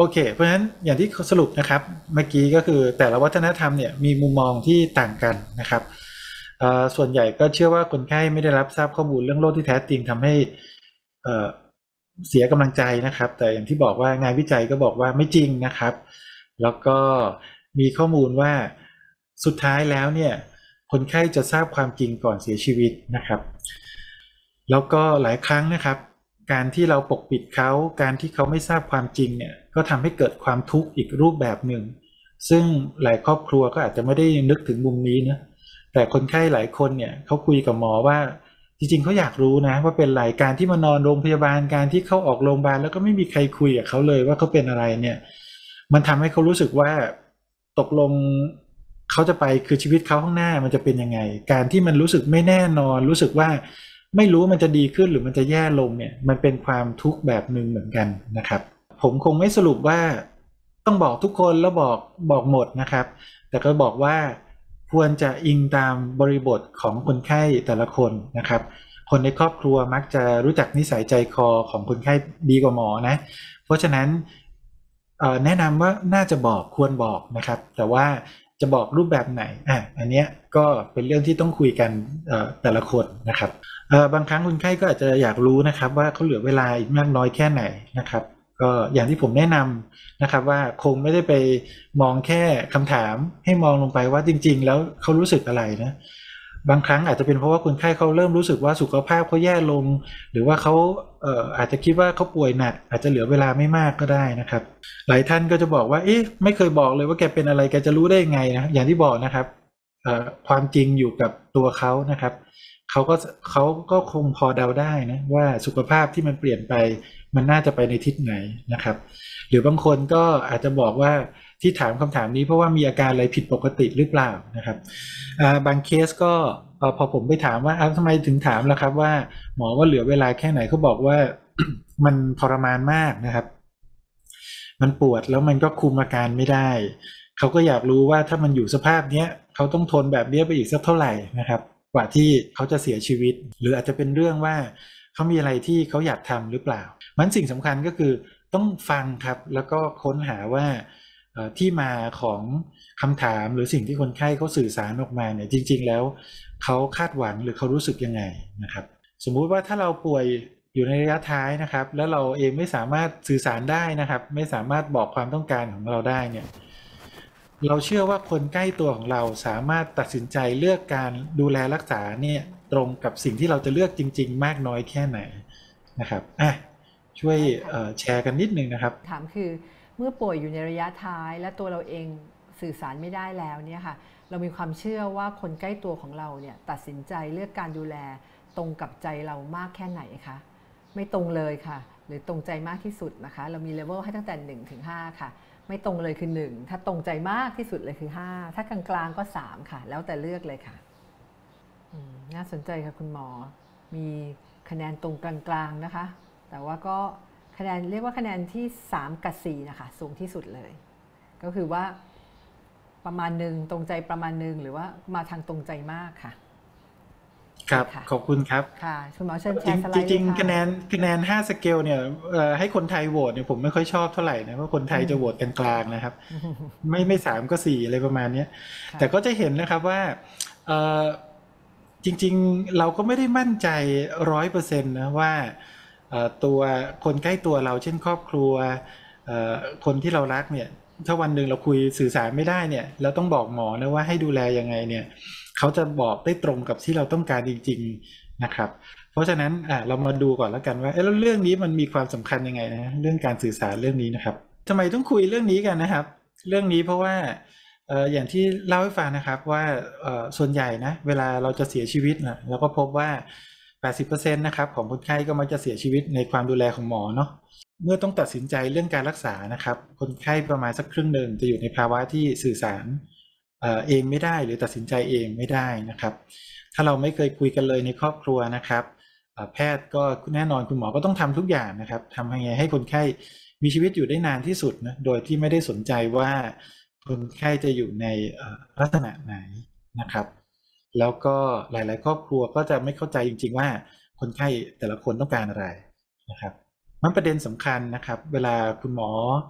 โอเคเพราะฉะนั้นอย่างที่สรุปนะครับเมื่อกี้ก็คือแต่ละวัฒนธรรมเนี่ยมีมุมมองที่ต่างกันนะครับส่วนใหญ่ก็เชื่อว่าคนไข้ไม่ได้รับทราบข้อมูลเรื่องโรคที่แท้จริงทำให้เสียกำลังใจนะครับแต่อย่างที่บอกว่างานวิจัยก็บอกว่าไม่จริงนะครับแล้วก็มีข้อมูลว่าสุดท้ายแล้วเนี่ยคนไข้จะทราบความจริงก่อนเสียชีวิตนะครับแล้วก็หลายครั้งนะครับการที่เราปกปิดเขาการที่เขาไม่ทราบความจริงเนี่ยก็ทำให้เกิดความทุกข์อีกรูปแบบหนึ่งซึ่งหลายครอบครัวก็อาจจะไม่ได้นึกถึงมุมนี้นะแต่คนไข้หลายคนเนี่ยเขาคุยกับหมอว่าจริงๆเขาอยากรู้นะว่าเป็นไรการที่มานอนโรงพยาบาลการที่เขาออกโรงพยาบาลแล้วก็ไม่มีใครคุยกับเขาเลยว่าเขาเป็นอะไรเนี่ยมันทำให้เขารู้สึกว่าตกลงเขาจะไปคือชีวิตเขาข้างหน้ามันจะเป็นยังไงการที่มันรู้สึกไม่แน่นอนรู้สึกว่าไม่รู้มันจะดีขึ้นหรือมันจะแย่ลงเนี่ยมันเป็นความทุกข์แบบหนึ่งเหมือนกันนะครับผมคงไม่สรุปว่าต้องบอกทุกคนแล้วบอกบอกหมดนะครับแต่ก็บอกว่าควรจะอิงตามบริบทของคนไข้แต่ละคนนะครับคนในครอบครัวมักจะรู้จักนิสัยใจคอของคนไข้ดีกว่าหมอนะเพราะฉะนั้นแนะนำว่าน่าจะบอกควรบอกนะครับแต่ว่าจะบอกรูปแบบไหนอ่ะอันเนี้ยก็เป็นเรื่องที่ต้องคุยกันแต่ละคนนะครับบางครั้งคนไข้ก็อาจจะอยากรู้นะครับว่าเขาเหลือเวลาอีกมากน้อยแค่ไหนนะครับก็อย่างที่ผมแนะนำนะครับว่าคงไม่ได้ไปมองแค่คำถามให้มองลงไปว่าจริงๆแล้วเขารู้สึกอะไรนะบางครั้งอาจจะเป็นเพราะว่าคนไข้เขาเริ่มรู้สึกว่าสุขภาพเขาแย่ลงหรือว่าเขาเอ่ออาจจะคิดว่าเขาป่วยหนักอาจจะเหลือเวลาไม่มากก็ได้นะครับหลายท่านก็จะบอกว่าเอ๊ะไม่เคยบอกเลยว่าแกเป็นอะไรแกจะรู้ได้ยังไงนะอย่างที่บอกนะครับเอ่อความจริงอยู่กับตัวเขานะครับเขาก็เขาก็คงพอเดาได้นะว่าสุขภาพที่มันเปลี่ยนไปมันน่าจะไปในทิศไหนนะครับหรือบางคนก็อาจจะบอกว่าที่ถามคำถามนี้เพราะว่ามีอาการอะไรผิดปกติหรือเปล่านะครับบางเคสก็พอผมไปถามว่าทำไมถึงถามล่ะครับว่าหมอว่าเหลือเวลาแค่ไหนเขาบอกว่า มันทรมานมากนะครับมันปวดแล้วมันก็คุมอาการไม่ได้เขาก็อยากรู้ว่าถ้ามันอยู่สภาพเนี้ยเขาต้องทนแบบนี้ไปอีกสักเท่าไหร่นะครับกว่าที่เขาจะเสียชีวิตหรืออาจจะเป็นเรื่องว่าเขามีอะไรที่เขาอยากทำหรือเปล่ามันสิ่งสำคัญก็คือต้องฟังครับแล้วก็ค้นหาว่าที่มาของคำถามหรือสิ่งที่คนไข้เขาสื่อสารออกมาเนี่ยจริงๆแล้วเขาคาดหวังหรือเขารู้สึกยังไงนะครับสมมุติว่าถ้าเราป่วยอยู่ในระยะท้ายนะครับแล้วเราเองไม่สามารถสื่อสารได้นะครับไม่สามารถบอกความต้องการของเราได้เนี่ยเราเชื่อว่าคนใกล้ตัวของเราสามารถตัดสินใจเลือกการดูแลรักษาเนี่ยตรงกับสิ่งที่เราจะเลือกจริงๆมากน้อยแค่ไหนนะครับอ่ะช่วยแชร์กันนิดนึงนะครับถามคือเมื่อป่วยอยู่ในระยะท้ายและตัวเราเองสื่อสารไม่ได้แล้วเนี่ยค่ะเรามีความเชื่อว่าคนใกล้ตัวของเราเนี่ยตัดสินใจเลือกการดูแลตรงกับใจเรามากแค่ไหนคะไม่ตรงเลยค่ะหรือตรงใจมากที่สุดนะคะเรามีเลเวลให้ตั้งแต่หนึ่งถึงห้าค่ะไม่ตรงเลยคือหนึ่งถ้าตรงใจมากที่สุดเลยคือห้าถ้ากลางๆก็สามค่ะแล้วแต่เลือกเลยค่ะน่าสนใจค่ะคุณหมอมีคะแนนตรงกลางๆนะคะแต่ว่าก็คะแนนเรียกว่าคะแนนที่สามกับสี่นะคะสูงที่สุดเลยก็คือว่าประมาณหนึ่งตรงใจประมาณหนึ่งหรือว่ามาทางตรงใจมากค่ะครับขอบคุณครับค่ะคุณหมอเชิญแชร์สไลด์จริงๆคะแนนคะแนนห้าสเกลเนี่ยให้คนไทยโหวตเนี่ยผมไม่ค่อยชอบเท่าไหร่นะเพราะคนไทยจะโหวตกลางๆนะครับไม่ไม่สามก็สี่อะไรประมาณนี้แต่ก็จะเห็นนะครับว่าจริงๆเราก็ไม่ได้มั่นใจร้อยเปอร์เซ็นต์นะว่าตัวคนใกล้ตัวเราเช่นครอบครัวคนที่เรารักเนี่ยถ้าวันหนึ่งเราคุยสื่อสารไม่ได้เนี่ยเราต้องบอกหมอนะว่าให้ดูแลยังไงเนี่ยเขาจะบอกได้ตรงกับที่เราต้องการจริงๆนะครับเพราะฉะนั้นอ่ะเรามาดูก่อนแล้วกันว่าแล้วเรื่องนี้มันมีความสำคัญยังไงนะเรื่องการสื่อสารเรื่องนี้นะครับทำไมต้องคุยเรื่องนี้กันนะครับเรื่องนี้เพราะว่าเอ่ออย่างที่เล่าให้ฟังนะครับว่าเอ่อส่วนใหญ่นะเวลาเราจะเสียชีวิตนะเราก็พบว่า แปดสิบเปอร์เซ็นต์ นะครับของคนไข้ก็มักจะเสียชีวิตในความดูแลของหมอเนาะเมื่อต้องตัดสินใจเรื่องการรักษานะครับคนไข้ประมาณสักครึ่งหนึ่งจะอยู่ในภาวะที่สื่อสารเอ่อเองไม่ได้หรือตัดสินใจเองไม่ได้นะครับถ้าเราไม่เคยคุยกันเลยในครอบครัวนะครับแพทย์ก็แน่นอนคุณหมอก็ต้องทำทุกอย่างนะครับทำยังไงให้คนไข้มีชีวิตอยู่ได้นานที่สุดนะโดยที่ไม่ได้สนใจว่าคนไข้จะอยู่ในลักษณะไหนนะครับแล้วก็หลายๆครอบครัวก็จะไม่เข้าใจจริงๆว่าคนไข้แต่ละคนต้องการอะไรนะครับมันประเด็นสำคัญนะครับเวลาคุณหมอ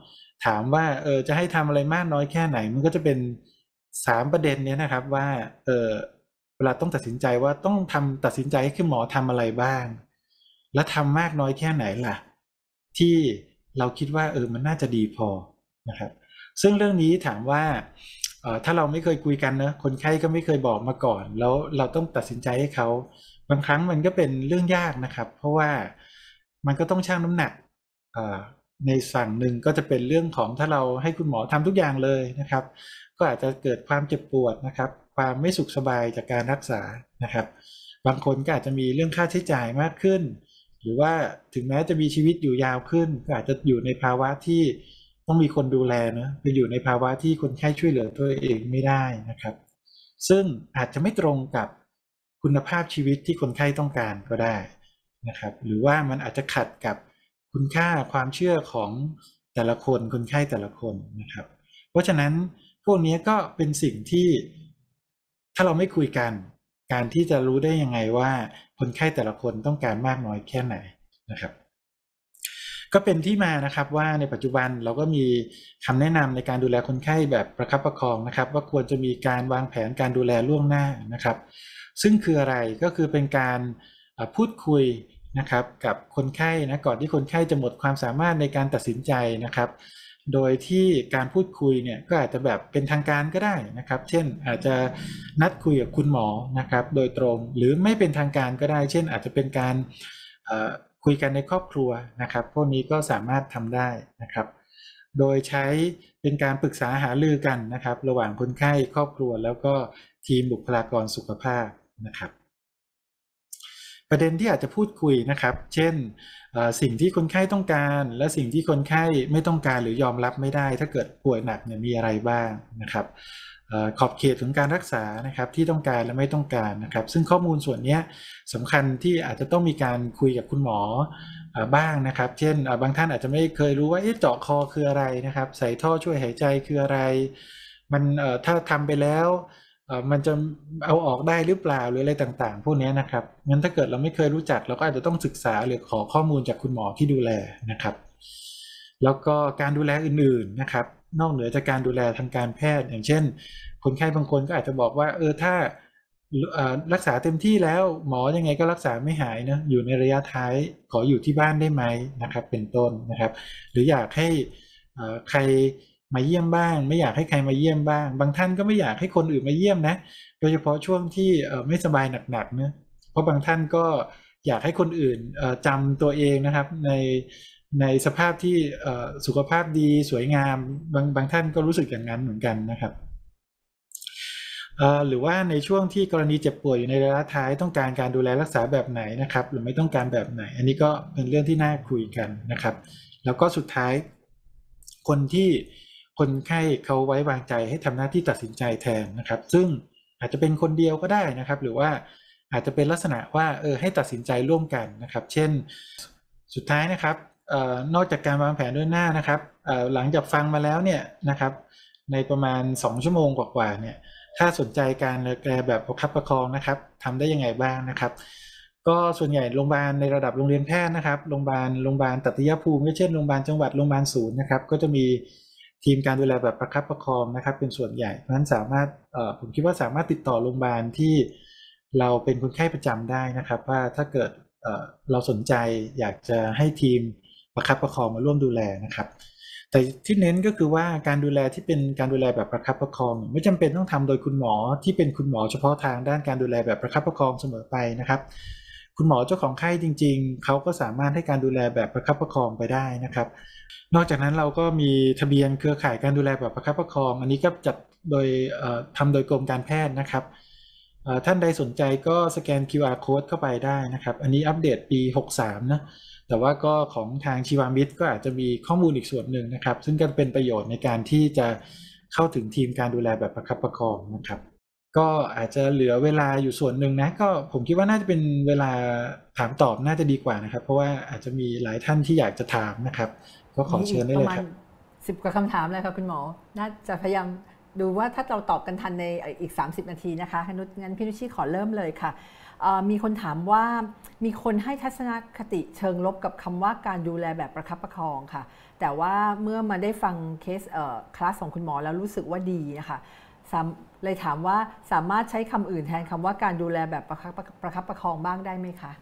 ถามว่าเออจะให้ทำอะไรมากน้อยแค่ไหนมันก็จะเป็นสามประเด็นเนี้ยนะครับว่าเออเวลาต้องตัดสินใจว่าต้องทำตัดสินใจให้คุณหมอทำอะไรบ้างและทำมากน้อยแค่ไหนล่ะที่เราคิดว่าเออมันน่าจะดีพอนะครับซึ่งเรื่องนี้ถามว่าเออถ้าเราไม่เคยคุยกันนะคนไข้ก็ไม่เคยบอกมาก่อนแล้วเราต้องตัดสินใจให้เขาบางครั้งมันก็เป็นเรื่องยากนะครับเพราะว่ามันก็ต้องชั่งน้ำหนักในฝั่งหนึ่งก็จะเป็นเรื่องของถ้าเราให้คุณหมอทำทุกอย่างเลยนะครับก็อาจจะเกิดความเจ็บปวดนะครับความไม่สุขสบายจากการรักษานะครับบางคนก็อาจจะมีเรื่องค่าใช้จ่ายมากขึ้นหรือว่าถึงแม้จะมีชีวิตอยู่ยาวขึ้นก็อาจจะอยู่ในภาวะที่ต้องมีคนดูแลนะไปอยู่ในภาวะที่คนไข้ช่วยเหลือตัวเองไม่ได้นะครับซึ่งอาจจะไม่ตรงกับคุณภาพชีวิตที่คนไข้ต้องการก็ได้นะครับหรือว่ามันอาจจะขัดกับคุณค่าความเชื่อของแต่ละคนคนไข้แต่ละคนนะครับเพราะฉะนั้นพวกนี้ก็เป็นสิ่งที่ถ้าเราไม่คุยกันการที่จะรู้ได้ยังไงว่าคนไข้แต่ละคนต้องการมากน้อยแค่ไหนนะครับก็เป็นที่มานะครับว่าในปัจจุบันเราก็มีคำแนะนำในการดูแลคนไข้แบบประคับประคองนะครับว่าควรจะมีการวางแผนการดูแลล่วงหน้านะครับซึ่งคืออะไรก็คือเป็นการพูดคุยนะครับกับคนไข้นะก่อนที่คนไข้จะหมดความสามารถในการตัดสินใจนะครับโดยที่การพูดคุยเนี่ยก็อาจจะแบบเป็นทางการก็ได้นะครับเช่นอาจจะนัดคุยกับคุณหมอนะครับโดยตรงหรือไม่เป็นทางการก็ได้เช่นอาจจะเป็นการคุยกันในครอบครัวนะครับพวกนี้ก็สามารถทำได้นะครับโดยใช้เป็นการปรึกษาหารือกันนะครับระหว่างคนไข้ครอบครัวแล้วก็ทีมบุคลากรสุขภาพนะครับประเด็นที่อาจจะพูดคุยนะครับเช่นสิ่งที่คนไข้ต้องการและสิ่งที่คนไข้ไม่ต้องการหรือยอมรับไม่ได้ถ้าเกิดป่วยหนักเนี่ยมีอะไรบ้างนะครับขอบเขตของการรักษานะครับที่ต้องการและไม่ต้องการนะครับซึ่งข้อมูลส่วนนี้สำคัญที่อาจจะต้องมีการคุยกับคุณหมอบ้างนะครับเช่นบางท่านอาจจะไม่เคยรู้ว่าเจาะคอคืออะไรนะครับใส่ท่อช่วยหายใจคืออะไรมันถ้าทำไปแล้วมันจะเอาออกได้หรือเปล่าหรืออะไรต่างๆพวกนี้นะครับงั้นถ้าเกิดเราไม่เคยรู้จักเราก็อาจจะต้องศึกษาหรือขอข้อมูลจากคุณหมอที่ดูแลนะครับแล้วก็การดูแลอื่นๆนะครับนอกเหนือจากการดูแลทางการแพทย์อย่างเช่นคนไข้บางคนก็อาจจะบอกว่าเออถ้ารักษาเต็มที่แล้วหมอยังไงก็รักษาไม่หายนะอยู่ในระยะท้ายขออยู่ที่บ้านได้ไหมนะครับเป็นต้นนะครับหรืออยากให้ใครมาเยี่ยมบ้างไม่อยากให้ใครมาเยี่ยมบ้างบางท่านก็ไม่อยากให้คนอื่นมาเยี่ยมนะโดยเฉพาะช่วงที่ไม่สบายหนักๆนะเพราะบางท่านก็อยากให้คนอื่นจำตัวเองนะครับในในสภาพที่สุขภาพดีสวยงามบางบางท่านก็รู้สึกอย่างนั้นเหมือนกันนะครับหรือว่าในช่วงที่กรณีเจ็บป่วยอยู่ในระยะท้ายต้องการการดูแลรักษาแบบไหนนะครับหรือไม่ต้องการแบบไหนอันนี้ก็เป็นเรื่องที่น่าคุยกันนะครับแล้วก็สุดท้ายคนที่คนไข้เขาไว้วางใจให้ทำหน้าที่ตัดสินใจแทนนะครับซึ่งอาจจะเป็นคนเดียวก็ได้นะครับหรือว่าอาจจะเป็นลักษณะว่าเออให้ตัดสินใจร่วมกันนะครับเช่นสุดท้ายนะครับเอ่อนอกจากการวางแผนล่วงหน้านะครับเอ่อหลังจากฟังมาแล้วเนี่ยนะครับในประมาณสองชั่วโมงกว่าๆเนี่ยถ้าสนใจการดูแลแบบประคับประคองนะครับทำได้ยังไงบ้างนะครับก็ส่วนใหญ่โรงพยาบาลในระดับโรงเรียนแพทย์นะครับโรงพยาบาลโรงพยาบาลตัตยภูมิเช่นโรงพยาบาลจังหวัดโรงพยาบาลศูนย์นะครับก็จะมีทีมการดูแลแบบประคับประคองนะครับเป็นส่วนใหญ่เพราะฉะนั้นสามารถเอ่อผมคิดว่าสามารถติดต่อโรงพยาบาลที่เราเป็นคนไข้ประจำได้นะครับว่าถ้าเกิดเอ่อเราสนใจอยากจะให้ทีมประคับประคองมาร่วมดูแลนะครับแต่ที่เน้นก็คือว่าการดูแลที่เป็นการดูแลแบบประคับประคองไม่จำเป็นต้องทำโดยคุณหมอที่เป็นคุณหมอเฉพาะทางด้านการดูแลแบบประคับประคองเสมอไปนะครับคุณหมอเจ้าของไข้จริงๆเขาก็สามารถให้การดูแลแบบประคับประคองไปได้นะครับนอกจากนั้นเราก็มีทะเบียนเครือข่ายการดูแลแบบประคับประคองอันนี้ก็จัดโดยทำโดยกรมการแพทย์นะครับท่านใดสนใจก็สแกน คิว อาร์ Code เข้าไปได้นะครับอันนี้อัปเดตปีหกสามนะแต่ว่าก็ของทางชีวามิตรก็อาจจะมีข้อมูลอีกส่วนหนึ่งนะครับซึ่งก็เป็นประโยชน์ในการที่จะเข้าถึงทีมการดูแลแบบประคับประคองนะครับก็อาจจะเหลือเวลาอยู่ส่วนหนึ่งนะก็ผมคิดว่าน่าจะเป็นเวลาถามตอบน่าจะดีกว่านะครับเพราะว่าอาจจะมีหลายท่านที่อยากจะถามนะครับก็ขอเชิญได้เลยครับสิบกว่าคำถามเลยครับคุณหมอน่าจะพยายามดูว่าถ้าเราตอบกันทันในอีกสามสิบนาทีนะคะนุชงั้นพี่นุชชี่ขอเริ่มเลยค่ะมีคนถามว่ามีคนให้ทัศนคติเชิงลบกับคำว่าการดูแลแบบประคับประคองค่ะแต่ว่าเมื่อมาได้ฟังเคสคลาสของคุณหมอแล้วรู้สึกว่าดีนะคะเลยถามว่าสามารถใช้คำอื่นแทนคำว่าการดูแลแบบประคับประคับประคองบ้างได้ไหมคะ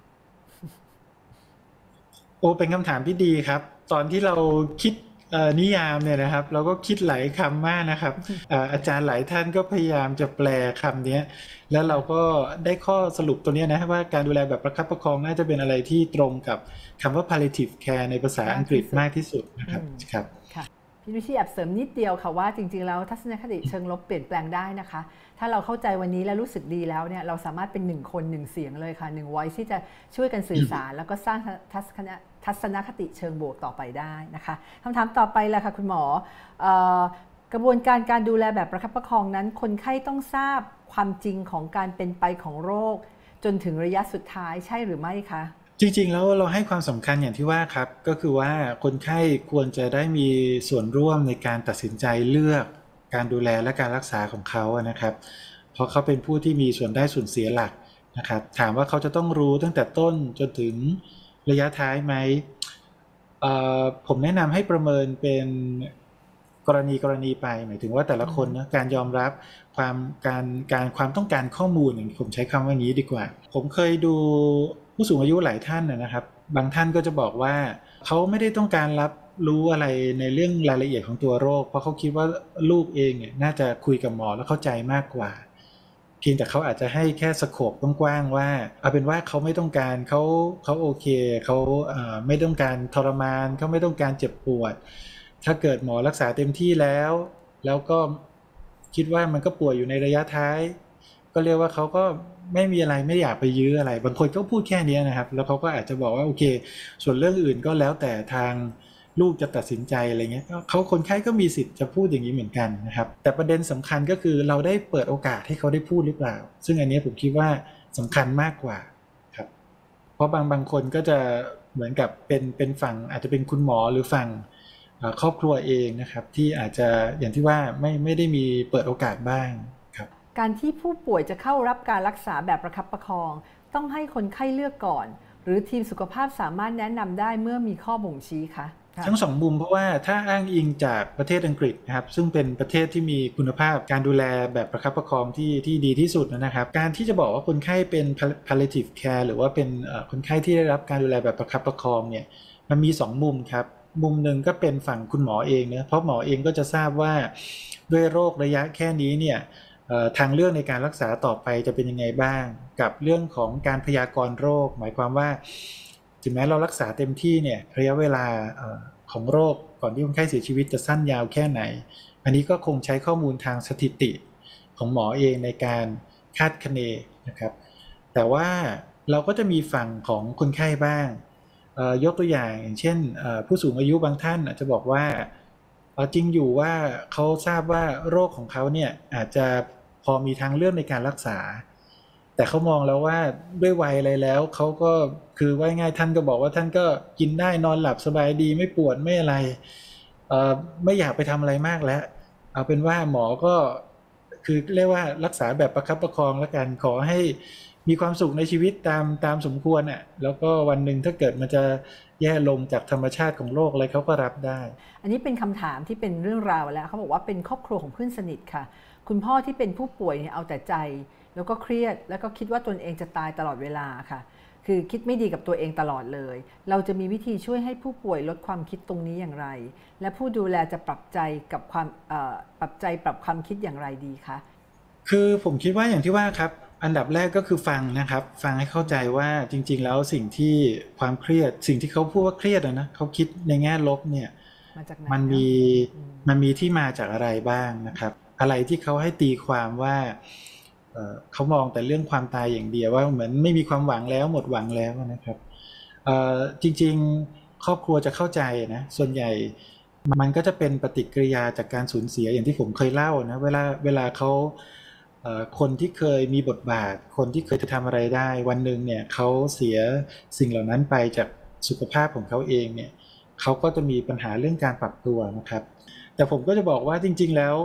โอ้เป็นคำถามที่ดีครับตอนที่เราคิดนิยามเนี่ยนะครับเราก็คิดหลายคำมากนะครับ อาจารย์หลายท่านก็พยายามจะแปลคำนี้แล้วเราก็ได้ข้อสรุปตัวนี้นะว่าการดูแลแบบประคับประคองน่าจะเป็นอะไรที่ตรงกับคำว่า palliative care ในภาษาอังกฤษมากที่สุดนะครับครับพี่นุชชี่แอบเสริมนิดเดียวค่ะว่าจริงๆแล้วทัศนคติเชิงลบเปลี่ยนแปลงได้นะคะถ้าเราเข้าใจวันนี้และรู้สึกดีแล้วเนี่ยเราสามารถเป็นหนึ่งคนหนึ่งเสียงเลยค่ะหนึ่ง voice ที่จะช่วยกันสื่อสารแล้วก็สร้างทัศนทัศนคติเชิงบวกต่อไปได้นะคะคำถามต่อไปเลยค่ะคุณหมอกระบวนการการดูแลแบบประคับประคองนั้นคนไข้ต้องทราบความจริงของการเป็นไปของโรคจนถึงระยะสุดท้ายใช่หรือไม่คะจริงๆแล้วเราให้ความสำคัญอย่างที่ว่าครับก็คือว่าคนไข้ควรจะได้มีส่วนร่วมในการตัดสินใจเลือกการดูแลและการรักษาของเขานะครับเพราะเขาเป็นผู้ที่มีส่วนได้ส่วนเสียหลักนะครับถามว่าเขาจะต้องรู้ตั้งแต่ต้นจนถึงระยะท้ายไหมผมแนะนำให้ประเมินเป็นกรณีกรณีไปหมายถึงว่าแต่ละคนนะการยอมรับความการการความต้องการข้อมูลอย่างผมใช้คำว่านี้ดีกว่าผมเคยดูผู้สูงอายุหลายท่านนะครับบางท่านก็จะบอกว่าเขาไม่ได้ต้องการรับรู้อะไรในเรื่องรายละเอียดของตัวโรคเพราะเขาคิดว่าลูกเองเนี่ยน่าจะคุยกับหมอแล้วเข้าใจมากกว่าเพียงแต่เขาอาจจะให้แค่สโคปกว้างๆว่าเอาเป็นว่าเขาไม่ต้องการเขาเขาโอเคเขาไม่ต้องการทรมานเขาไม่ต้องการเจ็บปวดถ้าเกิดหมอรักษาเต็มที่แล้วแล้วก็คิดว่ามันก็ป่วยอยู่ในระยะท้ายก็เรียกว่าเขาก็ไม่มีอะไรไม่อยากไปยื้ออะไรบางคนก็พูดแค่นี้นะครับแล้วเขาก็อาจจะบอกว่าโอเคส่วนเรื่องอื่นก็แล้วแต่ทางลูกจะตัดสินใจอะไรเงี้ยเขาคนไข้ก็มีสิทธิ์จะพูดอย่างนี้เหมือนกันนะครับแต่ประเด็นสำคัญก็คือเราได้เปิดโอกาสให้เขาได้พูดหรือเปล่าซึ่งอันนี้ผมคิดว่าสำคัญมากกว่าครับเพราะบางบางคนก็จะเหมือนกับเป็นเป็นฝั่งอาจจะเป็นคุณหมอหรือฝั่งครอบครัวเองนะครับที่อาจจะอย่างที่ว่าไม่ไม่ได้มีเปิดโอกาสบ้างครับการที่ผู้ป่วยจะเข้ารับการรักษาแบบประคับประคองต้องให้คนไข้เลือกก่อนหรือทีมสุขภาพสามารถแนะนำได้เมื่อมีข้อบ่งชี้คะทั้งสองมุมเพราะว่าถ้าอ้างอิงจากประเทศอังกฤษนะครับซึ่งเป็นประเทศที่มีคุณภาพการดูแลแบบประคับประคองที่ที่ดีที่สุดนะครับการที่จะบอกว่าคนไข้เป็น palliative care หรือว่าเป็นคนไข้ที่ได้รับการดูแลแบบประคับประคองเนี่ยมันมีสองมุมครับมุมหนึ่งก็เป็นฝั่งคุณหมอเองนะเพราะหมอเองก็จะทราบว่าด้วยโรคระยะแค่นี้เนี่ยทางเลือกในการรักษาต่อไปจะเป็นยังไงบ้างกับเรื่องของการพยากรณ์โรคหมายความว่าถึงแม้เรารักษาเต็มที่เนี่ยระยะเวลาของโรคก่อนที่คนไข้เสียชีวิตจะสั้นยาวแค่ไหนอันนี้ก็คงใช้ข้อมูลทางสถิติของหมอเองในการคาดคะเนนะครับแต่ว่าเราก็จะมีฝั่งของคนไข้บ้างยกตัวอย่างอย่างเช่นผู้สูงอายุบางท่านอาจจะบอกว่าจริงอยู่ว่าเขาทราบว่าโรคของเขาเนี่ยอาจจะพอมีทางเลือกในการรักษาแต่เขามองแล้วว่าด้วยวัยอะไรแล้วเขาก็คือว่าง่ายท่านก็บอกว่าท่านก็กินได้นอนหลับสบายดีไม่ปวดไม่อะไรเอ่อไม่อยากไปทำอะไรมากแล้วเอาเป็นว่าหมอก็คือเรียกว่ารักษาแบบประคับประคองแล้วกันขอให้มีความสุขในชีวิตตามตามสมควรอ่ะแล้วก็วันหนึ่งถ้าเกิดมันจะแย่ลงจากธรรมชาติของโลกอะไรเขาก็รับได้อันนี้เป็นคำถามที่เป็นเรื่องราวแล้วเขาบอกว่าเป็นครอบครัวของเพื่อนสนิทค่ะคุณพ่อที่เป็นผู้ป่วยเนี่ยเอาแต่ใจแล้วก็เครียดแล้วก็คิดว่าตนเองจะตายตลอดเวลาค่ะคือคิดไม่ดีกับตัวเองตลอดเลยเราจะมีวิธีช่วยให้ผู้ป่วยลดความคิดตรงนี้อย่างไรและผู้ดูแลจะปรับใจกับความปรับใจปรับความคิดอย่างไรดีคะคือผมคิดว่าอย่างที่ว่าครับอันดับแรกก็คือฟังนะครับฟังให้เข้าใจว่าจริงๆแล้วสิ่งที่ความเครียดสิ่งที่เขาพูดว่าเครียดนะเขาคิดในแง่ลบเนี่ยมันมีมันมีที่มาจากอะไรบ้างนะครับอะไรที่เขาให้ตีความว่าเขามองแต่เรื่องความตายอย่างเดียวว่าเหมือนไม่มีความหวังแล้วหมดหวังแล้วนะครับจริงๆครอบครัวจะเข้าใจนะส่วนใหญ่มันก็จะเป็นปฏิกิริยาจากการสูญเสียอย่างที่ผมเคยเล่านะเวลาเวลาเขาคนที่เคยมีบทบาทคนที่เคยจะทำอะไรได้วันหนึ่งเนี่ยเขาเสียสิ่งเหล่านั้นไปจากสุขภาพของเขาเองเนี่ยเขาก็จะมีปัญหาเรื่องการปรับตัวนะครับแต่ผมก็จะบอกว่าจริงๆแล้ว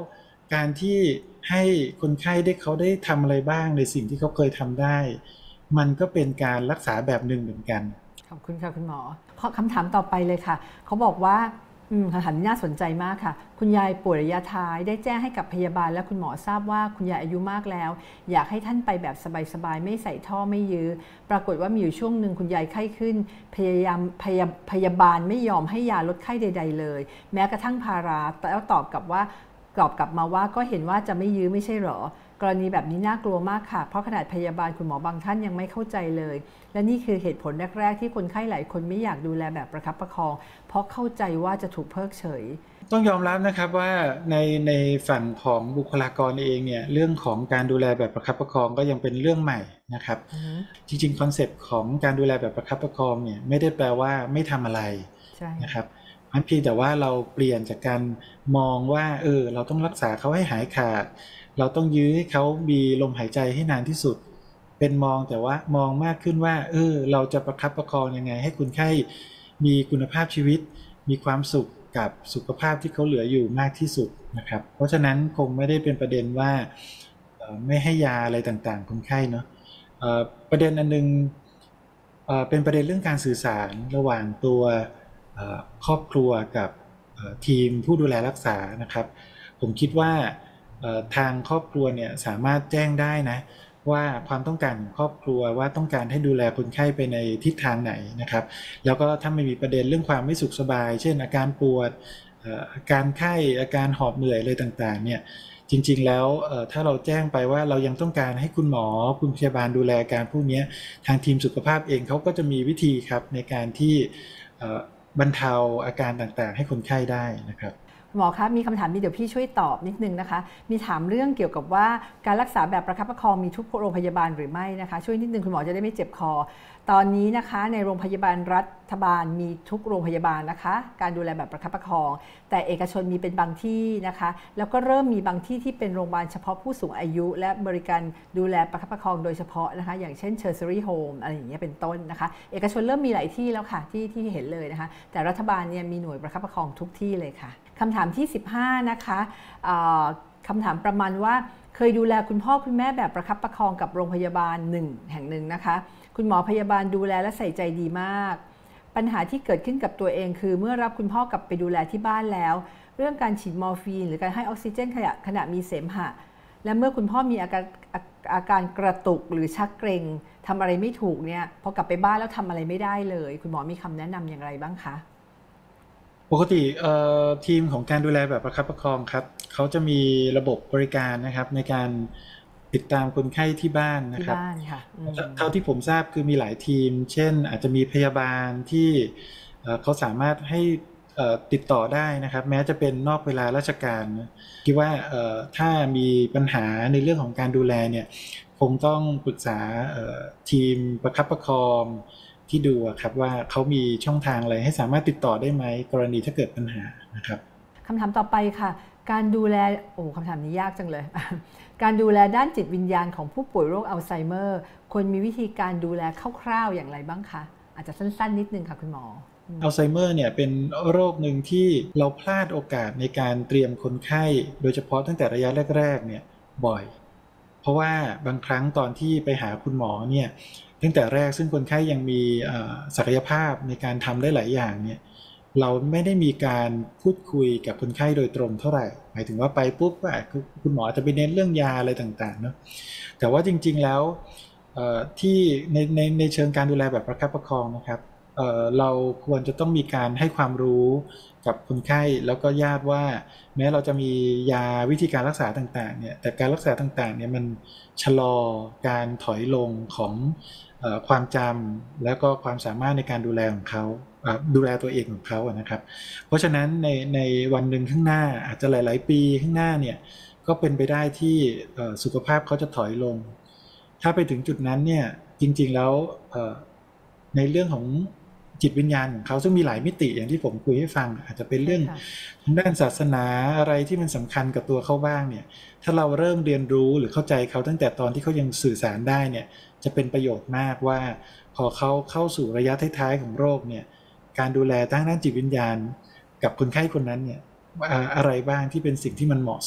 การที่ให้คนไข้ได้เขาได้ทำอะไรบ้างในสิ่งที่เขาเคยทำได้มันก็เป็นการรักษาแบบหนึ่งเหมือนกันขอบคุณค่ะคุณหมอคำถามต่อไปเลยค่ะเขาบอกว่าคำถามนี้น่าสนใจมากค่ะคุณยายป่วยระยะท้ายได้แจ้งให้กับพยาบาลและคุณหมอทราบว่าคุณยายอายุมากแล้วอยากให้ท่านไปแบบสบายๆไม่ใส่ท่อไม่ยื้อปรากฏว่ามีอยู่ช่วงหนึ่งคุณยายไข้ขึ้นพยายามพยาพยาบาลไม่ยอมให้ยาลดไข้ใดๆเลยแม้กระทั่งพาราแล้วตอบกลับว่าตอบกลับมาว่าก็เห็นว่าจะไม่ยื้อไม่ใช่หรอกรณีแบบนี้น่ากลัวมากค่ะเพราะขนาดพยาบาลคุณหมอบางท่านยังไม่เข้าใจเลยและนี่คือเหตุผลแรกๆที่คนไข้หลายคนไม่อยากดูแลแบบประคับประคองเพราะเข้าใจว่าจะถูกเพิกเฉยต้องยอมรับนะครับว่าในในฝั่งของบุคลากรเองเนี่ยเรื่องของการดูแลแบบประคับประคองก็ยังเป็นเรื่องใหม่นะครับ uh-huh. จริงๆคอนเซปต์ของการดูแลแบบประคับประคองเนี่ยไม่ได้แปลว่าไม่ทำอะไรนะครับมันเพียงแต่ว่าเราเปลี่ยนจากการมองว่าเออเราต้องรักษาเขาให้หายขาดเราต้องยื้อให้เขามีลมหายใจให้นานที่สุดเป็นมองแต่ว่ามองมากขึ้นว่าเออเราจะประคับประคองยังไงให้คนไข้มีคุณภาพชีวิตมีความสุขกับสุขภาพที่เขาเหลืออยู่มากที่สุดนะครับเพราะฉะนั้นคงไม่ได้เป็นประเด็นว่าไม่ให้ยาอะไรต่างๆคนไข้เนาะประเด็นอันนึงเป็นประเด็นเรื่องการสื่อสารระหว่างตัวครอบครัวกับทีมผู้ดูแลรักษานะครับผมคิดว่าทางครอบครัวเนี่ยสามารถแจ้งได้นะว่าความต้องการของครอบครัวว่าต้องการให้ดูแลคนไข้ไปในทิศทางไหนนะครับแล้วก็ถ้าไม่มีประเด็นเรื่องความไม่สุขสบายเช่นอาการปวดอาการไข้อาการหอบเหนื่อยอะไรต่างๆเนี่ยจริงๆแล้วถ้าเราแจ้งไปว่าเรายังต้องการให้คุณหมอคุณพยาบาลดูแลอาการพวกนี้ทางทีมสุขภาพเองเขาก็จะมีวิธีครับในการที่บรรเทาอาการต่างๆให้คนไข้ได้นะครับหมอคะมีคำถามนี้เดี๋ยวพี่ช่วยตอบนิดนึงนะคะมีถามเรื่องเกี่ยวกับว่าการรักษาแบบประคับประคองมีทุกโรงพยาบาลหรือไม่นะคะช่วยนิดนึงคุณหมอจะได้ไม่เจ็บคอตอนนี้นะคะในโรงพยาบาลรัฐบาลมีทุกโรงพยาบาลนะคะการดูแลแบบประคับประคองแต่เอกชนมีเป็นบางที่นะคะแล้วก็เริ่มมีบางที่ที่เป็นโรงพยาบาลเฉพาะผู้สูงอายุและบริการดูแลประคับประคองโดยเฉพาะนะคะอย่างเช่น Tertiary Home อะไรอย่างเงี้ยเป็นต้นนะคะเอกชนเริ่มมีหลายที่แล้วค่ะที่ที่เห็นเลยนะคะแต่รัฐบาลเนี่ยมีหน่วยประคับประคองทุกที่เลยค่ะคำถามที่สิบห้านะคะคำถามประมาณว่าเคยดูแลคุณพ่อคุณแม่แบบประคับประคองกับโรงพยาบาลหนึ่งแห่งหนึ่งนะคะคุณหมอพยาบาลดูแลและใส่ใจดีมากปัญหาที่เกิดขึ้นกับตัวเองคือเมื่อรับคุณพ่อกลับไปดูแลที่บ้านแล้วเรื่องการฉีดมอร์ฟีนหรือการให้ออกซิเจนขณะขณะมีเสมหะและเมื่อคุณพ่อมีอาการอาการกระตุกหรือชักเกร็งทำอะไรไม่ถูกเนี่ยพอกลับไปบ้านแล้วทำอะไรไม่ได้เลยคุณหมอมีคำแนะนำอย่างไรบ้างคะปกติทีมของการดูแลแบบประคับประคองครับเขาจะมีระบบบริการนะครับในการติดตามคนไข้ที่บ้านนะครับเท่าที่ผมทราบคือมีหลายทีมเช่นอาจจะมีพยาบาลที่เขาสามารถให้ติดต่อได้นะครับแม้จะเป็นนอกเวลาราชการคิดว่าถ้ามีปัญหาในเรื่องของการดูแลเนี่ยคงต้องปรึกษาทีมประคับประคองที่ดูครับว่าเขามีช่องทางอะไรให้สามารถติดต่อได้ไหมกรณีถ้าเกิดปัญหานะครับคำถามต่อไปค่ะการดูแลโอ้คำถามนี้ยากจังเลย การดูแลด้านจิตวิญญาณของผู้ป่วยโรคอัลไซเมอร์ควรมีวิธีการดูแลคร่าวๆอย่างไรบ้างคะอาจจะสั้นๆนิดนึงค่ะคุณหมออัลไซเมอร์เนี่ยเป็นโรคหนึ่งที่เราพลาดโอกาสในการเตรียมคนไข้โดยเฉพาะตั้งแต่ระยะแรกๆเนี่ยบ่อยเพราะว่าบางครั้งตอนที่ไปหาคุณหมอเนี่ยตั้งแต่แรกซึ่งคนไข้ยังมีศักยภาพในการทำได้หลายอย่างเนี่ยเราไม่ได้มีการพูดคุยกับคนไข้โดยตรงเท่าไหร่หมายถึงว่าไปปุ๊บคุณหมอจะไปเน้นเรื่องยาอะไรต่างๆเนาะแต่ว่าจริงๆแล้วที่ในในในเชิงการดูแลแบบประคับประคองนะครับเอ่อเราควรจะต้องมีการให้ความรู้กับคนไข้แล้วก็ญาติว่าแม้เราจะมียาวิธีการรักษาต่างๆเนี่ยแต่การรักษาต่างๆเนี่ยมันชะลอการถอยลงของเอ่อความจำแล้วก็ความสามารถในการดูแลของเขาดูแลตัวเองของเขาอะนะครับเพราะฉะนั้นในในวันหนึ่งข้างหน้าอาจจะหลายๆปีข้างหน้าเนี่ยก็เป็นไปได้ที่สุขภาพเขาจะถอยลงถ้าไปถึงจุดนั้นเนี่ยจริงๆแล้วในเรื่องของจิตวิญญาณของเขาซึ่งมีหลายมิติอย่างที่ผมคุยให้ฟังอาจจะเป็นเรื่องทางด้านศาสนาอะไรที่มันสำคัญกับตัวเขาบ้างเนี่ยถ้าเราเริ่มเรียนรู้หรือเข้าใจเขาตั้งแต่ตอนที่เขายังสื่อสารได้เนี่ยจะเป็นประโยชน์มากว่าพอเขาเข้าสู่ระยะท้ายๆของโรคเนี่ยการดูแลทางด้านจิตวิญญาณกับคนไข้คนนั้นเนี่ยอะไรบ้างที่เป็นสิ่งที่มันเหมาะสม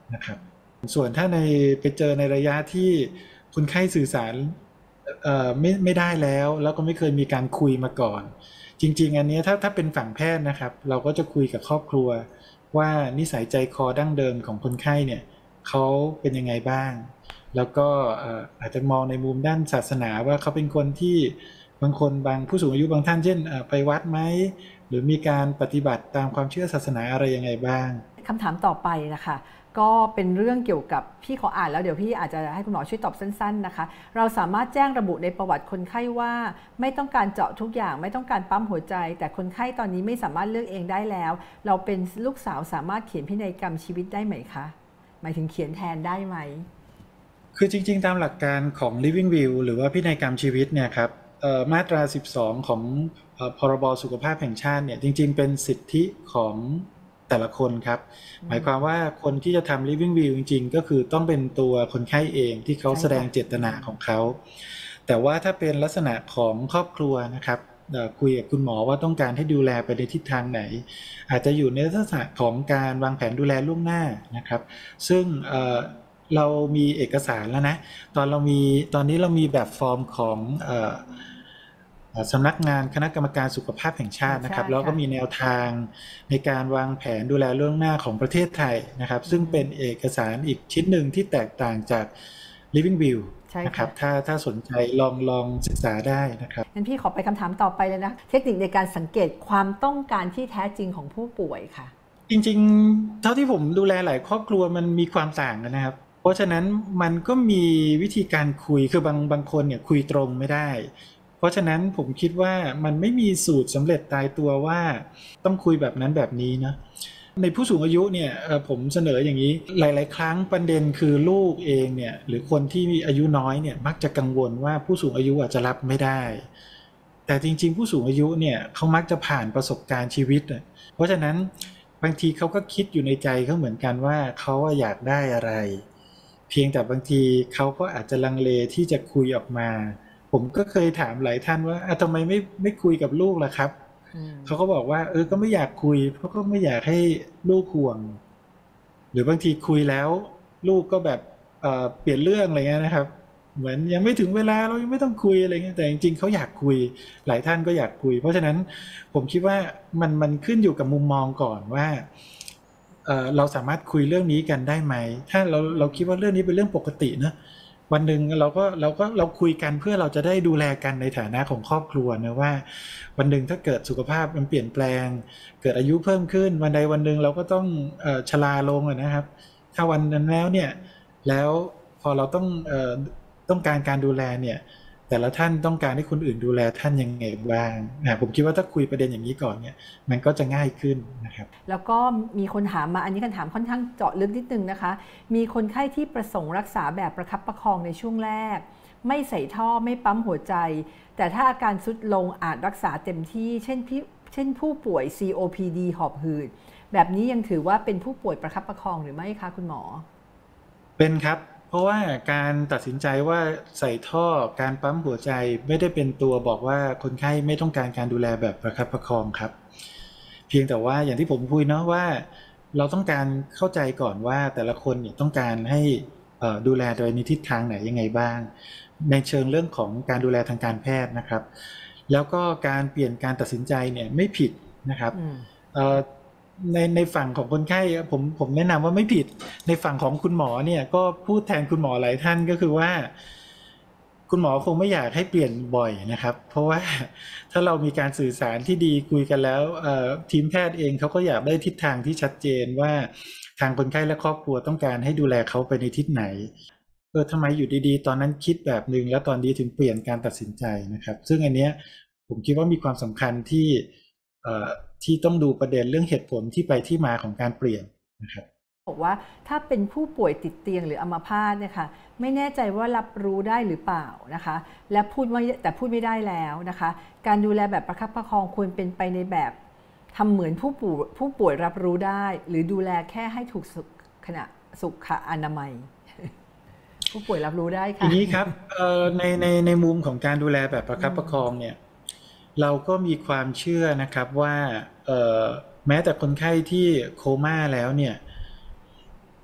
นะครับส่วนถ้าในไปเจอในระยะที่คนไข้สื่อสารเอ่อไม่ไม่ได้แล้วแล้วก็ไม่เคยมีการคุยมาก่อนจริงๆอันนี้ถ้าถ้าเป็นฝั่งแพทย์นะครับเราก็จะคุยกับครอบครัวว่านิสัยใจคอดั้งเดิมของคนไข้เนี่ยเขาเป็นยังไงบ้างแล้วก็อาจจะมองในมุมด้านศาสนาว่าเขาเป็นคนที่บางคนบางผู้สูงอายุบางท่านเช่นไปวัดไหมหรือมีการปฏิบัติตามความเชื่อศาสนาอะไรยังไงบ้างคำถามต่อไปนะคะก็เป็นเรื่องเกี่ยวกับพี่ขออ่านแล้วเดี๋ยวพี่อาจจะให้คุณหมอช่วยตอบสั้นๆนะคะเราสามารถแจ้งระบุในประวัติคนไข้ว่าไม่ต้องการเจาะทุกอย่างไม่ต้องการปั๊มหัวใจแต่คนไข้ตอนนี้ไม่สามารถเลือกเองได้แล้วเราเป็นลูกสาวสามารถเขียนพินัยกรรมชีวิตได้ไหมคะหมายถึงเขียนแทนได้ไหมคือจริงๆตามหลักการของ Living Will หรือว่าพินัยกรรมชีวิตเนี่ยครับมาตราสิบสองของพรบสุขภาพแห่งชาติเนี่ยจริงๆเป็นสิทธิของแต่ละคนครับหมายความว่าคนที่จะทำ Living Will จริงๆก็คือต้องเป็นตัวคนไข้เองที่เขาแสดงเจตนาของเขาแต่ว่าถ้าเป็นลักษณะของครอบครัวนะครับคุยกับคุณหมอว่าต้องการให้ดูแลไปในทิศทางไหนอาจจะอยู่ในลักษณะของการวางแผนดูแลล่วงหน้านะครับซึ่งเรามีเอกสารแล้วนะตอนเรามีตอนนี้เรามีแบบฟอร์มของสำนักงานคณะกรรมการสุขภาพแห่งชาตินะครับแล้วก็มีแนวทางในการวางแผนดูแลล่วงหน้าของประเทศไทยนะครับซึ่งเป็นเอกสารอีกชิ้นหนึ่งที่แตกต่างจาก Living Will นะครับถ้าถ้าสนใจลองลองศึกษาได้นะครับงั้นพี่ขอไปคำถามต่อไปเลยนะเทคนิคในการสังเกตความต้องการที่แท้จริงของผู้ป่วยค่ะจริงๆเท่าที่ผมดูแลหลายครอบครัวมันมีความต่างกันนะครับเพราะฉะนั้นมันก็มีวิธีการคุยคือบางบางคนเนี่ยคุยตรงไม่ได้เพราะฉะนั้นผมคิดว่ามันไม่มีสูตรสำเร็จตายตัวว่าต้องคุยแบบนั้นแบบนี้นะในผู้สูงอายุเนี่ยผมเสนออย่างนี้หลายๆครั้งประเด็นคือลูกเองเนี่ยหรือคนที่มีอายุน้อยเนี่ยมักจะกังวลว่าผู้สูงอายุอาจจะรับไม่ได้แต่จริงๆผู้สูงอายุเนี่ยเขามักจะผ่านประสบการณ์ชีวิตเพราะฉะนั้นบางทีเขาก็คิดอยู่ในใจเขาเหมือนกันว่าเขาอยากได้อะไรเพียงแต่บางทีเขาก็อาจจะลังเลที่จะคุยออกมาผมก็เคยถามหลายท่านว่าทำไมไม่ไม่คุยกับลูกล่ะครับเขาก็บอกว่าเออก็ไม่อยากคุยเพราะก็ไม่อยากให้ลูกห่วงหรือบางทีคุยแล้วลูกก็แบบเอ่อเปลี่ยนเรื่องอะไรเงี้ยนะครับเหมือนยังไม่ถึงเวลาเรายังไม่ต้องคุยอะไรเงี้ยแต่จริงๆเขาอยากคุยหลายท่านก็อยากคุยเพราะฉะนั้นผมคิดว่ามันมันขึ้นอยู่กับมุมมองก่อนว่าเอ่อเราสามารถคุยเรื่องนี้กันได้ไหมถ้าเราเราคิดว่าเรื่องนี้เป็นเรื่องปกตินะวันหนึ่งเราก็เราก็เราคุยกันเพื่อเราจะได้ดูแลกันในฐานะของครอบครัวนะว่าวันหนึ่งถ้าเกิดสุขภาพมันเปลี่ยนแปลงเกิดอายุเพิ่มขึ้นวันใดวันหนึ่งเราก็ต้องเอ่อชราลงนะครับถ้าวันนั้นแล้วเนี่ยแล้วพอเราต้องเอ่อต้องการการดูแลเนี่ยแต่ละท่านต้องการให้คนอื่นดูแลท่านยังไงบ้างนะผมคิดว่าถ้าคุยประเด็นอย่างนี้ก่อนเนี่ยมันก็จะง่ายขึ้นนะครับแล้วก็มีคนถามมาอันนี้คำถามค่อนข้างเจาะลึกนิดนึงนะคะมีคนไข้ที่ประสงค์รักษาแบบประคับประคองในช่วงแรกไม่ใส่ท่อไม่ปั๊มหัวใจแต่ถ้าอาการทรุดลงอาจรักษาเต็มที่เช่นเช่นผู้ป่วย ซี โอ พี ดี หอบหืดแบบนี้ยังถือว่าเป็นผู้ป่วยประคับประคองหรือไม่คะคุณหมอเป็นครับเพราะว่าการตัดสินใจว่าใส่ท่อการปั๊มหัวใจไม่ได้เป็นตัวบอกว่าคนไข้ไม่ต้องการการดูแลแบบประคับประคองครับเพียงแต่ว่าอย่างที่ผมพูดเนาะว่าเราต้องการเข้าใจก่อนว่าแต่ละคนเนี่ยต้องการให้ดูแลโดยในทิศทางไหนยังไงบ้างในเชิงเรื่องของการดูแลทางการแพทย์นะครับแล้วก็การเปลี่ยนการตัดสินใจเนี่ยไม่ผิดนะครับในในฝั่งของคนไข้ผมผมแนะนำว่าไม่ผิดในฝั่งของคุณหมอเนี่ยก็พูดแทนคุณหมอหลายท่านก็คือว่าคุณหมอคงไม่อยากให้เปลี่ยนบ่อยนะครับเพราะว่าถ้าเรามีการสื่อสารที่ดีคุยกันแล้วทีมแพทย์เองเขาก็อยากได้ทิศทางที่ชัดเจนว่าทางคนไข้และครอบครัวต้องการให้ดูแลเขาไปในทิศไหนเออทำไมอยู่ดีๆตอนนั้นคิดแบบนึงแล้วตอนนี้ถึงเปลี่ยนการตัดสินใจนะครับซึ่งอันเนี้ยผมคิดว่ามีความสำคัญที่ที่ต้องดูประเด็นเรื่องเหตุผลที่ไปที่มาของการเปลี่ยนนะครับบอกว่าถ้าเป็นผู้ป่วยติดเตียงหรืออัมพาตเนี่ยค่ะไม่แน่ใจว่ารับรู้ได้หรือเปล่านะคะและพูดว่าแต่พูดไม่ได้แล้วนะคะการดูแลแบบประคับประคองควรเป็นไปในแบบทำเหมือนผู้ป่วยผู้ป่วยรับรู้ได้หรือดูแลแค่ให้ถูกขณะสุขอนามัย ผู้ป่วยรับรู้ได้ค่ะทีนี้ครับในในในมุมของการดูแลแบบประคับประคองเนี่ยเราก็มีความเชื่อนะครับว่าแม้แต่คนไข้ที่โคม่าแล้วเนี่ย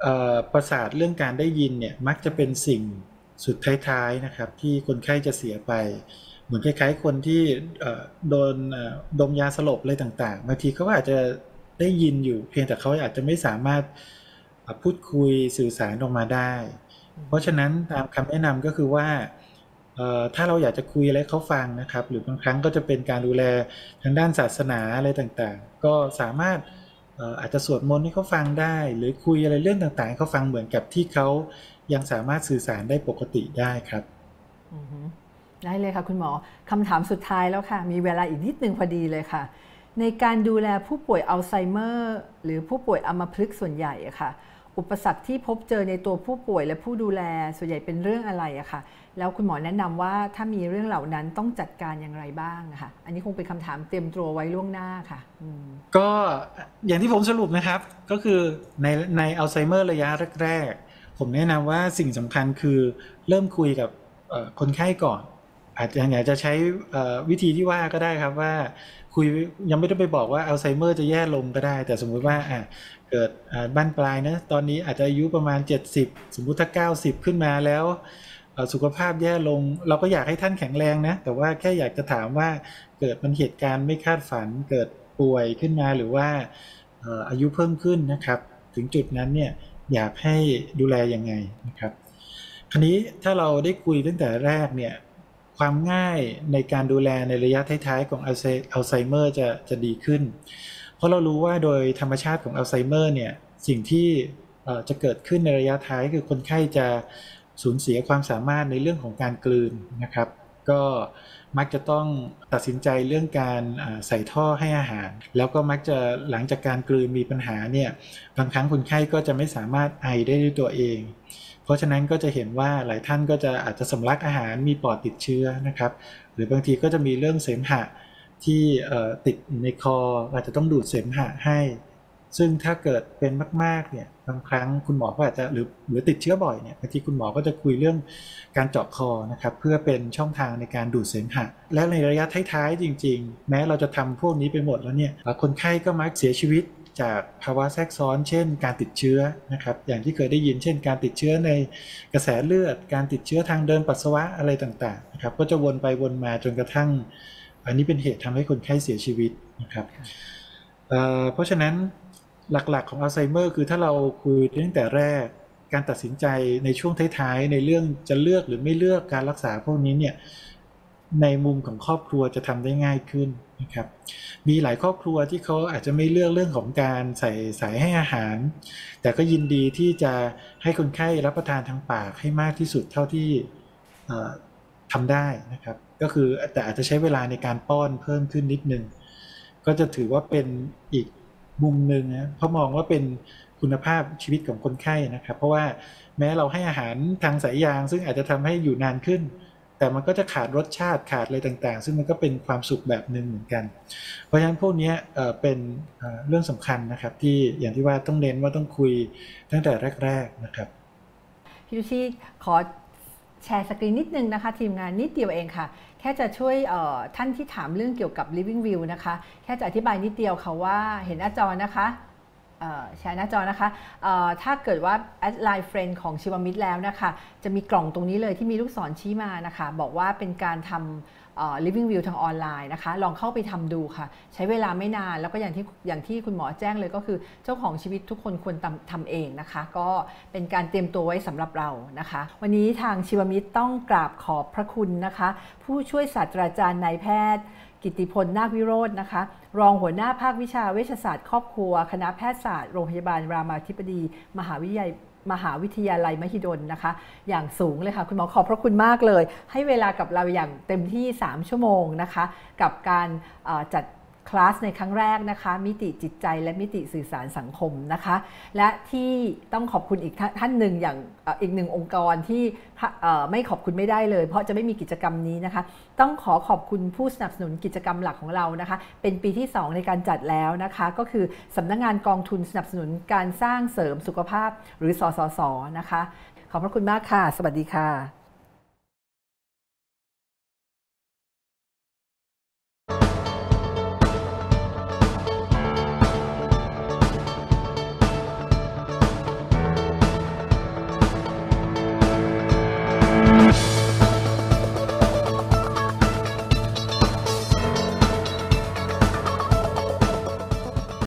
ประสาทเรื่องการได้ยินเนี่ยมักจะเป็นสิ่งสุดท้ายๆนะครับที่คนไข้จะเสียไปเหมือนคล้ายๆคนที่โดนดมยาสลบอะไรต่างๆบางทีเขาอาจจะได้ยินอยู่เพียงแต่เขาอาจจะไม่สามารถพูดคุยสื่อสารออกมาได้เพราะฉะนั้นตามคำแนะนำก็คือว่าถ้าเราอยากจะคุยอะไรเขาฟังนะครับหรือบางครั้งก็จะเป็นการดูแลทางด้านศาสนาอะไรต่างๆก็สามารถอาจจะสวดมนต์ให้เขาฟังได้หรือคุยอะไรเรื่องต่างๆให้เขาฟังเหมือนกับที่เขายังสามารถสื่อสารได้ปกติได้ครับได้เลยค่ะคุณหมอคำถามสุดท้ายแล้วค่ะมีเวลาอีกนิดนึงพอดีเลยค่ะในการดูแลผู้ป่วยอัลไซเมอร์หรือผู้ป่วยอัมพฤกษ์ส่วนใหญ่อะค่ะอุปสรรคที่พบเจอในตัวผู้ป่วยและผู้ดูแลส่วนใหญ่เป็นเรื่องอะไรอะค่ะแล้วคุณหมอแนะนำว่าถ้ามีเรื่องเหล่านั้นต้องจัดการอย่างไรบ้างอะค่ะอันนี้คงเป็นคำถามเตรียมตัวไว้ล่วงหน้าค่ะก็อย่างที่ผมสรุปนะครับก็คือในในอัลไซเมอร์ระยะแรกๆผมแนะนำว่าสิ่งสำคัญคือเริ่มคุยกับคนไข้ก่อนอาจจะอยากจะใช้วิธีที่ว่าก็ได้ครับว่าคุยยังไม่ต้องไปบอกว่าอัลไซเมอร์จะแย่ลงก็ได้แต่สมมุติว่าเกิดบ้านปลายนะตอนนี้อาจจะอายุประมาณเจ็ดสิบสมมุติถ้าเก้าสิบขึ้นมาแล้วสุขภาพแย่ลงเราก็อยากให้ท่านแข็งแรงนะแต่ว่าแค่อยากจะถามว่าเกิดมันเหตุการณ์ไม่คาดฝันเกิดป่วยขึ้นมาหรือว่าอายุเพิ่มขึ้นนะครับถึงจุดนั้นเนี่ยอยากให้ดูแลยังไงนะครับคราวนี้ถ้าเราได้คุยตั้งแต่แรกเนี่ยความง่ายในการดูแลในระยะท้ายๆของอัลไซเมอร์จะจะดีขึ้นเพราะเรารู้ว่าโดยธรรมชาติของอัลไซเมอร์เนี่ยสิ่งที่จะเกิดขึ้นในระยะท้ายคือคนไข้จะสูญเสียความสามารถในเรื่องของการกลืนนะครับก็มักจะต้องตัดสินใจเรื่องการใส่ท่อให้อาหารแล้วก็มักจะหลังจากการกลืนมีปัญหาเนี่ยบางครั้งคนไข้ก็จะไม่สามารถไอได้ด้วยตัวเองเพราะฉะนั้นก็จะเห็นว่าหลายท่านก็จะอาจจะสำลักอาหารมีปอดติดเชื้อนะครับหรือบางทีก็จะมีเรื่องเสมหะที่ติดในคออาจจะต้องดูดเสมหะให้ซึ่งถ้าเกิดเป็นมากๆเนี่ยบางครั้งคุณหมอก็อาจจะหรือหรือติดเชื้อบ่อยเนี่ยบางทีคุณหมอก็จะคุยเรื่องการเจาะคอนะครับเพื่อเป็นช่องทางในการดูดเสมหะและในระยะท้ายๆจริงๆแม้เราจะทำพวกนี้ไปหมดแล้วเนี่ยคนไข้ก็มักเสียชีวิตจากภาวะแทรกซ้อนเช่นการติดเชื้อนะครับอย่างที่เคยได้ยินเช่นการติดเชื้อในกระแสเลือดการติดเชื้อทางเดินปัสสาวะอะไรต่างๆนะครับก็จะวนไปวนมาจนกระทั่งอันนี้เป็นเหตุทำให้คนไข้เสียชีวิตนะครับเอ่อเพราะฉะนั้นหลักๆของอัลไซเมอร์คือถ้าเราคุยตั้งแต่แรกการตัดสินใจในช่วงท้ายๆในเรื่องจะเลือกหรือไม่เลือกการรักษาพวกนี้เนี่ยในมุมของครอบครัวจะทำได้ง่ายขึ้นนะครับมีหลายครอบครัวที่เขาอาจจะไม่เลือกเรื่องของการใส่สายให้อาหารแต่ก็ยินดีที่จะให้คนไข้รับประทานทางปากให้มากที่สุดเท่าที่ทำได้นะครับก็คือแต่อาจจะใช้เวลาในการป้อนเพิ่มขึ้นนิดนึงก็จะถือว่าเป็นอีกมุมหนึ่งนะเพราะมองว่าเป็นคุณภาพชีวิตของคนไข้นะครับเพราะว่าแม้เราให้อาหารทางสายยางซึ่งอาจจะทำให้อยู่นานขึ้นแต่มันก็จะขาดรสชาติขาดอะไรต่างๆซึ่งมันก็เป็นความสุขแบบหนึ่งเหมือนกันเพราะฉะนั้นพวกนี้เป็นเรื่องสำคัญนะครับที่อย่างที่ว่าต้องเน้นว่าต้องคุยตั้งแต่แรกๆนะครับพี่ดุชีขอแชร์สกรีนนิดนึงนะคะทีมงานนิดเดียวเองค่ะแค่จะช่วยท่านที่ถามเรื่องเกี่ยวกับ Living View นะคะแค่จะอธิบายนิดเดียวค่ะว่าเห็นหน้าจอนะคะแชร์หน้าจอนะคะถ้าเกิดว่าแอดไลน์เฟรนด์ของชีวมิตรแล้วนะคะจะมีกล่องตรงนี้เลยที่มีลูกศรชี้มานะคะบอกว่าเป็นการทำ Living View ทางออนไลน์นะคะลองเข้าไปทำดูค่ะใช้เวลาไม่นานแล้วก็อย่างที่อย่างที่คุณหมอแจ้งเลยก็คือเจ้าของชีวิตทุกคนควรทำเองนะคะก็เป็นการเตรียมตัวไว้สำหรับเรานะคะวันนี้ทางชีวมิตรต้องกราบขอบพระคุณนะคะผู้ช่วยศาสตราจารย์นายแพทย์กิตติพลนาควิโรจน์นะคะรองหัวหน้าภาควิชาเวชศาสตร์ครอบครัวคณะแพทยศาสตร์โรงพยาบาลรามาธิบดีมหาวิทยาลัยมหาวิทยาลัยมหิดลนะคะอย่างสูงเลยค่ะคุณหมอขอบพระคุณมากเลยให้เวลากับเราอย่างเต็มที่สามชั่วโมงนะคะกับการจัดคลาสในครั้งแรกนะคะมิติจิตใจและมิติสื่อสารสังคมนะคะและที่ต้องขอบคุณอีกท่านหนึ่งอย่างอีกหนึ่งองค์กรที่ไม่ขอบคุณไม่ได้เลยเพราะจะไม่มีกิจกรรมนี้นะคะต้องขอขอบคุณผู้สนับสนุนกิจกรรมหลักของเรานะคะเป็นปีที่สองในการจัดแล้วนะคะก็คือสำนักงานกองทุนสนับสนุนการสร้างเสริมสุขภาพหรือสสสนะคะขอบพระคุณมากค่ะสวัสดีค่ะ